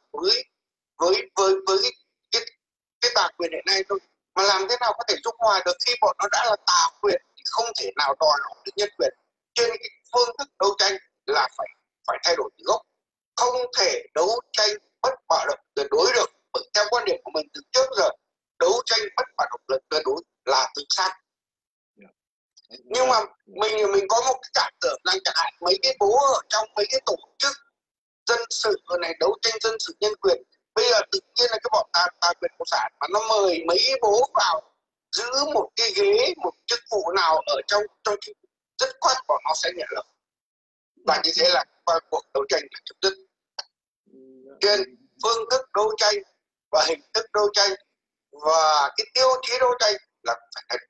với cái tà quyền hiện nay thôi. Mà làm thế nào có thể dung hòa được khi bọn nó đã là tà quyền thì không thể nào đòi hỏi được nhân quyền. Trên cái phương thức đấu tranh là phải thay đổi từ gốc, không thể đấu tranh bất bạo động tuyệt đối được. Bởi theo quan điểm của mình từ trước giờ, đấu tranh bất bạo động lực tuyệt đối là tự sát. Nhưng mà mình có một cái cảm tưởng rằng chẳng hạn mấy cái bố ở trong mấy cái tổ chức dân sự này, đấu tranh dân sự nhân quyền, bây giờ tự nhiên là cái bọn tà quyền cộng sản mà nó mời mấy bố vào giữ một cái ghế, một chức vụ nào ở trong rất khoát bọn nó sẽ nhận lời. Và như thế là qua cuộc đấu tranh là chấm dứt. Trên phương thức đấu tranh và hình thức đấu tranh và cái tiêu chí đấu tranh là phải thay đổi.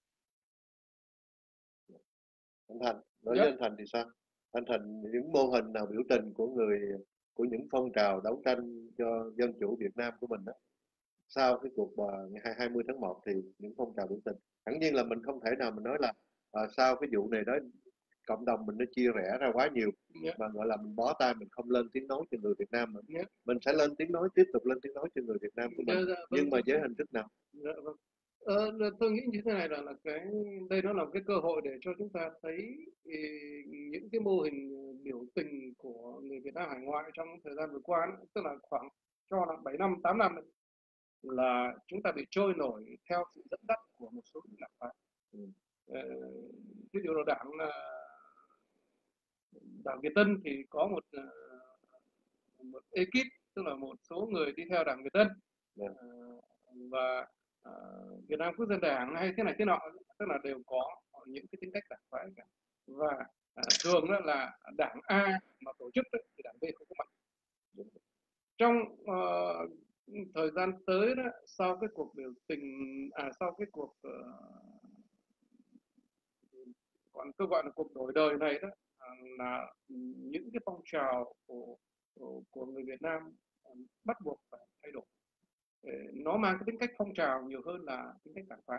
Anh Thành, nói với anh Thành thì sao? Anh Thành, những mô hình nào biểu tình của những phong trào đấu tranh cho dân chủ Việt Nam của mình đó, sau cái cuộc ngày 20 tháng 1 thì những phong trào biểu tình, hẳn nhiên là mình không thể nào mình nói là sau cái vụ này đó cộng đồng mình nó chia rẽ ra quá nhiều, mà gọi là mình bó tay, mình không lên tiếng nói cho người Việt Nam nữa. Mình sẽ lên tiếng nói, tiếp tục lên tiếng nói cho người Việt Nam của mình, nhưng mà với hình thức nào? Tôi nghĩ như thế này là đây nó là một cái cơ hội để cho chúng ta thấy những cái mô hình biểu tình của người Việt Nam hải ngoại trong thời gian vừa qua, tức là khoảng cho là 7 năm 8 năm là chúng ta bị trôi nổi theo sự dẫn dắt của một số đảng phái. Ví dụ là đảng Việt Tân thì có một ekip, tức là một số người đi theo đảng Việt Tân, và Việt Nam Quốc dân Đảng hay thế này thế nọ, tức là đều có những cái tính cách đảng phái cả. Và thường đó là đảng A mà tổ chức đấy, thì đảng B không có mặt. Trong thời gian tới đó, sau cái cuộc biểu tình, sau cái cuộc còn tôi gọi là cuộc đổi đời này đó, là những cái phong trào của người Việt Nam bắt buộc phải thay đổi. Nó mang cái tính cách phong trào nhiều hơn là tính cách đảng phái.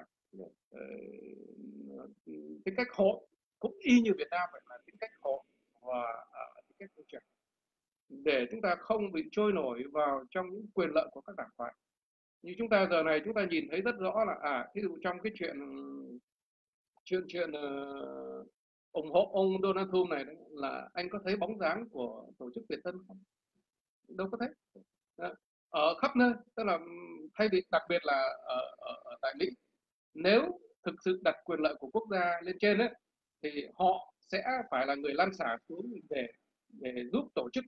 Tính cách hội cũng y như Việt Nam vậy, là tính cách hội và tính cách phong trào, để chúng ta không bị trôi nổi vào trong những quyền lợi của các đảng phái. Như chúng ta giờ này chúng ta nhìn thấy rất rõ là ví dụ trong cái chuyện ủng hộ ông Donald Trump này đấy, là anh có thấy bóng dáng của tổ chức Việt Tân không? Đâu có thấy. Ở khắp nơi, tức là thay vì đặc biệt là ở tại Mỹ, nếu thực sự đặt quyền lợi của quốc gia lên trên ấy, thì họ sẽ phải là người lăn xả xuống để giúp tổ chức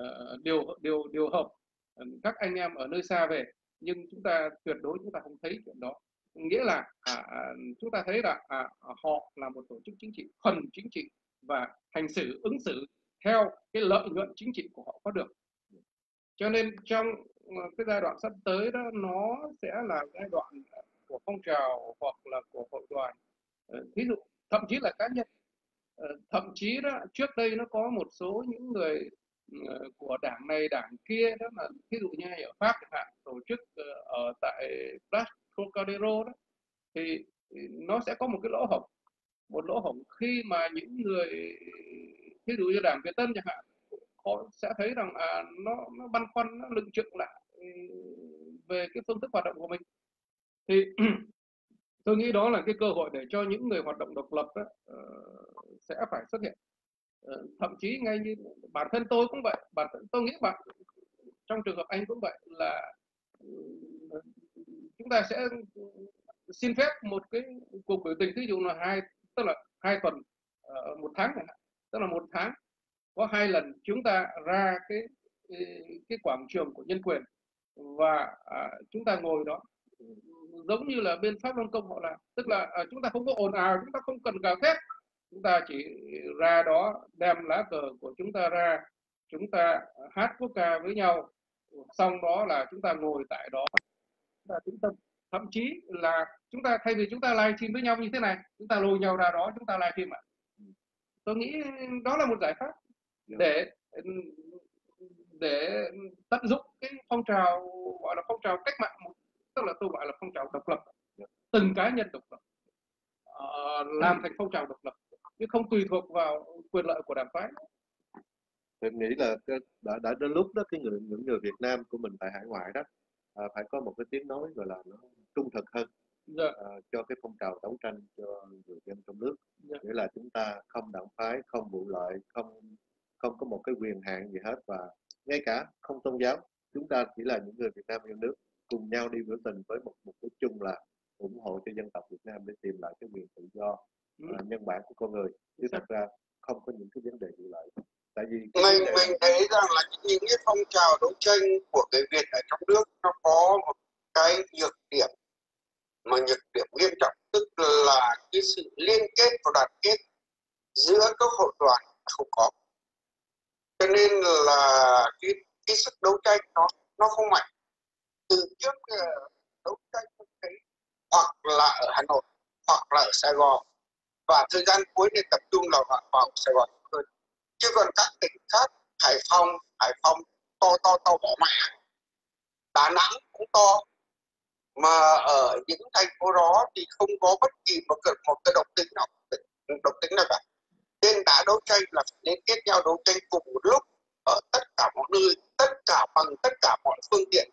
điều hợp các anh em ở nơi xa về. Nhưng chúng ta tuyệt đối chúng ta không thấy chuyện đó. Nghĩa là chúng ta thấy là họ là một tổ chức chính trị, thuần chính trị và hành xử ứng xử theo cái lợi nhuận chính trị của họ có được. Cho nên trong cái giai đoạn sắp tới đó, nó sẽ là giai đoạn của phong trào hoặc là của hội đoàn, thí dụ thậm chí là cá nhân. Thậm chí đó trước đây nó có một số những người của đảng này đảng kia, đó là ví dụ như ở Pháp chẳng hạn, tổ chức ở tại Place Trocadero đó, thì nó sẽ có một cái lỗ hổng khi mà những người ví dụ như đảng Việt Tân chẳng hạn, họ sẽ thấy rằng nó băn khoăn, nó lưng chừng lại về cái phương thức hoạt động của mình. Thì tôi nghĩ đó là cái cơ hội để cho những người hoạt động độc lập đó, sẽ phải xuất hiện. Thậm chí ngay như bản thân tôi cũng vậy, tôi nghĩ bạn trong trường hợp anh cũng vậy, là chúng ta sẽ xin phép một cái cuộc biểu tình, ví dụ là tức là 2 tuần, 1 tháng chẳng hạn, tức là 1 tháng có 2 lần chúng ta ra cái quảng trường của nhân quyền và chúng ta ngồi đó giống như là bên Pháp Luân Công họ làm, tức là chúng ta không có ồn ào, chúng ta không cần gào thét, chúng ta chỉ ra đó đem lá cờ của chúng ta ra, chúng ta hát quốc ca với nhau, xong đó là chúng ta ngồi tại đó, chúng ta tĩnh tâm. Thậm chí là chúng ta thay vì chúng ta live stream với nhau như thế này, chúng ta lôi nhau ra đó chúng ta live stream ạ. Tôi nghĩ đó là một giải pháp để tận dụng cái phong trào gọi là phong trào cách mạng, tức là tôi gọi là phong trào độc lập, từng cá nhân độc lập làm thành phong trào độc lập, chứ không tùy thuộc vào quyền lợi của đảng phái. Tôi nghĩ là đã đến lúc đó những người Việt Nam của mình tại hải ngoại đó phải có một cái tiếng nói gọi là nó trung thực hơn cho cái phong trào đấu tranh cho người dân trong nước. Nghĩa là chúng ta không đảng phái, không vụ lợi, không có một cái quyền hạn gì hết, và ngay cả không tôn giáo, chúng ta chỉ là những người Việt Nam yêu nước cùng nhau đi biểu tình với một mục đích chung là ủng hộ cho dân tộc Việt Nam để tìm lại cái quyền tự do nhân bản của con người, chứ thật ra không có những cái vấn đề vụ lợi. Tại vì mình thấy rằng là những cái phong trào đấu tranh của người Việt ở trong nước nó có một cái nhược điểm, mà nhược điểm nghiêm trọng, tức là cái sự liên kết và đoàn kết giữa các hội đoàn không có, cho nên là cái sức đấu tranh nó không mạnh. Từ trước đấu tranh thấy hoặc là ở Hà Nội hoặc là ở Sài Gòn, và thời gian cuối thì tập trung là vào Sài Gòn hơn, chứ còn các tỉnh khác, Hải Phòng to bỏ mẹ, Đà Nẵng cũng to, mà ở những thành phố đó thì không có bất kỳ một cái độc tính nào cả. Nên đã đấu tranh là phải liên kết nhau đấu tranh cùng một lúc ở tất cả mọi nơi, bằng tất cả mọi phương tiện.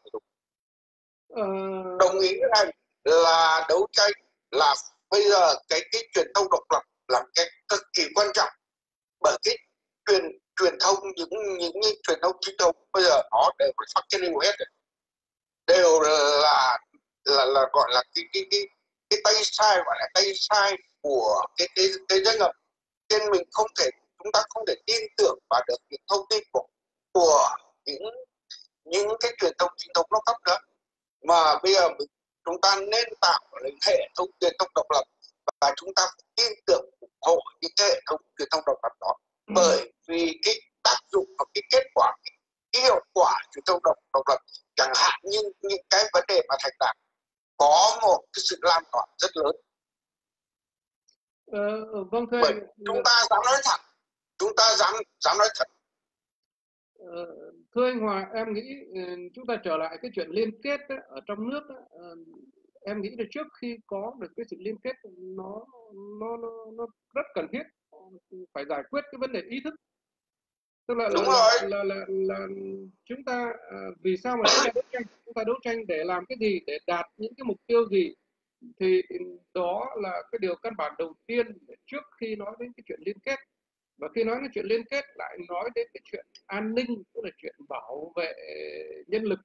Đồng ý với anh là đấu tranh là bây giờ cái truyền thông độc lập là cái cực kỳ quan trọng, bởi cái truyền thông những truyền thông chính thống bây giờ nó đều phát trên hết rồi, đều là gọi là cái tay sai, gọi là tay sai của cái thế ngầm. Nên chúng ta không thể tin tưởng vào được những thông tin của những cái truyền thông chính thống nó cấp nữa, mà bây giờ chúng ta nên tạo hệ thống truyền thông độc lập, và chúng ta phải tin tưởng ủng hộ những cái hệ thống truyền thông độc lập đó, bởi vì cái tác dụng và cái kết quả, cái hiệu quả truyền thông độc lập, chẳng hạn như những cái vấn đề mà thành đạt có một cái sự lan tỏa rất lớn. Vâng, thưa anh, chúng ta dám nói thật, chúng ta dám nói thật. Thưa anh Hòa, em nghĩ chúng ta trở lại cái chuyện liên kết ấy, ở trong nước ấy, em nghĩ là trước khi có được cái sự liên kết nó rất cần thiết, phải giải quyết cái vấn đề ý thức, tức là chúng ta vì sao mà chúng ta đấu tranh để làm cái gì, để đạt những cái mục tiêu gì, thì đó là cái điều căn bản đầu tiên trước khi nói đến cái chuyện liên kết. Và khi nói đến chuyện liên kết lại nói đến cái chuyện an ninh, tức là chuyện bảo vệ nhân lực.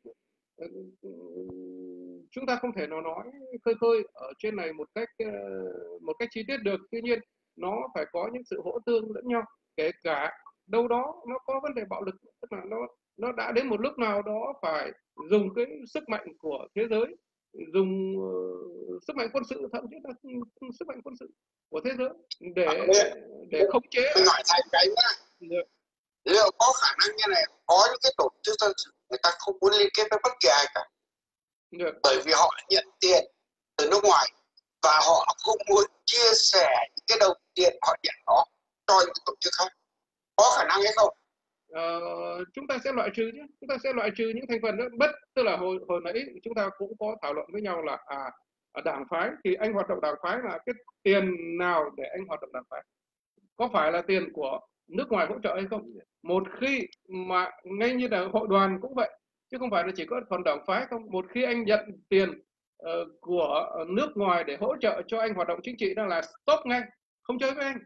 Chúng ta không thể nào nói khơi khơi ở trên này một cách chi tiết được. Tuy nhiên nó phải có những sự hỗ tương lẫn nhau, kể cả đâu đó nó có vấn đề bạo lực, tức là nó đã đến một lúc nào đó phải dùng cái sức mạnh của thế giới, dùng sức mạnh quân sự, thậm chí là sức mạnh quân sự của thế giới để khống chế. Mình hỏi thầy cái nữa, liệu có khả năng như này có những cái tổ chức dân sự người ta không muốn liên kết với bất kỳ ai cả, bởi vì họ nhận tiền từ nước ngoài và họ không muốn chia sẻ những cái đồng tiền họ nhận đó cho những tổ chức khác, có khả năng hay không? Chúng ta sẽ loại trừ nhé, chúng ta sẽ loại trừ những thành phần đó. Tức là hồi nãy chúng ta cũng có thảo luận với nhau là ở đảng phái thì anh hoạt động đảng phái là cái tiền nào để anh hoạt động đảng phái, có phải là tiền của nước ngoài hỗ trợ hay không? Một khi mà ngay như là hội đoàn cũng vậy, chứ không phải là chỉ có phần đảng phái không. Một khi anh nhận tiền của nước ngoài để hỗ trợ cho anh hoạt động chính trị, đó là stop ngay, không chơi với anh.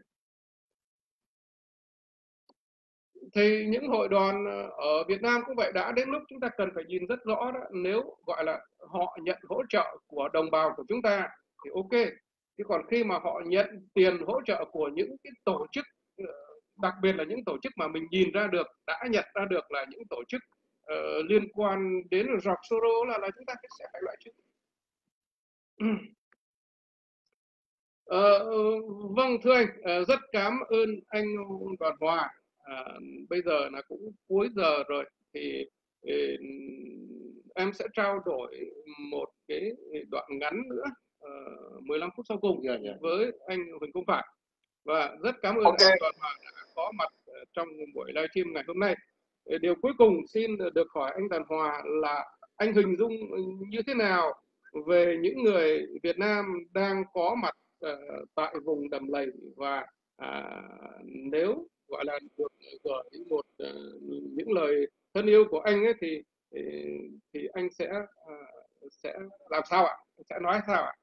Thì những hội đoàn ở Việt Nam cũng vậy, đã đến lúc chúng ta cần phải nhìn rất rõ đó. Nếu gọi là họ nhận hỗ trợ của đồng bào của chúng ta thì ok, chứ còn khi mà họ nhận tiền hỗ trợ của những cái tổ chức, đặc biệt là những tổ chức mà mình nhìn ra được, đã nhận ra được là những tổ chức liên quan đến George Soros, là chúng ta sẽ phải loại trừ. Vâng, thưa anh, rất cảm ơn anh Đoàn Hòa. Bây giờ là cũng cuối giờ rồi, thì em sẽ trao đổi một cái đoạn ngắn nữa, 15 phút sau cùng với anh Huỳnh Công Phản. Và rất cảm ơn anh Đoàn Hòa đã có mặt trong buổi livestream ngày hôm nay. Điều cuối cùng xin được hỏi anh Đoàn Hòa là anh hình dung như thế nào về những người Việt Nam đang có mặt tại vùng Đầm Lầy, và nếu gọi là được gửi những lời thân yêu của anh ấy thì anh sẽ làm sao ạ? Sẽ nói sao ạ?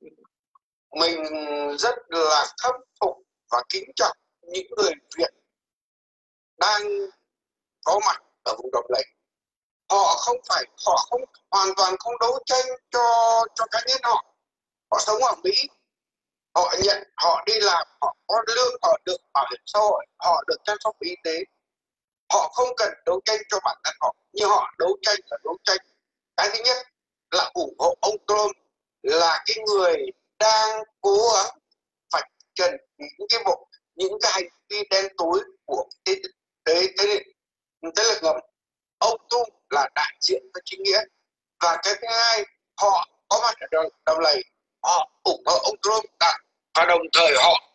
Mình rất là khâm phục và kính trọng những người Việt đang có mặt ở vùng Đầm Lầy. Họ không hoàn toàn không đấu tranh cho cá nhân họ. Họ sống ở Mỹ, họ đi làm, họ có lương, họ được bảo hiểm xã hội, họ được chăm sóc y tế. Họ không cần đấu tranh cho bản thân họ, nhưng họ đấu tranh là đấu tranh. Cái thứ nhất là ủng hộ ông Trump, là cái người đang cố gắng vạch trần những cái hành vi đen tối của thế lực ngầm. Ông Trump là đại diện cho chính nghĩa. Và cái thứ hai, họ có mặt ở Đầm Lầy, họ ủng hộ ông Trump, và đồng thời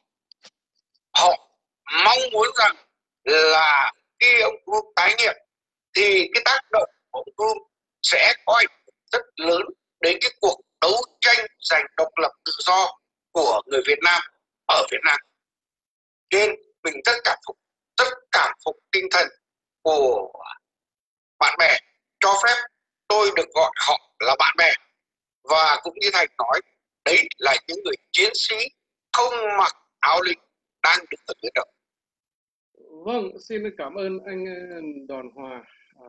họ mong muốn rằng là khi ông Trump tái nhiệm thì cái tác động của ông Trump sẽ có ảnh hưởng rất lớn đến cái cuộc đấu tranh giành độc lập tự do của người Việt Nam ở Việt Nam. Nên mình rất cảm phục tinh thần của bạn bè, cho phép tôi được gọi họ là bạn bè. Và cũng như thầy nói, đấy là những người chiến sĩ không mặc áo lính đang đứng ở tuyến đầu. Vâng, xin cảm ơn anh Đoàn Hòa.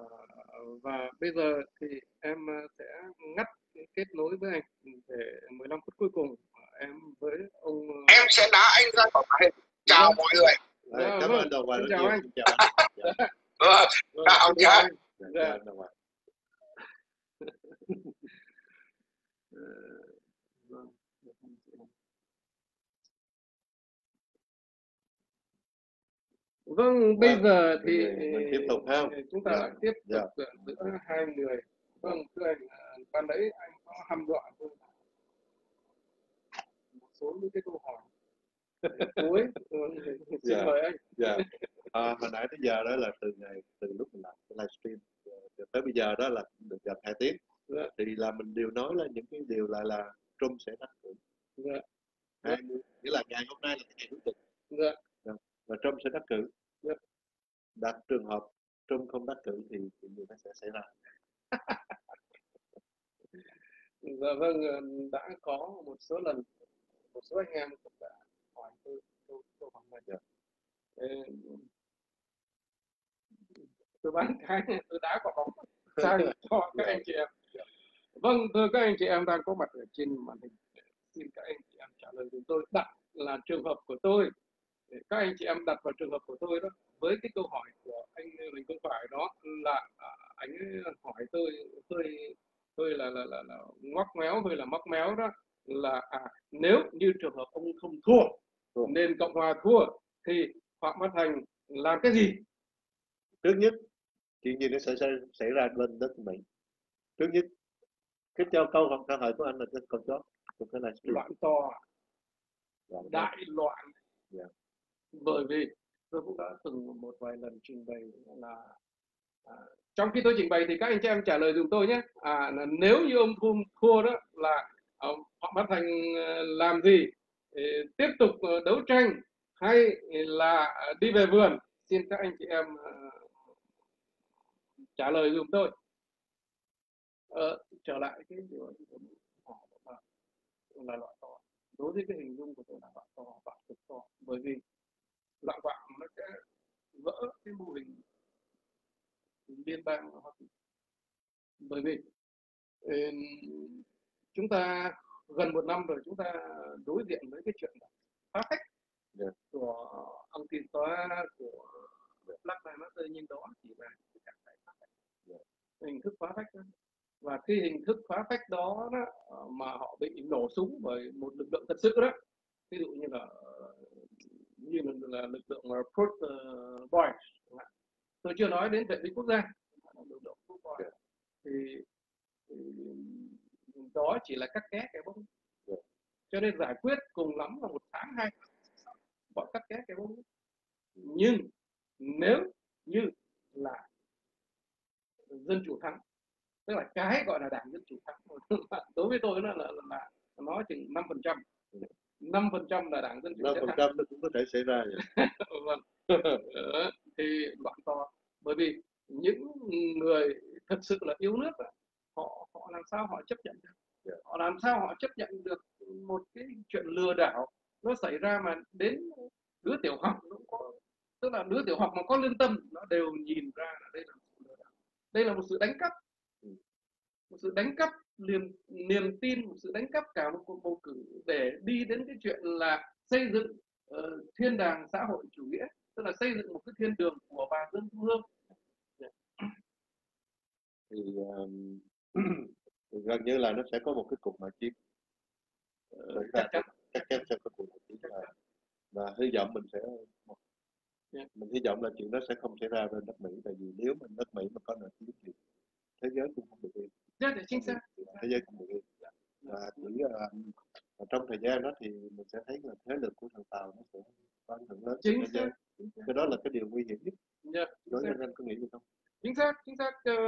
Và bây giờ thì em sẽ ngắt kết nối với anh để 15 phút cuối cùng em với ông. Em sẽ đá anh ra khỏi màn hình. Chào mọi người. Cảm ơn Đoàn Hòa rất nhiều. Anh. Chào anh. Chào nhá. Vâng, bây giờ thì mình tiếp tục không? Chúng ta lại tiếp tục giữa hai người. Vâng, thưa anh, ban nãy anh có hăm dọa tôi một số những cái câu hỏi cuối. Xin mời anh. Hồi nãy tới giờ đó là từ lúc mình làm cái livestream tới bây giờ đó là được gần 2 tiếng. Thì là mình đều nói là những cái điều là Trump sẽ đắc cử. Nghĩa là ngày hôm nay là ngày cuối cùng. Và Trump sẽ đắc cử. Đặt trường hợp Trump không đắc cử thì điều đó sẽ xảy ra. Dạ vâng, đã có một số lần một số anh em cũng đã hỏi tôi câu hỏi này. Dạ. Ờ, tôi bán cái tôi đá quả bóng sang cho các anh chị em. Vâng, thưa các anh chị em đang có mặt ở trên màn hình, xin các anh chị em trả lời giùm tôi. Đặt là trường hợp của tôi, để các anh chị em đặt vào trường hợp của tôi đó, với cái câu hỏi của anh Huỳnh Công Phải đó là anh ấy hỏi tôi là ngoắc méo hơi là móc méo đó, là nếu như trường hợp ông không thua nên Cộng hòa thua thì Phạm Văn Thành làm cái gì? Trước nhất, chuyện gì nó sẽ xảy ra bên đất Mỹ. Trước nhất, cái câu hỏi của anh là cái câu chót của cái livestream. Loạn to, đại loạn. Yeah. Bởi vì tôi cũng đã từng một vài lần trình bày là trong khi tôi trình bày thì các anh chị em trả lời dùm tôi nhé. Là nếu như ông thua đó là Phạm Văn Thành làm gì? Tiếp tục đấu tranh hay là đi về vườn? Xin các anh chị em trả lời dùm tôi. Trở lại cái điều là loạn to. Đối với cái hình dung của tôi là loạn to, loạn cực to. Bởi vì loạn quạng nó sẽ vỡ cái mô hình liên bang ở Hoa Kỳ. Bởi vì chúng ta gần một năm rồi chúng ta đối diện với cái chuyện phá phách của ông Kim Toa, của Black Lives Matter, nhưng đó chỉ là trạng thái phá phách, hình thức phá phách đó. Và khi hình thức phá phách đó, mà họ bị nổ súng bởi một lực lượng thật sự đó, ví dụ như là lực lượng Proud Boys, tôi chưa nói đến vệ binh quốc gia, lực lượng Proud Boys, thì đó chỉ là cắt ké cái bóng, cho nên giải quyết cùng lắm là 1 tháng 2 tháng bọn cắt ké cái bóng. Nhưng nếu như là dân chủ thắng, tức là cái gọi là đảng dân chủ thắng, đối với tôi là nó chừng 5% là đảng dân chủ 5% nó cũng có thể xảy ra vậy. Vâng. Thì loạn to, bởi vì những người thật sự là yêu nước họ làm sao họ chấp nhận được, họ làm sao họ chấp nhận được một cái chuyện lừa đảo nó xảy ra mà đến đứa tiểu học nó cũng có, tức là đứa tiểu học mà có lương tâm nó đều nhìn ra là đây là một sự lừa đảo, đây là một sự đánh cắp, một sự đánh cắp niềm tin, một sự đánh cắp cả một cuộc bầu cử để đi đến cái chuyện là xây dựng thiên đàng xã hội chủ nghĩa, tức là xây dựng một cái thiên đường của bà Dương Thu Hương. Thì gần như là nó sẽ có một cái cuộc nội chiến. Chắc chắn sẽ có cuộc nội chiến, và hy vọng mình hy vọng là chuyện đó sẽ không xảy ra bên đất Mỹ, tại vì nếu mà đất Mỹ mà có nội chiến thì thế giới cũng không được yên. Chính xác. Thế giới không được yên. Và trong thời gian đó thì mình sẽ thấy là thế lực của thằng Tàu nó sẽ có ảnh hưởng lớn trên thế giới. Cái đó là cái điều nguy hiểm nhất. Đối với anh có nghĩ gì không? Chính xác.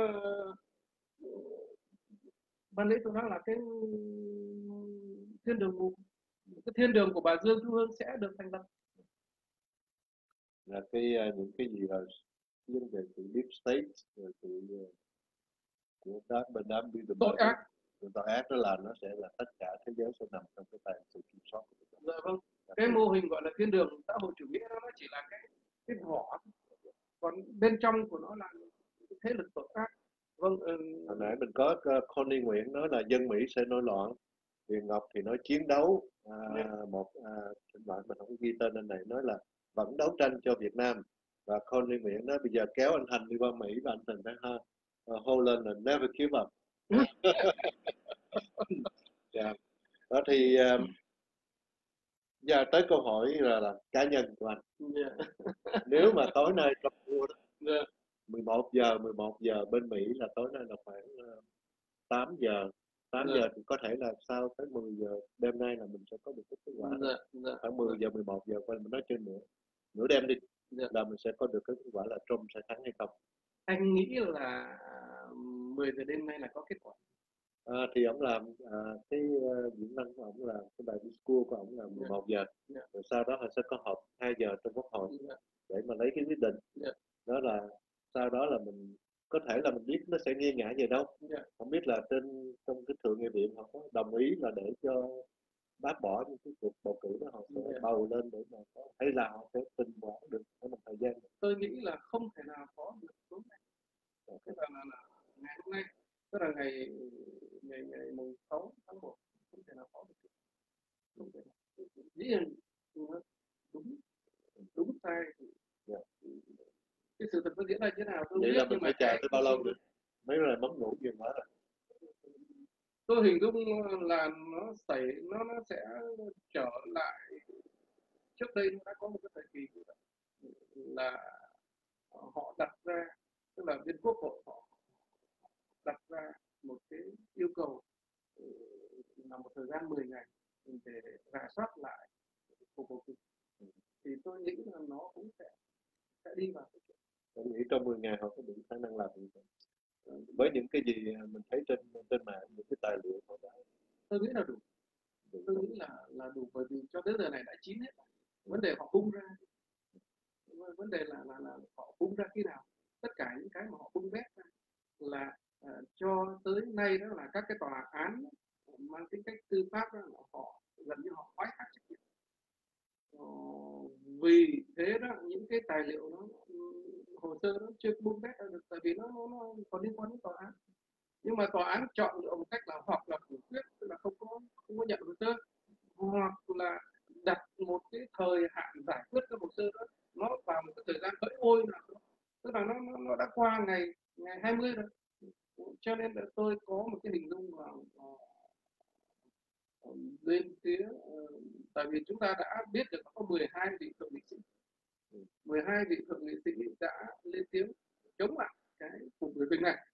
Ban nãy tôi nói là cái thiên đường của bà Dương Thu Hương sẽ được thành lập. Là những cái gì là vấn đề sự deep state, rồi sự của đám biên tội ác, đó là nó sẽ là tất cả thế giới sẽ nằm trong cái tay sự kiểm soát của chúng ta. Dạ vâng. Cái mô hình gọi là thiên đường xã hội chủ nghĩa nó chỉ là cái vỏ, còn bên trong của nó là thế lực tội ác. Vâng. Hồi nãy mình có Connie Nguyễn nói là dân Mỹ sẽ nổi loạn, Huyền Ngọc thì nói chiến đấu, thỉnh thoảng mình không ghi tên anh này nói là vẫn đấu tranh cho Việt Nam, và Connie Nguyễn nói bây giờ kéo anh Thành đi qua Mỹ và anh Thành phải hô lên là never give up. Yeah. Đó thì giờ tới câu hỏi là cá nhân của anh. Nếu mà tối nay trong mùa đó 11 giờ bên Mỹ là tối nay là khoảng 8 giờ thì có thể là sau tới 10 giờ đêm nay là mình sẽ có được kết quả. Khoảng 10 giờ 11 giờ quanh mình nói trên nửa đêm đi là mình sẽ có được kết quả là Trump sẽ thắng hay không. Anh nghĩ là 10 giờ đêm nay là có kết quả. Thì ông làm cái diễn văn của ông là cái bài discourse của ông là 11 giờ, rồi sau đó họ sẽ có họp 2 giờ trong Quốc hội để mà lấy cái quyết định. Đó là sau đó là mình có thể là mình biết nó sẽ nghiêng ngã về đâu. Dạ. Không biết là trong cái thượng nghị viện họ có đồng ý là để cho bác bỏ những cái cuộc bầu cử đó, họ sẽ Dạ. bầu lên để mà có, hay là họ sẽ tình bỏ được trong một thời gian. Tôi nghĩ là không thể nào có được lúc này. Tức là ngày hôm nay, tức là ngày mùng 6 tháng 1, không thể nào có được. Không thể nào. Dĩ nhiên đúng sai thì cái sự thật nó diễn ra như thế nào tôi Vậy biết, là mình phải chờ tới bao lâu nữa? Mấy rồi mắm ngủ gì quá rồi. Tôi hình dung là nó sẽ trở lại. Trước đây nó đã có một cái thời kỳ là họ đặt ra, tức là bên quốc hội họ đặt ra một cái yêu cầu là một thời gian 10 ngày để rà soát lại cuộc bầu cử. Thì tôi nghĩ là nó cũng sẽ đi vào cái chuyện. Tôi nghĩ trong 10 ngày họ có đủ khả năng làm gì với những cái gì mình thấy trên mạng, những cái tài liệu họ đã. Tôi nghĩ là đủ. Tôi nghĩ là đủ, bởi vì cho tới giờ này đã chín hết. Vấn đề họ bung ra, vấn đề là họ bung ra khi nào. Tất cả những cái mà họ bung bét ra là cho tới nay đó là các cái tòa án mang tính cách tư pháp đó, họ gần như họ thoái thác trách nhiệm. Vì thế đó, những cái tài liệu đó, hồ sơ nó chưa bung bét ra được, tại vì nó còn liên quan đến tòa án. Nhưng mà tòa án chọn lựa một cách là hoặc là phủ quyết, tức là không có nhận hồ sơ, hoặc là đặt một cái thời hạn giải quyết cái hồ sơ đó nó vào một cái thời gian hỡi ôi, tức là nó đã qua ngày 20 rồi. Cho nên là tôi có một cái hình dung là bên phía tại vì chúng ta đã biết được có 12 vị thượng nghị sĩ, 12 vị thượng nghị sĩ đã lên tiếng chống lại cái cuộc biểu tình này,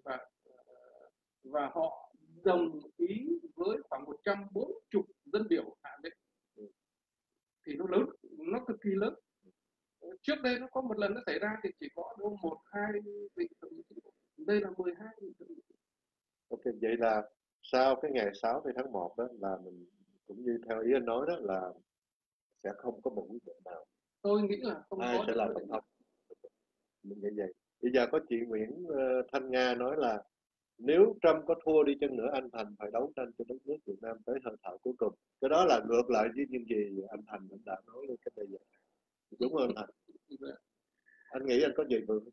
và họ đồng ý với khoảng 140 dân biểu hạ viện. Thì nó lớn, nó cực kỳ lớn. Trước đây nó có một lần nó xảy ra thì chỉ có đâu 1-2 vị thượng nghị sĩ, đây là 12 vị thượng nghị sĩ. Ok, vậy là sau cái ngày 60 tháng 1 đó là mình cũng như theo ý anh nói đó là sẽ không có một quyết định nào. Tôi nghĩ là không ai có sẽ là tổng thống. Mình nghĩ vậy. Bây giờ có chị Nguyễn Thanh Nga nói là nếu Trump có thua đi chăng nữa, anh Thành phải đấu tranh cho đất nước Việt Nam tới hơi thở cuối cùng. Cái đó là ngược lại với những gì anh Thành cũng đã nói lên cái bây giờ. Đúng không anh Thành? Anh nghĩ anh có gì vừa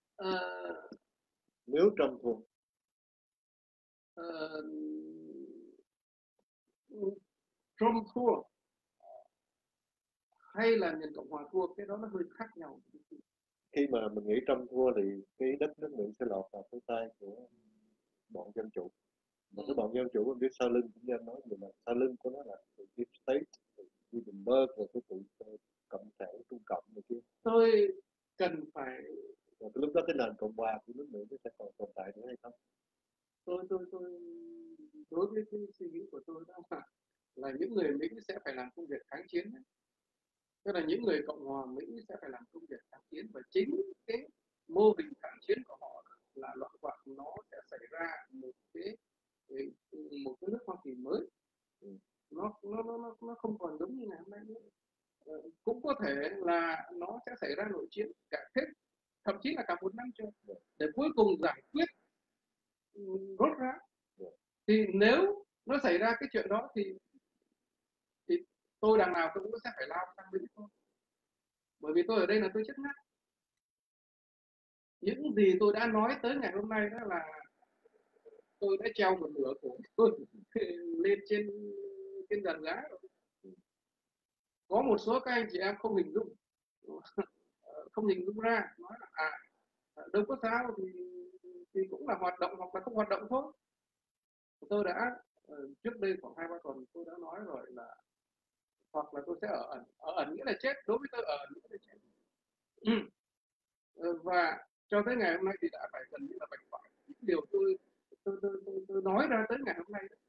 nếu Trump thua? Trump thua hay là Nhân Cộng Hòa thua, cái đó nó hơi khác nhau. Khi mà mình nghĩ Trump thua thì cái đất nước Mỹ sẽ lọt vào cái tay của bọn dân chủ. Mà cái bọn dân chủ, em biết sau lưng cũng như anh nói, là sau lưng của nó là Deep State, Hindenburg, rồi cái tụi cộng sản Trung Cộng này kia. Tôi cần phải, rồi cái lúc đó cái nền cộng hòa của nước Mỹ nó sẽ còn tồn tại nữa hay không? Tôi đối với cái suy nghĩ của tôi đó là những người Mỹ sẽ phải làm công việc kháng chiến ấy. Tức là những người Cộng hòa Mỹ sẽ phải làm công việc kháng chiến, và chính cái mô hình kháng chiến của họ là loạn loạn nó sẽ xảy ra một cái nước Hoa Kỳ mới. Nó không còn giống như ngày hôm nay nữa. Cũng có thể là nó sẽ xảy ra nội chiến cả hết, thậm chí là cả một năm trời, để cuối cùng giải quyết rốt ráo. Thì nếu nó xảy ra cái chuyện đó thì tôi đằng nào tôi cũng sẽ phải lao sang Mỹ thôi, bởi vì tôi ở đây là tôi chấp nhận. Những gì tôi đã nói tới ngày hôm nay đó là tôi đã treo một nửa của tôi lên trên dàn giá rồi. Có một số các anh chị em không hình dung ra, nói là đâu có sao, thì cũng là hoạt động hoặc là không hoạt động thôi. Tôi đã trước đây khoảng 2-3 tuần tôi đã nói rồi là hoặc là tôi sẽ ở ẩn nghĩa là chết, đối với tôi ở ẩn nghĩa là chết. Và cho tới ngày hôm nay thì đã phải gần như là bạch phải những điều tôi nói ra tới ngày hôm nay đó.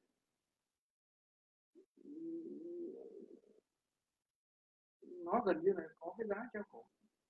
Nó gần như là có cái giá treo cổ.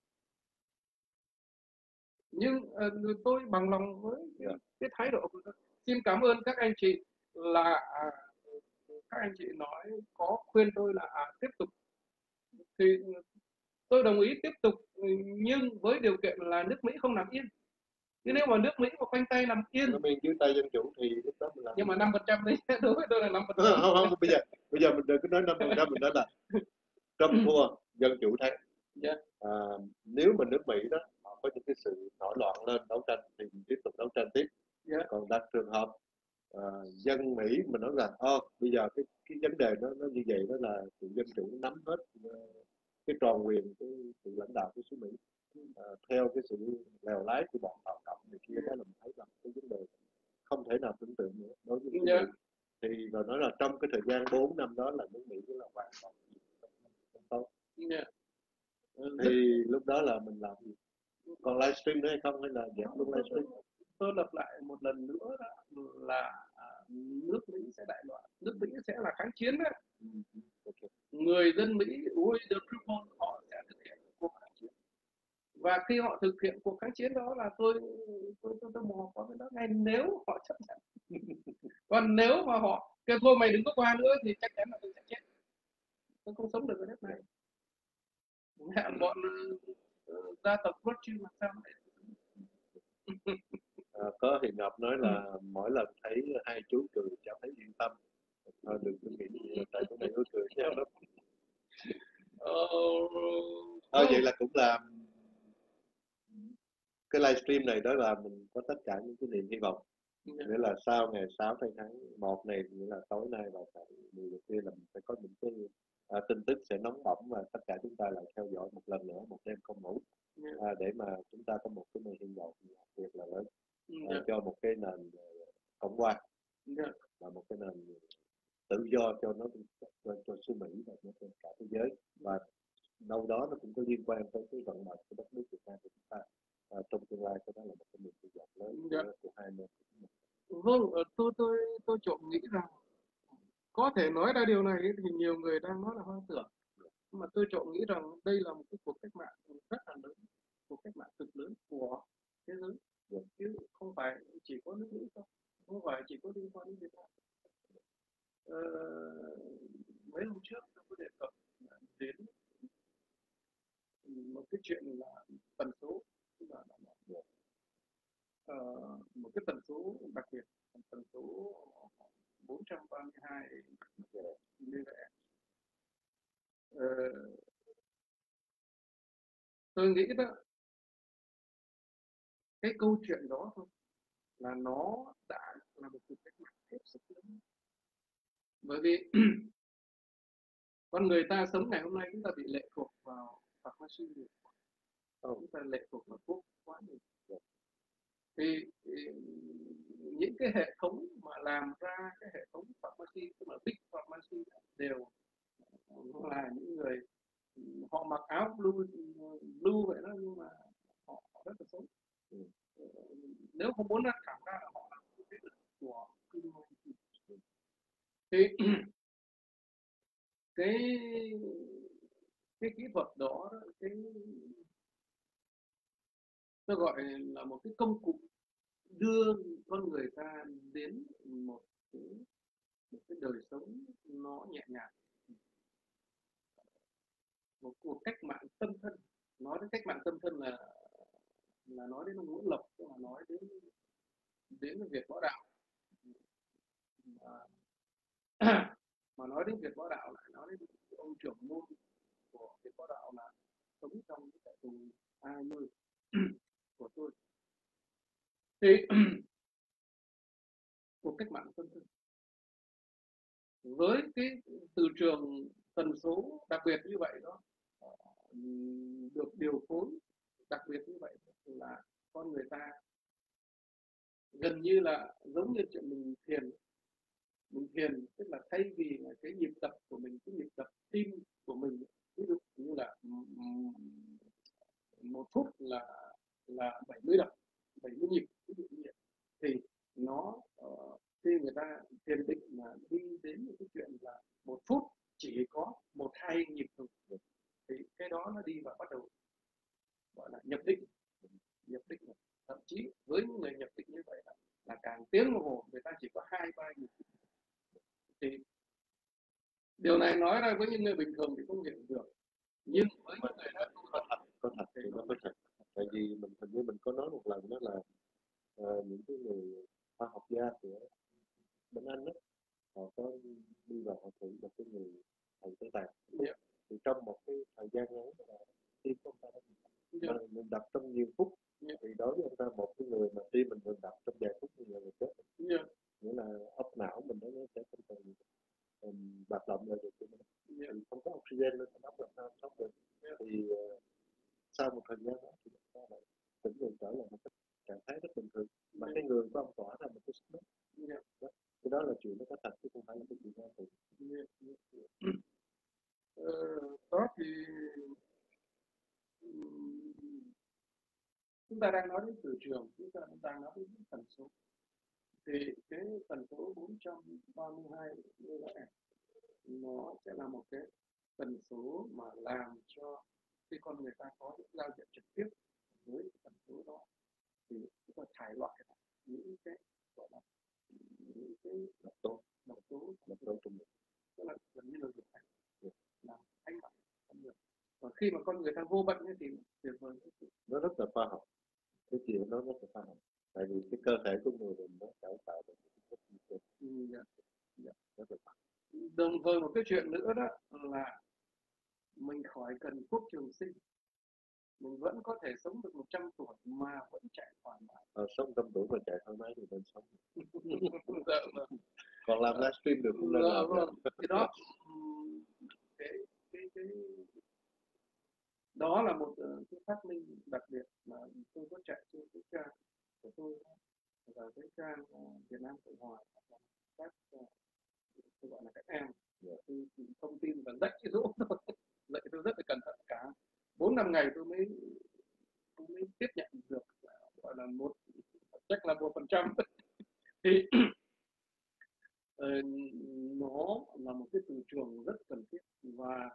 Nhưng tôi bằng lòng với cái thái độ của tôi. Xin cảm ơn các anh chị là các anh chị nói có khuyên tôi là tiếp tục, thì tôi đồng ý tiếp tục, nhưng với điều kiện là nước Mỹ không nằm yên. Chứ nếu mà nước Mỹ mà khoanh tay nằm yên, nó bên dưới tay dân chủ thì lúc đó mình làm. nhưng mà 5% đấy đối với tôi là 5%. Không, bây giờ mình đừng có nói 5%, mình nói là Trump thua, dân chủ thắng. Yeah. Nếu mà nước Mỹ đó họ có những cái sự nổi loạn lên đấu tranh thì mình tiếp tục đấu tranh tiếp. Yeah. Còn đặt trường hợp dân Mỹ mình nói rằng bây giờ cái vấn đề nó như vậy, đó là sự dân chủ nắm hết cái tròn quyền, cái sự lãnh đạo của xứ Mỹ theo cái sự lèo lái của bọn Tàu cộng này kia, đó là mình thấy rằng cái vấn đề không thể nào tưởng tượng nữa đối với xứ Mỹ. Thì rồi nói là trong cái thời gian 4 năm đó là nước Mỹ là hoàn toàn không tốt. Thì lúc đó là mình làm gì? Còn livestream nữa hay không, hay là dẹp luôn livestream? Tôi lặp lại một lần nữa đó là nước Mỹ sẽ đại loạn, nước Mỹ sẽ là kháng chiến đó. Okay. Người dân Mỹ the people họ sẽ thực hiện cuộc kháng chiến, và khi họ thực hiện cuộc kháng chiến đó là tôi mò có bên đó ngay nếu họ chấp nhận. Còn nếu mà họ kêu thôi mày đừng có qua nữa thì chắc chắn là tôi sẽ chết, tôi không sống được ở đất này. Bọn gia tộc Rothschild làm sao vậy? Có Hiền Ngọc nói là mỗi lần thấy hai chú cười cháu thấy yên tâm. Đừng có nghĩ tại chỗ này có cười nhau lắm. Vậy là cũng là cái livestream này, đó là mình có tất cả những cái niềm hy vọng. Nghĩa là sau ngày 6 tháng 1 này, nghĩa là tối nay và tại 10 giờ kia là mình sẽ có những cái tin tức sẽ nóng bỏng, và tất cả chúng ta lại theo dõi một lần nữa một đêm không ngủ để mà chúng ta có một cái niềm hy vọng đặc biệt là lớn cho một cái nền Cộng hòa và một cái nền tự do cho nó cho xứ Mỹ và cho cả thế giới, và đâu đó nó cũng có liên quan tới cái vận mệnh của đất nước Việt Nam của chúng ta trong tương lai. Cho đó là một cái niềm hy vọng lớn của hai bên. Vâng, tôi trộm nghĩ rằng có thể nói ra điều này thì nhiều người đang nói là hoang tưởng, nhưng mà tôi trộm nghĩ rằng đây là một cái cuộc cách mạng rất là lớn, cuộc cách mạng cực lớn của thế giới, chứ không phải chỉ có nước Mỹ không, không phải chỉ có liên quan đến Việt Nam. Mấy hôm trước tôi có đề cập đến một cái chuyện là tần số, tức là một cái tần số đặc biệt, tần số 432 MHz. Tôi nghĩ đó, cái câu chuyện đó thôi là nó đã là một cuộc cách mạng hết sức lớn. Bởi vì con người ta sống ngày hôm nay chúng ta bị lệ thuộc vào pharmacy nhiều, chúng ta lệ thuộc vào thuốc quá nhiều. Thì những cái hệ thống mà làm ra cái hệ thống pharmacy, tức là big pharmacy, đều là những người họ mặc áo blue vậy đó, nhưng mà họ rất là xấu. Nếu không muốn cảm ra là họ là một cái của thì cái kỹ thuật đó, tôi gọi là một cái công cụ đưa con người ta đến một cái đời sống nó nhẹ nhàng, một cuộc cách mạng tâm thân. Nói đến cách mạng tâm thân là nói đến ông Nguyễn Lộc, tức là nói đến việc võ đạo, mà nói đến việc võ đạo lại nói đến ông trưởng môn của việc võ đạo là sống trong cái trại tù 20 của tôi. Thì cuộc cách mạng tâm thân với cái từ trường tần số đặc biệt như vậy đó, được điều phối đặc biệt như vậy, là con người ta gần như là giống như chuyện mình thiền, tức là thay vì là cái nhịp tập của mình, cái nhịp tập tim của mình, ví dụ như là 1 phút là 70 đập, 70 nhịp, ví dụ như vậy, thì nó khi người ta thiền định mà đi đến một cái chuyện là 1 phút chỉ có 1-2 nhịp thôi, thì cái đó nó đi và bắt đầu gọi là nhập định. Thậm chí với những người nhập định như vậy là càng tiếng đồng hồ người ta chỉ có 2-3 nhịp. Thì điều này nói ra với những người bình thường thì không hiểu được, nhưng với những người đã có thật thì nó có thật. Tại vì mình hình như mình có nói một lần đó là những cái người khoa học gia của bên Anh đó, họ có đi vào họ thử một cái người thầy tế tạng. Thì trong một cái thời gian ngắn là tim của ông ta đã mình đập trong nhiều phút. Thì đối với ông ta, một cái người mà tim mình ngừng đập trong vài phút thì là người chết. Nghĩa là óc não mình nó sẽ không còn hoạt động lại được. Thì không có oxygen lên óc làm sao sống được. Thì sau một thời gian đó thì chúng ta lại tỉnh dậy trở lại một cái trạng thái rất bình thường, mà cái người của ông tỏa ra một cái sức đó. Cái đó là chuyện nó có thật chứ không phải là cái chuyện hoang tưởng. Đó thì chúng ta đang nói đến từ trường, chúng ta đang nói đến tần số. Thì cái tần số 432 MHz nó sẽ là một cái tần số mà làm cho khi con người ta có những giao diện trực tiếp với cái tần số đó thì chúng ta thải loại những cái gọi là những cái độc tố trong mình, tức là gần như là diệt hại, làm thanh lọc con người. Và khi mà con người ta vô bệnh thì tuyệt vời. Nó rất là khoa học, cái chuyện đó rất là khoa học, tại vì cái cơ thể của người mình nó cải tạo được rất là khoa. Đồng thời một cái chuyện nữa đó là mình khỏi cần thuốc trường sinh, mình vẫn có thể sống được 100 tuổi mà vẫn chạy thoải mái. Sống 100 tuổi mà chạy thoải mái thì nên sống. Còn làm livestream được cũng nên làm. Thì đó, cái đó là một cái phát minh đặc biệt mà tôi có chạy trên cái trang của tôi và cái trang Việt Nam Cộng Hòa, các tôi gọi là các em tôi thông tin và dạy dỗ tôi, dạy tôi rất là cẩn thận. Cả 4-5 ngày tôi mới tiếp nhận được gọi là chắc là 1%. Thì nó là một cái từ trường rất cần thiết và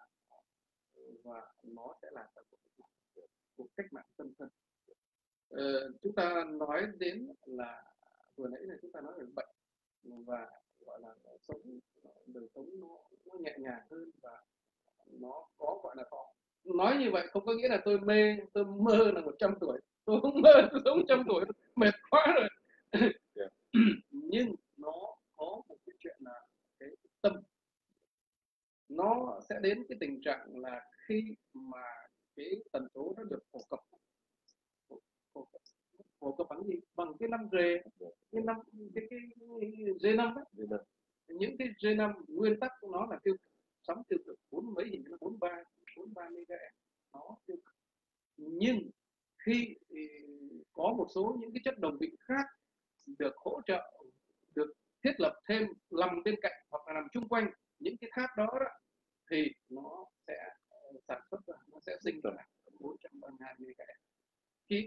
nó sẽ là cuộc cách mạng tâm thần. Chúng ta nói đến là vừa nãy là chúng ta nói về bệnh và gọi là đời sống nó nhẹ nhàng hơn và nó có gọi là có. Nói như vậy không có nghĩa là tôi mơ là 100 tuổi, tôi không mơ tôi sống 100 tuổi, mệt quá rồi. Nhưng nó có một cái chuyện là cái tâm nó sẽ đến cái tình trạng là khi mà cái tần số nó được phổ cập bằng gì? Bằng cái 5G, cái G5 đó. Những cái G5 nguyên tắc của nó là sóng tiêu cực 4 mấy hình như là 43 MHz, nó tiêu cực. Nhưng khi có một số những cái chất đồng vị khác được hỗ trợ, được thiết lập thêm nằm bên cạnh hoặc là nằm chung quanh những cái tháp đó, thì nó sẽ sản xuất ra, nó sẽ sinh ra 432 MHz. Khi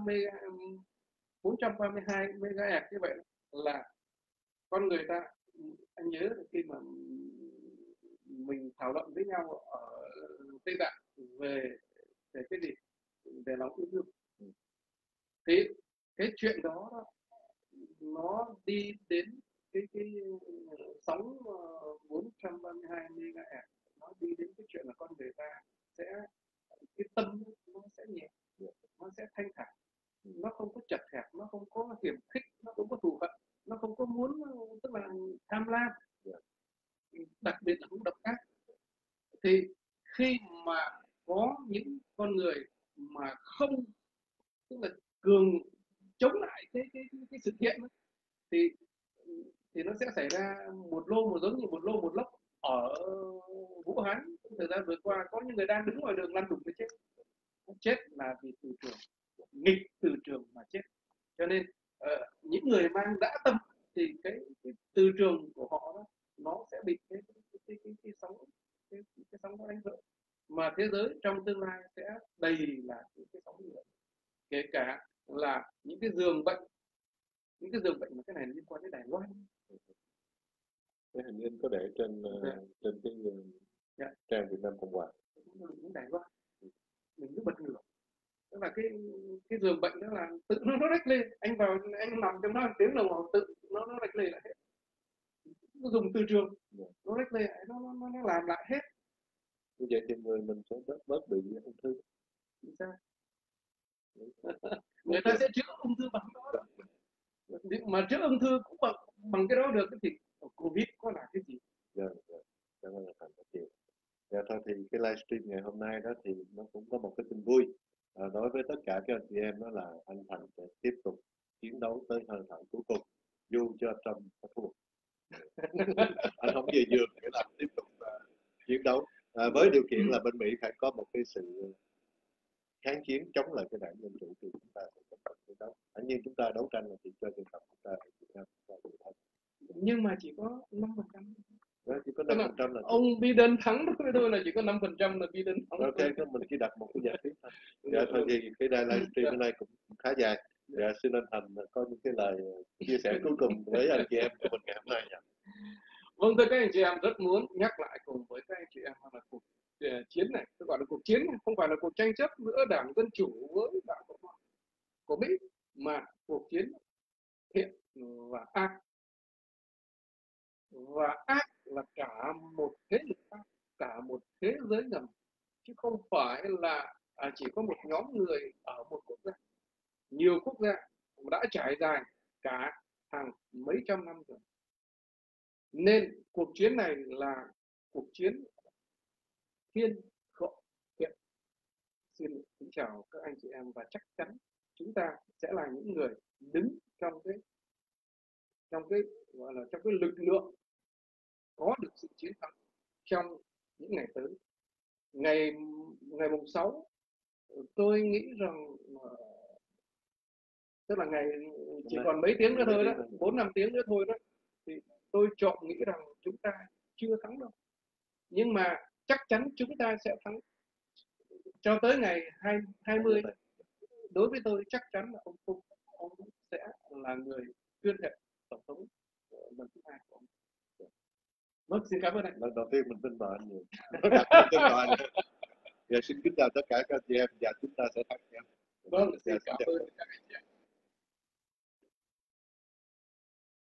432 MHz như vậy là con người ta, anh nhớ khi mà mình thảo luận với nhau ở Tây Tạng về cái gì, về lòng yêu thương, thì cái chuyện đó nó đi đến cái sóng 432 MHz, nó đi đến cái chuyện là con người ta sẽ, cái tâm nó sẽ nhẹ, nó sẽ thanh thản, nó không có chật hẹp, nó không có hiểm khích, nó không có thù hận, nó không có muốn, tức là tham lam, đặc biệt là không độc ác. Thì khi mà có những con người mà không, tức là cường chống lại cái sự kiện đó, thì nó sẽ xảy ra giống như một lô một lốc ở Vũ Hán thời gian vừa qua. Có những người đang đứng ngoài đường lăn đùng cái chết, chết là vì từ trường, nghịch từ trường mà chết. Cho nên những người mang dã tâm thì cái từ trường của họ đó, nó sẽ bị cái sóng nó đánh vỡ, mà thế giới trong tương lai sẽ đầy là những cái sóng nữa, kể cả là những cái giường bệnh mà cái này liên quan đến Đài Loan. Cái hình in có để trên cái trang Việt Nam Cộng Hòa. Những Đài Loan mình cứ bật ngửa, tức là cái giường bệnh đó là tự nó rách lên, anh vào anh nằm trong đó tiếng đồng hồ tự nó rách lên lại hết, nó dùng từ trường nó rách lên, nó làm lại hết. Như vậy thì người mình sẽ bớt bị ung thư. Sao? Người ta sẽ chữa ung thư bằng đó. Mà chữa ung thư cũng bằng cái đó được thì Covid có là cái gì? Dạ, dạ. Cảm ơn Thành rất nhiều. Dạ thôi thì cái livestream ngày hôm nay đó thì nó cũng có một cái tin vui. Đối với tất cả các anh chị em đó là anh Thành sẽ tiếp tục chiến đấu tới hơi thở cuối cùng, dù cho Trump có thua. Anh không về giường để làm tiếp tục chiến đấu. Với điều kiện là bên Mỹ phải có một cái sự kháng chiến chống lại cái đảng Dân Chủ thì chúng ta sẽ tiếp tục chiến đấu. Tất nhiên chúng ta đấu tranh là chỉ cho dân tộc chúng ta ở Việt Nam chúng ta tự thân. Nhưng mà chỉ có 5%. Đó, chỉ có Tức là 5% là ông Biden thắng đối với tôi là chỉ có 5% là Biden thắng. ok, thôi mình chỉ đặt một cái giả thuyết thôi. Dạ thôi thì cái livestream hôm nay cũng khá dài. Dạ xin anh Thành có những cái lời chia sẻ cuối cùng với anh chị em của mình ngày hôm nay nhỉ? Vâng, thưa các anh chị em, rất muốn nhắc lại cùng với các anh chị em là cuộc chiến này, tôi gọi là cuộc chiến này, không phải là cuộc tranh chấp giữa Đảng Dân Chủ với Đảng Cộng hòa của Mỹ, mà cuộc chiến thiện và ác. Và ác là cả một thế lực ác, cả một thế giới ngầm, chứ không phải là chỉ có một nhóm người ở một quốc gia. Nhiều quốc gia đã trải dài cả hàng mấy trăm năm rồi. Nên cuộc chiến này là cuộc chiến thiên khộ thiện. Xin kính chào các anh chị em, và chắc chắn chúng ta sẽ là những người đứng trong cái gọi là trong cái lực lượng có được sự chiến thắng trong những ngày tới. Ngày mùng 6 tôi nghĩ rằng tức là ngày chỉ còn mấy tiếng nữa thôi đó, 4-5 tiếng nữa thôi đó, thì tôi chọn nghĩ rằng chúng ta chưa thắng đâu, nhưng mà chắc chắn chúng ta sẽ thắng cho tới ngày 20. Đối với tôi chắc chắn là ông sẽ là người tuyên thệ tổng thống lần thứ 2 của ông. Vâng, xin cảm ơn anh. Lần đầu tiên mình tin vào anh nhiều. Tin vào anh. Dạ, xin kính chào tất cả các chị em và chúng ta sẽ thắng nhau. Vâng, xin cảm ơn.